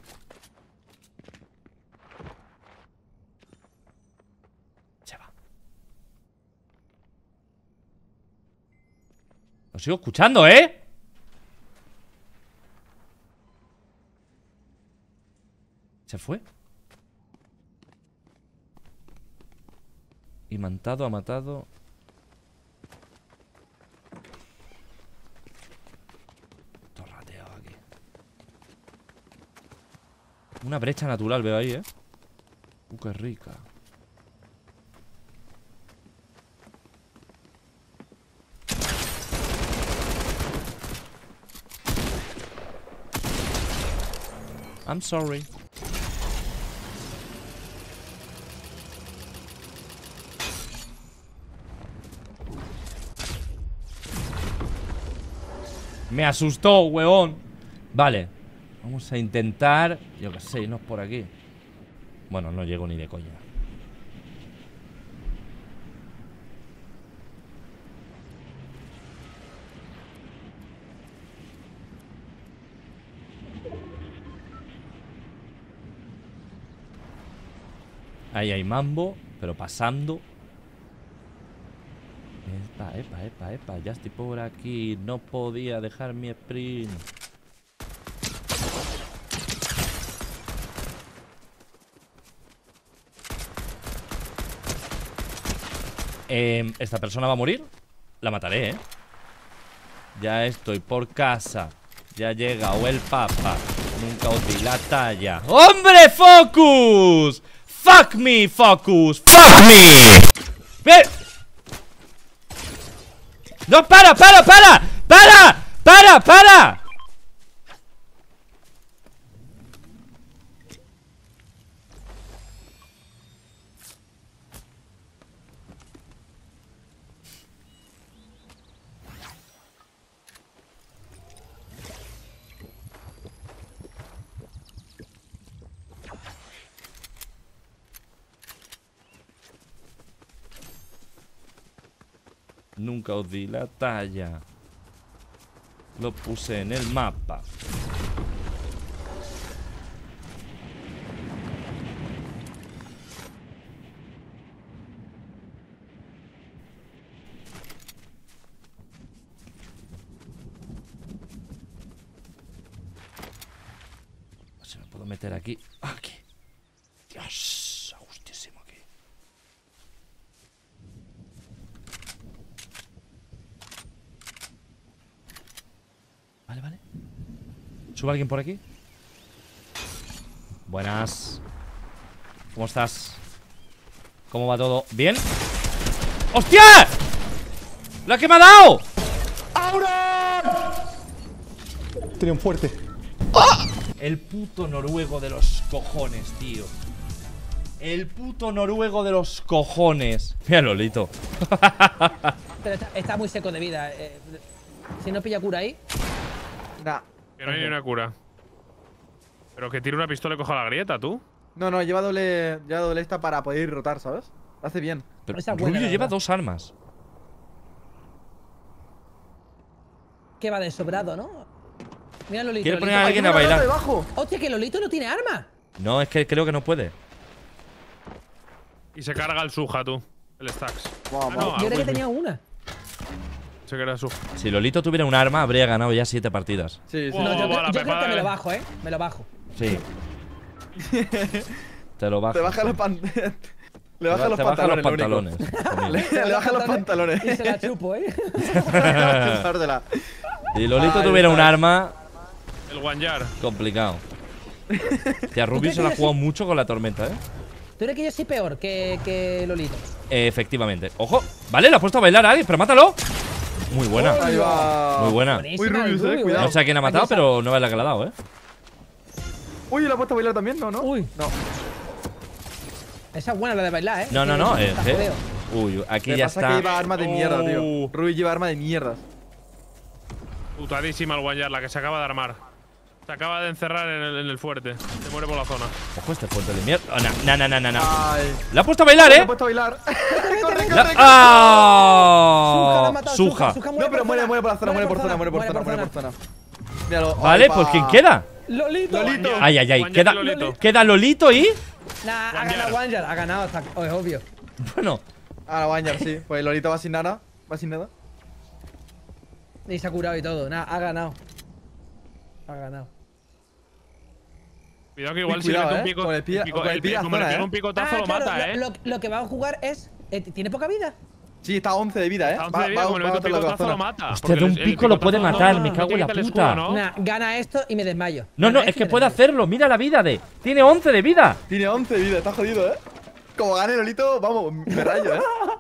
Speaker 1: Se va. Lo sigo escuchando, ¿Se fue? Imantado, ha matado. Torrateado aquí. Una brecha natural veo ahí, qué rica. I'm sorry. Me asustó, weón. Vale. Vamos a intentar, yo qué sé, irnos por aquí. Bueno, no llego ni de coña. Ahí hay mambo, pero pasando. Epa, ya estoy por aquí. No podía dejar mi sprint. Esta persona va a morir. La mataré, Ya estoy por casa. Ya ha llegado el papa. Nunca os di la talla. ¡Hombre, Focus! ¡Fuck me, Focus! ¡Fuck me! ¡Ve! ¡No, para! Nunca os di la talla. Lo puse en el mapa. Se me puedo meter aquí. Aquí. Dios, a gustísimo aquí. Vale. ¿Sube alguien por aquí? Buenas. ¿Cómo estás? ¿Cómo va todo? ¿Bien? ¡Hostia! ¡La que me ha dado!
Speaker 6: Tenía un fuerte.
Speaker 1: ¡Ah! El puto noruego de los cojones, tío. El puto noruego de los cojones. Mira, Lolito.
Speaker 4: Pero está muy seco de vida. Si no pilla cura ahí.
Speaker 2: Nah.
Speaker 3: Que no hay ni una cura. Pero que tire una pistola y coja la grieta, tú.
Speaker 2: No, lleva doble esta para poder ir rotar, ¿sabes? Lo hace bien.
Speaker 1: Pero
Speaker 4: Esa es buena,
Speaker 1: Rubio
Speaker 4: la
Speaker 1: lleva
Speaker 4: verdad.
Speaker 1: 2 armas.
Speaker 4: Que va de sobrado, ¿no? Mira Lolito.
Speaker 1: Quiere poner
Speaker 4: Lolito.
Speaker 1: a alguien a
Speaker 2: ¡Hay una
Speaker 1: bailar.
Speaker 2: granada debajo!
Speaker 4: Hostia, que Lolito no tiene arma.
Speaker 1: No, es que creo que no puede.
Speaker 3: Y se carga el Suja, tú. El Stacks.
Speaker 2: Vamos.
Speaker 3: No,
Speaker 4: Yo creía que
Speaker 3: Wilson.
Speaker 4: tenía una.
Speaker 3: Se queda Suja.
Speaker 1: Si Lolito tuviera un arma, habría ganado ya 7 partidas.
Speaker 2: Sí.
Speaker 3: Wow.
Speaker 4: No, yo
Speaker 3: va la
Speaker 4: creo
Speaker 3: pepada,
Speaker 4: que me lo bajo, Me lo bajo.
Speaker 1: Sí. Te lo bajo.
Speaker 2: Te baja los pantalones. Le baja los
Speaker 1: Te baja los
Speaker 2: pantalones.
Speaker 1: pantalones.
Speaker 2: Le baja los pantalones.
Speaker 4: Y se la chupo,
Speaker 2: Chupársela.
Speaker 1: Si Lolito
Speaker 2: Ahí
Speaker 1: tuviera un
Speaker 2: está.
Speaker 1: arma,
Speaker 3: El One-Yard.
Speaker 1: complicado. Tía, Rubio se la ha jugado mucho con la tormenta,
Speaker 4: ¿Tú crees que yo soy peor que Lolito?
Speaker 1: Efectivamente. ¡Ojo! Vale, le ha puesto a bailar a alguien, pero mátalo. Muy buena.
Speaker 2: Ahí va.
Speaker 1: Muy buena.
Speaker 4: Buenísima,
Speaker 2: Rubius,
Speaker 4: el Rubio,
Speaker 2: cuidado.
Speaker 1: No sé a quién ha matado,
Speaker 4: Aquí está.
Speaker 1: pero no es la que le ha dado,
Speaker 2: Uy, ¿la ha puesto a bailar también? No.
Speaker 4: Uy.
Speaker 2: No.
Speaker 4: Esa es buena la de bailar,
Speaker 1: No.
Speaker 4: Está jodeo.
Speaker 1: Uy, aquí
Speaker 2: Me
Speaker 1: ya
Speaker 2: pasa
Speaker 1: está.
Speaker 2: que lleva armas de mierda, tío.
Speaker 1: Oh.
Speaker 2: Ruby lleva armas de mierda.
Speaker 3: Putadísima el One-Yard, la que se acaba de armar. Se acaba de encerrar en el fuerte. Se muere por la zona.
Speaker 1: Ojo, este fuerte de mierda. No.
Speaker 2: Ay.
Speaker 1: Le ha puesto a bailar,
Speaker 2: Le ha puesto a bailar. corre.
Speaker 1: ¡Ah!
Speaker 4: Suja, la ha matado,
Speaker 1: Suja.
Speaker 2: No, pero muere por la zona, muere por zona. Míralo.
Speaker 1: Vale,
Speaker 2: Ay,
Speaker 1: pues
Speaker 2: pa.
Speaker 1: ¿quién queda?
Speaker 4: Lolito.
Speaker 2: Lolito.
Speaker 1: Ay.
Speaker 3: One-Yard
Speaker 1: Queda,
Speaker 3: y Lolito.
Speaker 1: queda Lolito y.
Speaker 4: Nah, ha
Speaker 3: One-Yard.
Speaker 4: ganado One-Yard. Ha ganado, es obvio.
Speaker 1: Bueno,
Speaker 2: Ah, Bañar, sí. Pues Lolito va sin nada. Va sin nada.
Speaker 4: Y se ha curado y todo. Nada, ha ganado. Ha ganado.
Speaker 3: Cuidado que igual si
Speaker 2: Cuidado,
Speaker 3: le mete un pico.
Speaker 2: con el pie- con el pie a
Speaker 3: como le
Speaker 2: zona,
Speaker 3: pega un picotazo lo
Speaker 4: claro,
Speaker 3: mata,
Speaker 4: lo que va a jugar es ¿Tiene poca vida?
Speaker 2: Sí, está a 11 de vida,
Speaker 3: A 11 de vida, como le mete un
Speaker 2: a la
Speaker 3: picotazo lo
Speaker 2: zona.
Speaker 3: mata.
Speaker 1: Hostia,
Speaker 3: porque
Speaker 1: de un
Speaker 3: el
Speaker 1: pico lo puede
Speaker 3: picotazo
Speaker 1: matar,
Speaker 3: no
Speaker 1: me cago en la
Speaker 3: quita el
Speaker 1: puta.
Speaker 3: escudo, ¿no?
Speaker 4: Nah, gana esto y me desmayo.
Speaker 1: No,
Speaker 4: Gana
Speaker 1: es
Speaker 4: esto
Speaker 1: que
Speaker 4: y me
Speaker 1: puede
Speaker 4: desmayo.
Speaker 1: hacerlo. Mira la vida de. Tiene 11 de vida.
Speaker 2: Tiene 11 de vida, está jodido, Como gane Lolito, vamos, me rayo,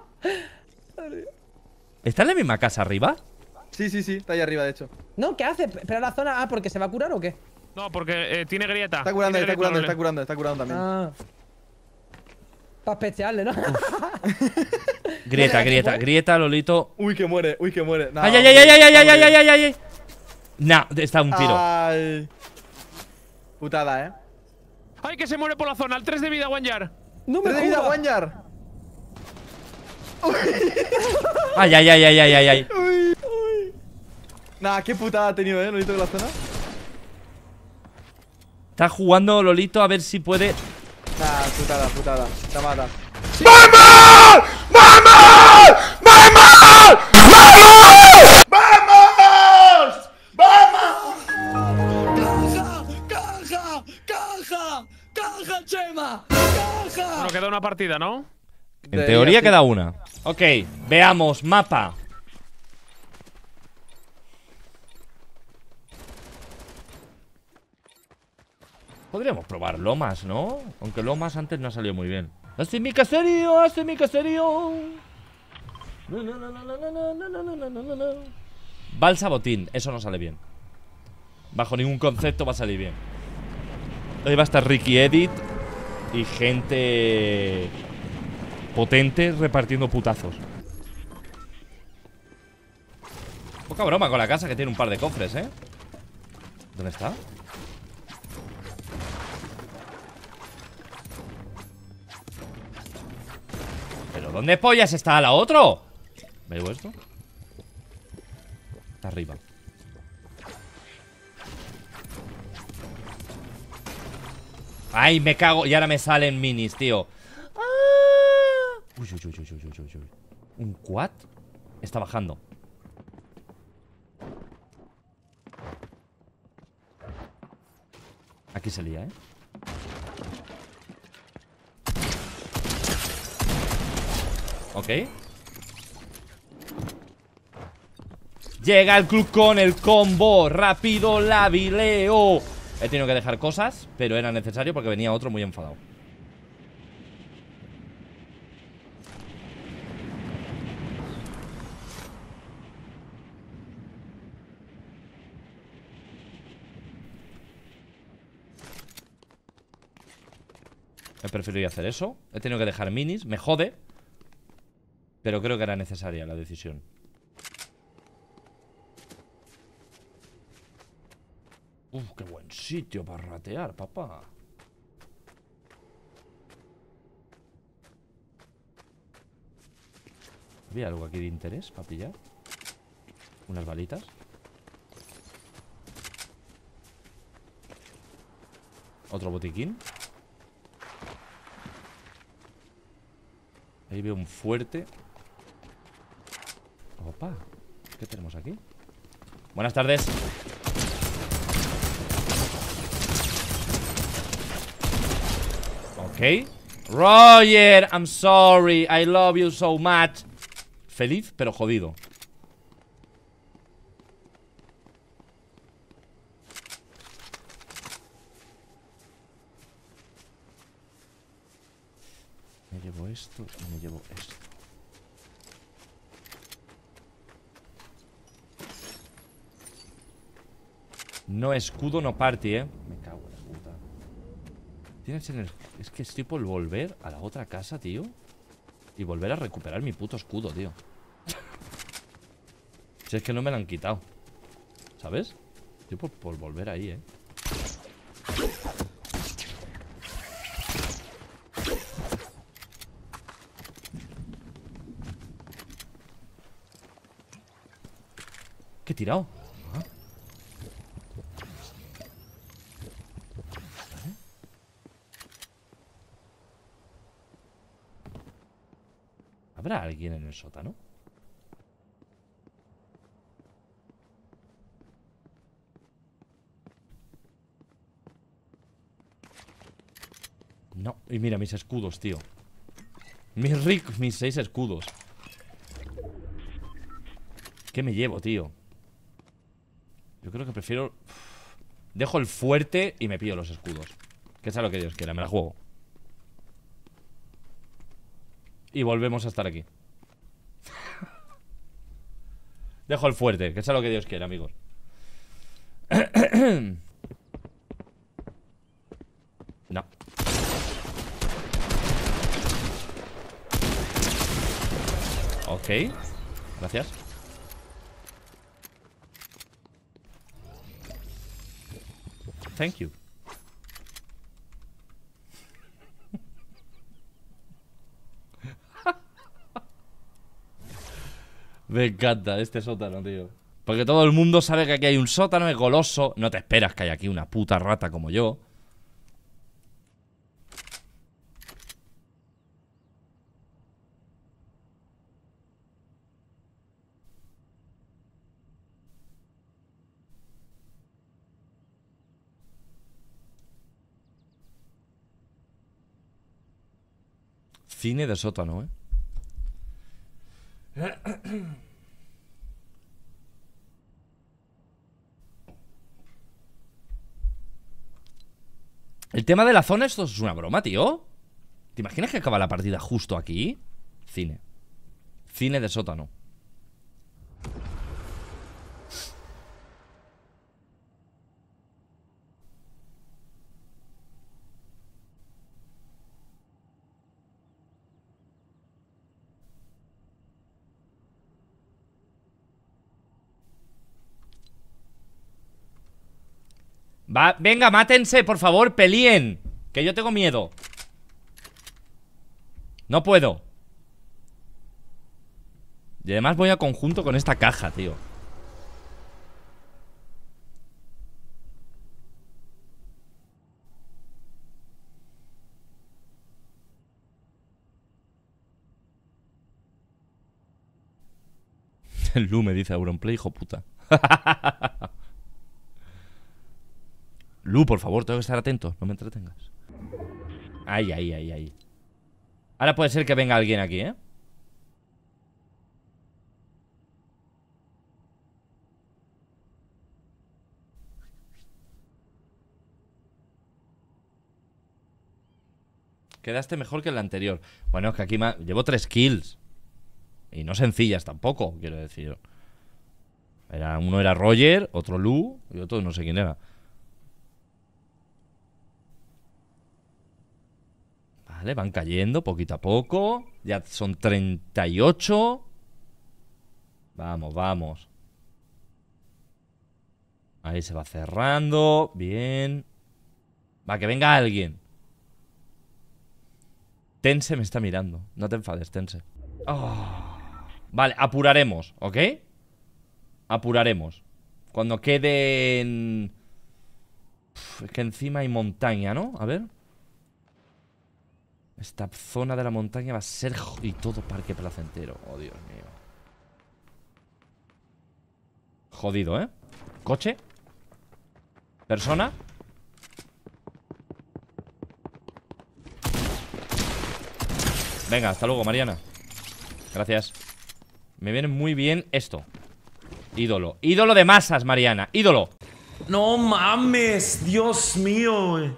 Speaker 1: ¿Está en la misma casa arriba?
Speaker 2: Sí, está ahí arriba, de hecho.
Speaker 4: No, ¿qué hace? ¿Espera la zona? Ah, ¿porque se va a curar o qué?
Speaker 3: No, porque tiene grieta.
Speaker 2: Está curando,
Speaker 3: Tiene grieta,
Speaker 2: está curando también.
Speaker 4: Ah. Para especiarle, ¿no?
Speaker 1: Grieta, Lolito.
Speaker 2: Uy, que muere. Nah,
Speaker 1: ¡Ay, ay, ay, ay, ay, ay, ay, ay, ay, ay! Nah, está un tiro.
Speaker 2: Ay. Putada,
Speaker 3: ¡Ay, que se muere por la zona! ¡El 3 de vida, Wanyar!
Speaker 4: No me
Speaker 2: 3 de vida,
Speaker 4: jodas.
Speaker 2: Wanyar.
Speaker 1: ¡Ay, ay, ay, ay, ay, ay, ay!
Speaker 2: Nah, qué putada ha tenido, Lolito, de la zona.
Speaker 1: Está jugando Lolito a ver si puede.
Speaker 2: Nah, putada. La mata.
Speaker 3: Bueno, queda una partida, ¿no?
Speaker 1: En teoría queda una. Ok, veamos, mapa. Podríamos probar Lomas, ¿no? Aunque Lomas antes no ha salido muy bien. ¡Hace mi caserío! ¡Hace mi caserío! Balsa botín, eso no sale bien. Bajo ningún concepto va a salir bien. Ahí va a estar Ricky Edit y gente potente repartiendo putazos. Poca broma con la casa, que tiene un par de cofres, ¿eh? ¿Dónde está? ¿Pero dónde pollas está la otro? ¿Me llevo esto? Está arriba. Ay, me cago. Y ahora me salen minis, tío. Uy. ¿Un quad? Está bajando. Aquí se lía, ¿eh? Ok. Llega el club con el combo. Rápido la vileo. He tenido que dejar cosas, pero era necesario porque venía otro muy enfadado. He preferido hacer eso. He tenido que dejar minis, me jode, pero creo que era necesaria la decisión. Qué buen sitio para ratear, papá. ¿Había algo aquí de interés para pillar? Unas balitas. Otro botiquín. Ahí veo un fuerte. Opa, ¿qué tenemos aquí? Buenas tardes. Ok. Roger, I'm sorry. I love you so much. Feliz, pero jodido. Me llevo esto y me llevo esto. No escudo, no party, Me cago en la puta. Tienes en el... Es que estoy por volver a la otra casa, tío. Y volver a recuperar mi puto escudo, tío. Si es que no me lo han quitado, ¿sabes? Estoy por volver ahí, ¿Qué he tirado? ¿Ah? ¿Vale? ¿Habrá alguien en el sótano? No, y mira mis escudos, tío. Mis 6 escudos. ¿Qué me llevo, tío? Yo creo que prefiero... Dejo el fuerte y me pillo los escudos. Que sea lo que Dios quiera, me la juego. Y volvemos a estar aquí. Dejo el fuerte, que sea lo que Dios quiera, amigos. No. Ok. Gracias. Thank you. Me encanta este sótano, tío. Porque todo el mundo sabe que aquí hay un sótano, es goloso. No te esperas que haya aquí una puta rata como yo. Cine de sótano, ¿eh? El tema de la zona, esto es una broma, tío. ¿Te imaginas que acaba la partida justo aquí? Cine. Cine de sótano. Va, venga, mátense, por favor, pelíen. Que yo tengo miedo. No puedo. Y además voy a conjunto con esta caja, tío. El Lu me dice Auronplay, hijo puta. Lu, por favor, tengo que estar atento. No me entretengas. Ay, ay, ay, ay. Ahora puede ser que venga alguien aquí, ¿eh? Quedaste mejor que el anterior. Bueno, es que aquí llevo 3 kills. Y no sencillas tampoco, quiero decir. Uno era Roger, otro Lu y otro no sé quién era. Vale, van cayendo poquito a poco. Ya son 38. Vamos, vamos. Ahí se va cerrando. Bien. Va, que venga alguien. Tense me está mirando. No te enfades, Tense. Oh. Vale, apuraremos, ¿ok? Apuraremos. Cuando queden... Es que encima hay montaña, ¿no? A ver. Esta zona de la montaña va a ser... Y todo parque placentero. Oh, Dios mío. Jodido, ¿eh? Coche. Persona. Venga, hasta luego, Mariana. Gracias. Me viene muy bien esto. Ídolo. Ídolo de masas, Mariana. Ídolo.
Speaker 7: No mames, Dios mío, güey.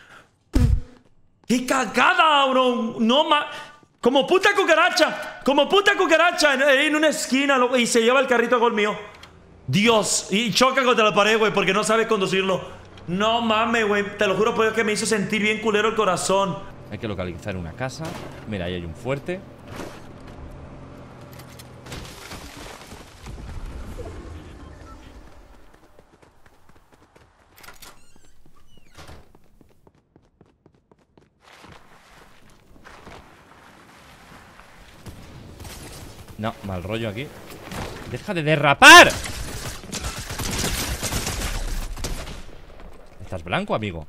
Speaker 7: ¡Qué cagada, bro! No mames. Como puta cucaracha. Como puta cucaracha en una esquina, y se lleva el carrito a gol mío. Dios. Y choca contra la pared, güey, porque no sabe conducirlo. No mames, güey. Te lo juro por Dios que me hizo sentir bien culero el corazón.
Speaker 1: Hay que localizar una casa. Mira, ahí hay un fuerte. No, mal rollo aquí. ¡Deja de derrapar! ¿Estás blanco, amigo?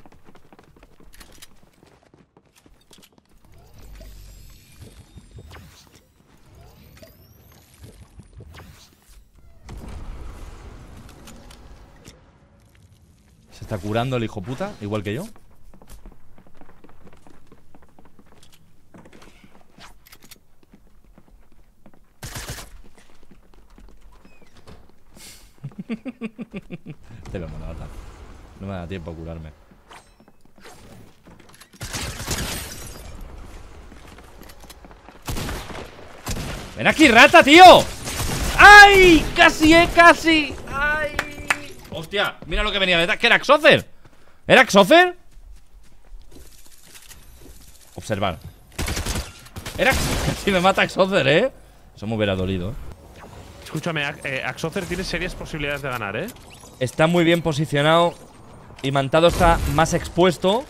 Speaker 1: Se está curando el hijo puta, igual que yo. No me da tiempo a curarme. ¡Ven aquí, rata, tío! ¡Ay! ¡Casi, casi! ¡Ay! ¡Hostia! Mira lo que venía detrás. ¿Qué era Axocer? ¿Era Axocer? Observar. Era casi me mata Axocer, ¿eh? Eso me hubiera dolido.
Speaker 3: Escúchame, Axocer tiene serias posibilidades de ganar, ¿eh?
Speaker 1: Está muy bien posicionado. Y Mantado está más expuesto.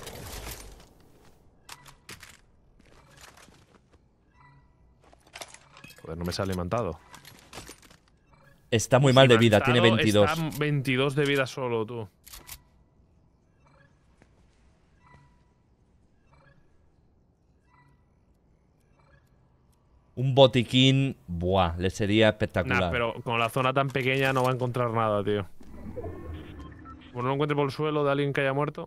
Speaker 3: Joder, no me sale Mantado.
Speaker 1: Está muy mal de vida,
Speaker 3: Mantado
Speaker 1: tiene 22.
Speaker 3: Está 22 de vida solo, tú.
Speaker 1: Un botiquín, buah, le sería espectacular.
Speaker 3: Nah, pero con la zona tan pequeña no va a encontrar nada, tío. Bueno, no lo encuentre por el suelo de alguien que haya muerto.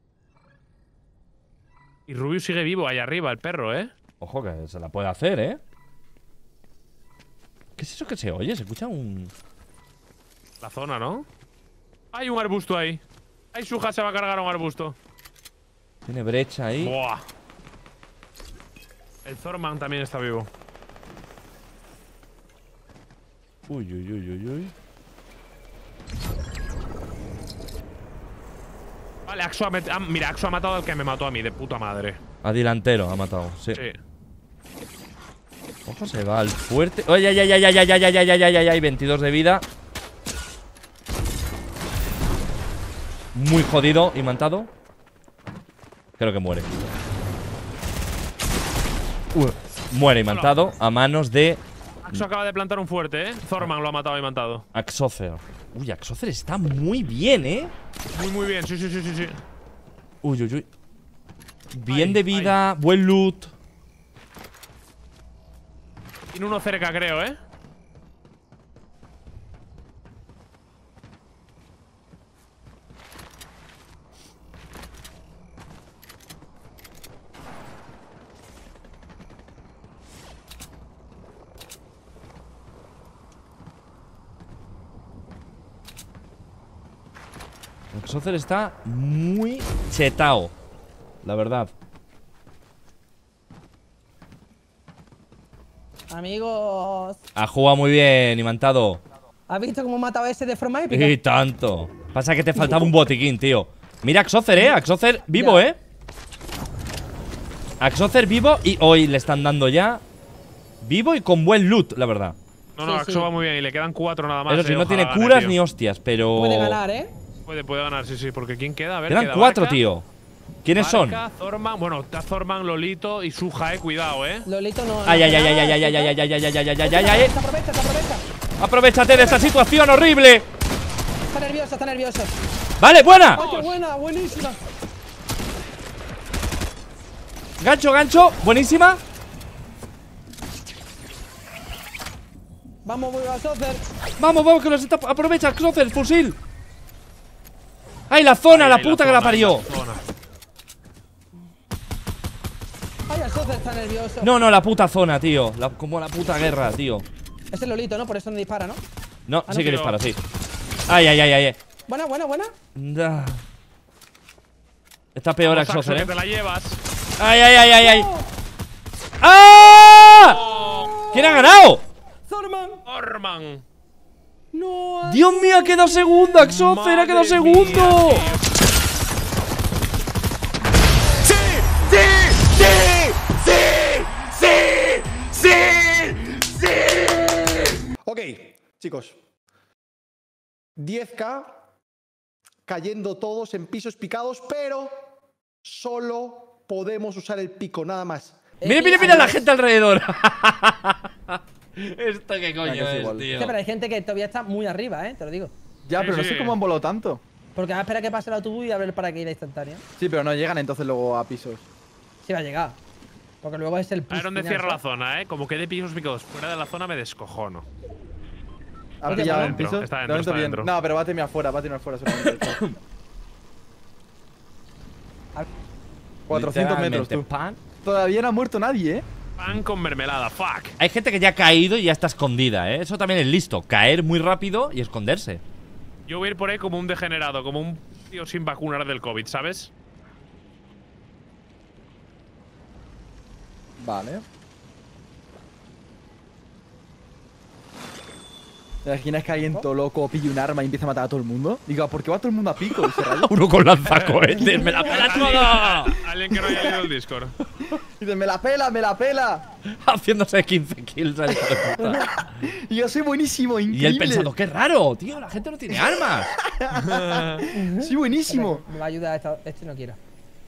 Speaker 3: Y Rubius sigue vivo ahí arriba, el perro, ¿eh?
Speaker 1: Ojo que se la puede hacer, ¿eh? ¿Qué es eso que se oye? Se escucha un...
Speaker 3: La zona, ¿no? Hay un arbusto ahí. Ahí Suja se va a cargar un arbusto.
Speaker 1: Tiene brecha ahí.
Speaker 3: Buah. El Thorman también está vivo.
Speaker 1: Uy, uy, uy, uy, uy.
Speaker 3: Vale, mira, Axo ha matado al que me mató a mí, de puta madre.
Speaker 1: A delantero ha matado, sí.
Speaker 3: Sí.
Speaker 1: Ojo, se va al fuerte. ¡Ay, ay, ay, ay, ay, ay, ay, ay, ay, ay, ay, ay! 22 de vida. Muy jodido, imantado. Creo que muere. Muere imantado a manos de
Speaker 3: Axo acaba de plantar un fuerte, ¿eh? Thorman lo ha matado imantado.
Speaker 1: Axocer. Uy, Axocer está muy bien, ¿eh?
Speaker 3: Muy bien, sí, sí, sí, sí, sí.
Speaker 1: Uy, uy, uy. Bien de vida, buen loot.
Speaker 3: Tiene uno cerca, creo, ¿eh?
Speaker 1: Axocer está muy chetao, la verdad.
Speaker 4: Amigos,
Speaker 1: Ha jugado muy bien, imantado.
Speaker 4: ¿has visto cómo he matado a ese de forma
Speaker 1: Y
Speaker 4: épica?
Speaker 1: tanto. Pasa que te faltaba un botiquín, tío. Mira Axocer, Axocer vivo,
Speaker 4: Ya.
Speaker 1: Axocer vivo y hoy le están dando ya. Vivo y con buen loot, la verdad.
Speaker 3: No, no,
Speaker 4: Sí,
Speaker 3: Axo
Speaker 4: sí.
Speaker 3: va muy bien y le quedan 4 nada más.
Speaker 1: Eso sí, no
Speaker 3: ojalá
Speaker 1: tiene
Speaker 3: gane,
Speaker 1: curas
Speaker 3: tío.
Speaker 1: ni hostias, pero.
Speaker 4: Puede ganar, ¿eh?
Speaker 3: Puede ganar, sí, sí, porque ¿quién queda? A ver,
Speaker 1: Quedan
Speaker 3: queda
Speaker 1: 4,
Speaker 3: Barca,
Speaker 1: tío. ¿Quiénes son?
Speaker 3: Barca, Thorman, bueno, está Thorman, Lolito y Suja, cuidado,
Speaker 4: Lolito no.
Speaker 1: Ay,
Speaker 4: no
Speaker 1: ay, ay,
Speaker 4: hace
Speaker 1: ay,
Speaker 4: nada,
Speaker 1: ay, ay, ay, ay, ay, ay, ay, ay, ay, ay, ay, ay.
Speaker 4: Se aprovecha, se aprovecha.
Speaker 1: Aprovechate de esta situación horrible.
Speaker 4: Está nervioso, está nervioso.
Speaker 1: Vale, buena.
Speaker 4: ¡Ay, qué buena! Buenísima.
Speaker 1: Gancho, gancho. Buenísima.
Speaker 4: Vamos, voy a hacer.
Speaker 1: Vamos, vamos, que los está. Aprovecha, Axocer, fusil. ¡Ay, la zona, la
Speaker 3: Ahí,
Speaker 1: puta que la
Speaker 3: zona,
Speaker 1: parió!
Speaker 3: la zona.
Speaker 4: Ay, el socio está nervioso.
Speaker 1: No, no, la puta zona, tío. Como la puta guerra, tío.
Speaker 4: Es el Lolito, ¿no? Por eso no dispara, ¿no?
Speaker 1: No,
Speaker 4: no,
Speaker 1: sí que
Speaker 3: tío.
Speaker 1: dispara, sí. Ay, ay, ay, ay.
Speaker 4: Buena, buena, buena.
Speaker 1: Da. Está peor
Speaker 3: Vamos, Axo,
Speaker 1: Axocer,
Speaker 3: que te la llevas.
Speaker 1: Ay, ay, ay, ay, ay. ¡Ah! ¿Quién ha ganado?
Speaker 4: Thorman.
Speaker 3: Thorman.
Speaker 4: No.
Speaker 1: Dios mío, ha quedado segundo. Axocer ha quedado
Speaker 3: Madre
Speaker 1: segundo.
Speaker 3: mía,
Speaker 6: Ok, chicos. 10K cayendo todos en pisos picados, pero solo podemos usar el pico, nada más.
Speaker 1: Mira, mira, mira la gente alrededor. ¿Esto qué coño
Speaker 2: que es
Speaker 1: es,
Speaker 2: igual.
Speaker 1: tío?
Speaker 4: Pero hay gente que todavía está muy arriba, ¿eh? Te lo digo.
Speaker 2: Ya,
Speaker 3: Sí,
Speaker 2: pero no
Speaker 3: sí.
Speaker 2: sé cómo han volado tanto.
Speaker 4: Porque va a esperar que pase el autobús y a ver el paracaídas instantáneo.
Speaker 2: Sí, pero no llegan entonces luego a pisos.
Speaker 4: Sí va a llegar. Porque luego es el
Speaker 3: A
Speaker 4: push
Speaker 3: ver dónde
Speaker 4: final,
Speaker 3: cierra la
Speaker 4: ¿sabes?
Speaker 3: zona, Como quede pisos picados fuera de la zona me descojono.
Speaker 2: ¿Ha
Speaker 4: Oye,
Speaker 2: pillado
Speaker 4: está
Speaker 2: en
Speaker 3: dentro,
Speaker 2: pisos?
Speaker 3: está
Speaker 2: De
Speaker 3: dentro,
Speaker 2: momento
Speaker 3: está
Speaker 2: bien.
Speaker 3: dentro.
Speaker 2: No, pero va a terminar fuera, seguramente. 400 metros,
Speaker 1: Literalmente,
Speaker 2: tú.
Speaker 1: pan.
Speaker 2: Todavía no ha muerto nadie, ¿eh?
Speaker 3: Pan con mermelada, fuck.
Speaker 1: Hay gente que ya ha caído y ya está escondida, ¿eh? Eso también es listo. Caer muy rápido y esconderse.
Speaker 3: Yo voy a ir por ahí como un degenerado, como un tío sin vacunar del COVID, ¿sabes?
Speaker 2: Vale. ¿Te imaginas que alguien todo loco pille un arma y empieza a matar a todo el mundo? Digo, ¿por qué va todo el mundo a pico? Y se raya.
Speaker 1: Uno con lanzacohetes, ¡me la pela todo!
Speaker 3: Alguien que no haya leído el Discord.
Speaker 2: Dice, me la pela, me la pela.
Speaker 1: Haciéndose 15 kills al hijo de puta.
Speaker 2: Y yo soy buenísimo, increíble.
Speaker 1: Y él pensando, qué raro, tío, la gente no tiene armas.
Speaker 2: Soy buenísimo.
Speaker 4: Me va a ayudar este no quiero.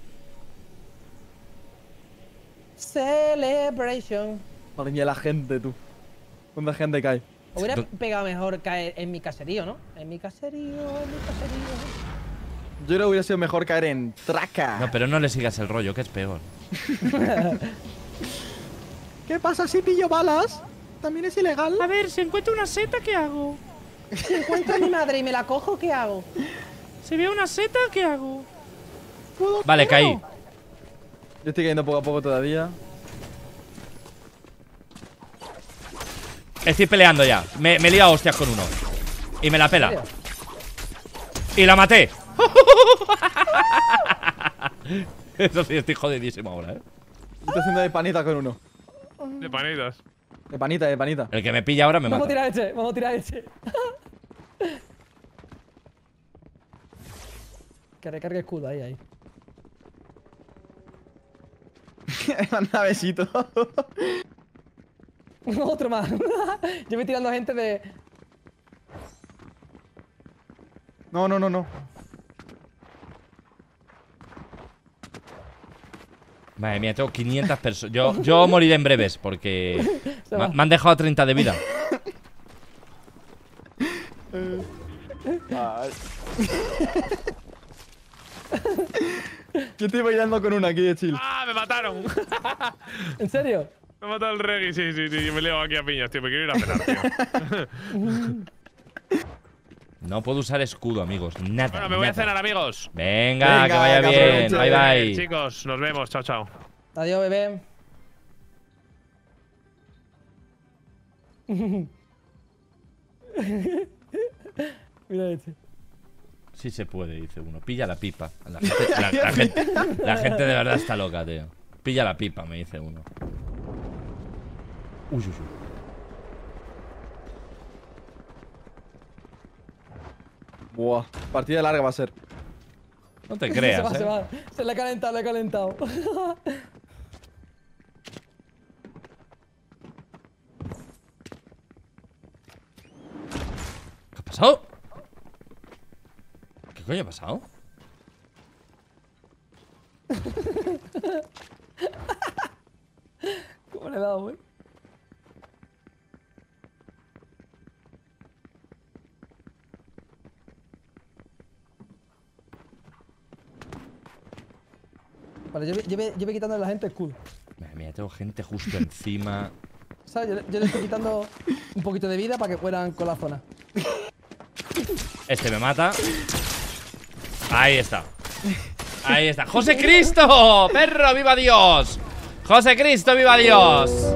Speaker 4: Celebration.
Speaker 2: Madre mía, la gente, tú. ¿Cuánta gente cae?
Speaker 4: Hubiera pegado mejor caer en mi caserío, ¿no? En mi caserío.
Speaker 2: Yo creo que hubiera sido mejor caer en Traca.
Speaker 1: No, pero no le sigas el rollo, que es peor.
Speaker 2: ¿Qué pasa si pillo balas? ¿También es ilegal?
Speaker 5: A ver, si encuentro una seta, ¿qué hago?
Speaker 4: Si encuentro a mi madre y me la cojo, ¿qué hago?
Speaker 5: Si veo una seta, ¿qué hago?
Speaker 1: Vale, caí.
Speaker 2: Yo estoy cayendo poco a poco todavía.
Speaker 1: Estoy peleando ya. Me he liado hostias con uno. Y me la pela.
Speaker 4: ¿En serio?
Speaker 1: Y la maté. Eso sí, estoy jodidísimo ahora,
Speaker 2: Estoy haciendo de panita con uno.
Speaker 3: De panitas.
Speaker 2: De panita, de panita.
Speaker 1: El que me pilla ahora me
Speaker 4: Vamos a
Speaker 1: mata.
Speaker 4: tirar este, vamos a tirar este. Que recargue escudo, ahí.
Speaker 2: Manda besito.
Speaker 4: Otro más. Yo voy tirando gente de.
Speaker 2: No.
Speaker 1: Madre mía, tengo 500 personas. Yo moriré en breves porque me han dejado a 30 de vida.
Speaker 2: Yo estoy bailando con una aquí de chill.
Speaker 3: ¡Ah, me mataron!
Speaker 4: ¿En serio?
Speaker 3: Me ha matado el Reggie, sí. Me he liado aquí a piñas, tío. Me quiero ir a cenar, tío.
Speaker 1: No puedo usar escudo, amigos. Nada.
Speaker 3: Bueno, me voy a
Speaker 1: nada.
Speaker 3: cenar, amigos.
Speaker 1: Venga, que vaya
Speaker 2: que
Speaker 1: bien.
Speaker 2: aproveche.
Speaker 1: Bye, bye.
Speaker 3: Chicos, nos vemos. Chao, chao.
Speaker 4: Adiós, bebé. Mira este.
Speaker 1: Sí se puede, dice uno. Pilla la pipa. La gente de verdad está loca, tío. Pilla la pipa, me dice uno. Uy.
Speaker 2: Buah, partida larga va a ser.
Speaker 1: No te creas,
Speaker 4: se va. Se le ha calentado,
Speaker 1: ¿Qué ha pasado? ¿Qué coño ha pasado?
Speaker 4: ¿Cómo le he dado, güey? Vale, yo voy quitando a la gente el culo.
Speaker 1: Madre mía, tengo gente justo encima.
Speaker 4: ¿Sabes? Yo le estoy quitando un poquito de vida para que puedan con la zona.
Speaker 1: Este me mata. Ahí está. Ahí está. ¡José Cristo! ¡Perro, viva Dios! ¡José Cristo, viva Dios!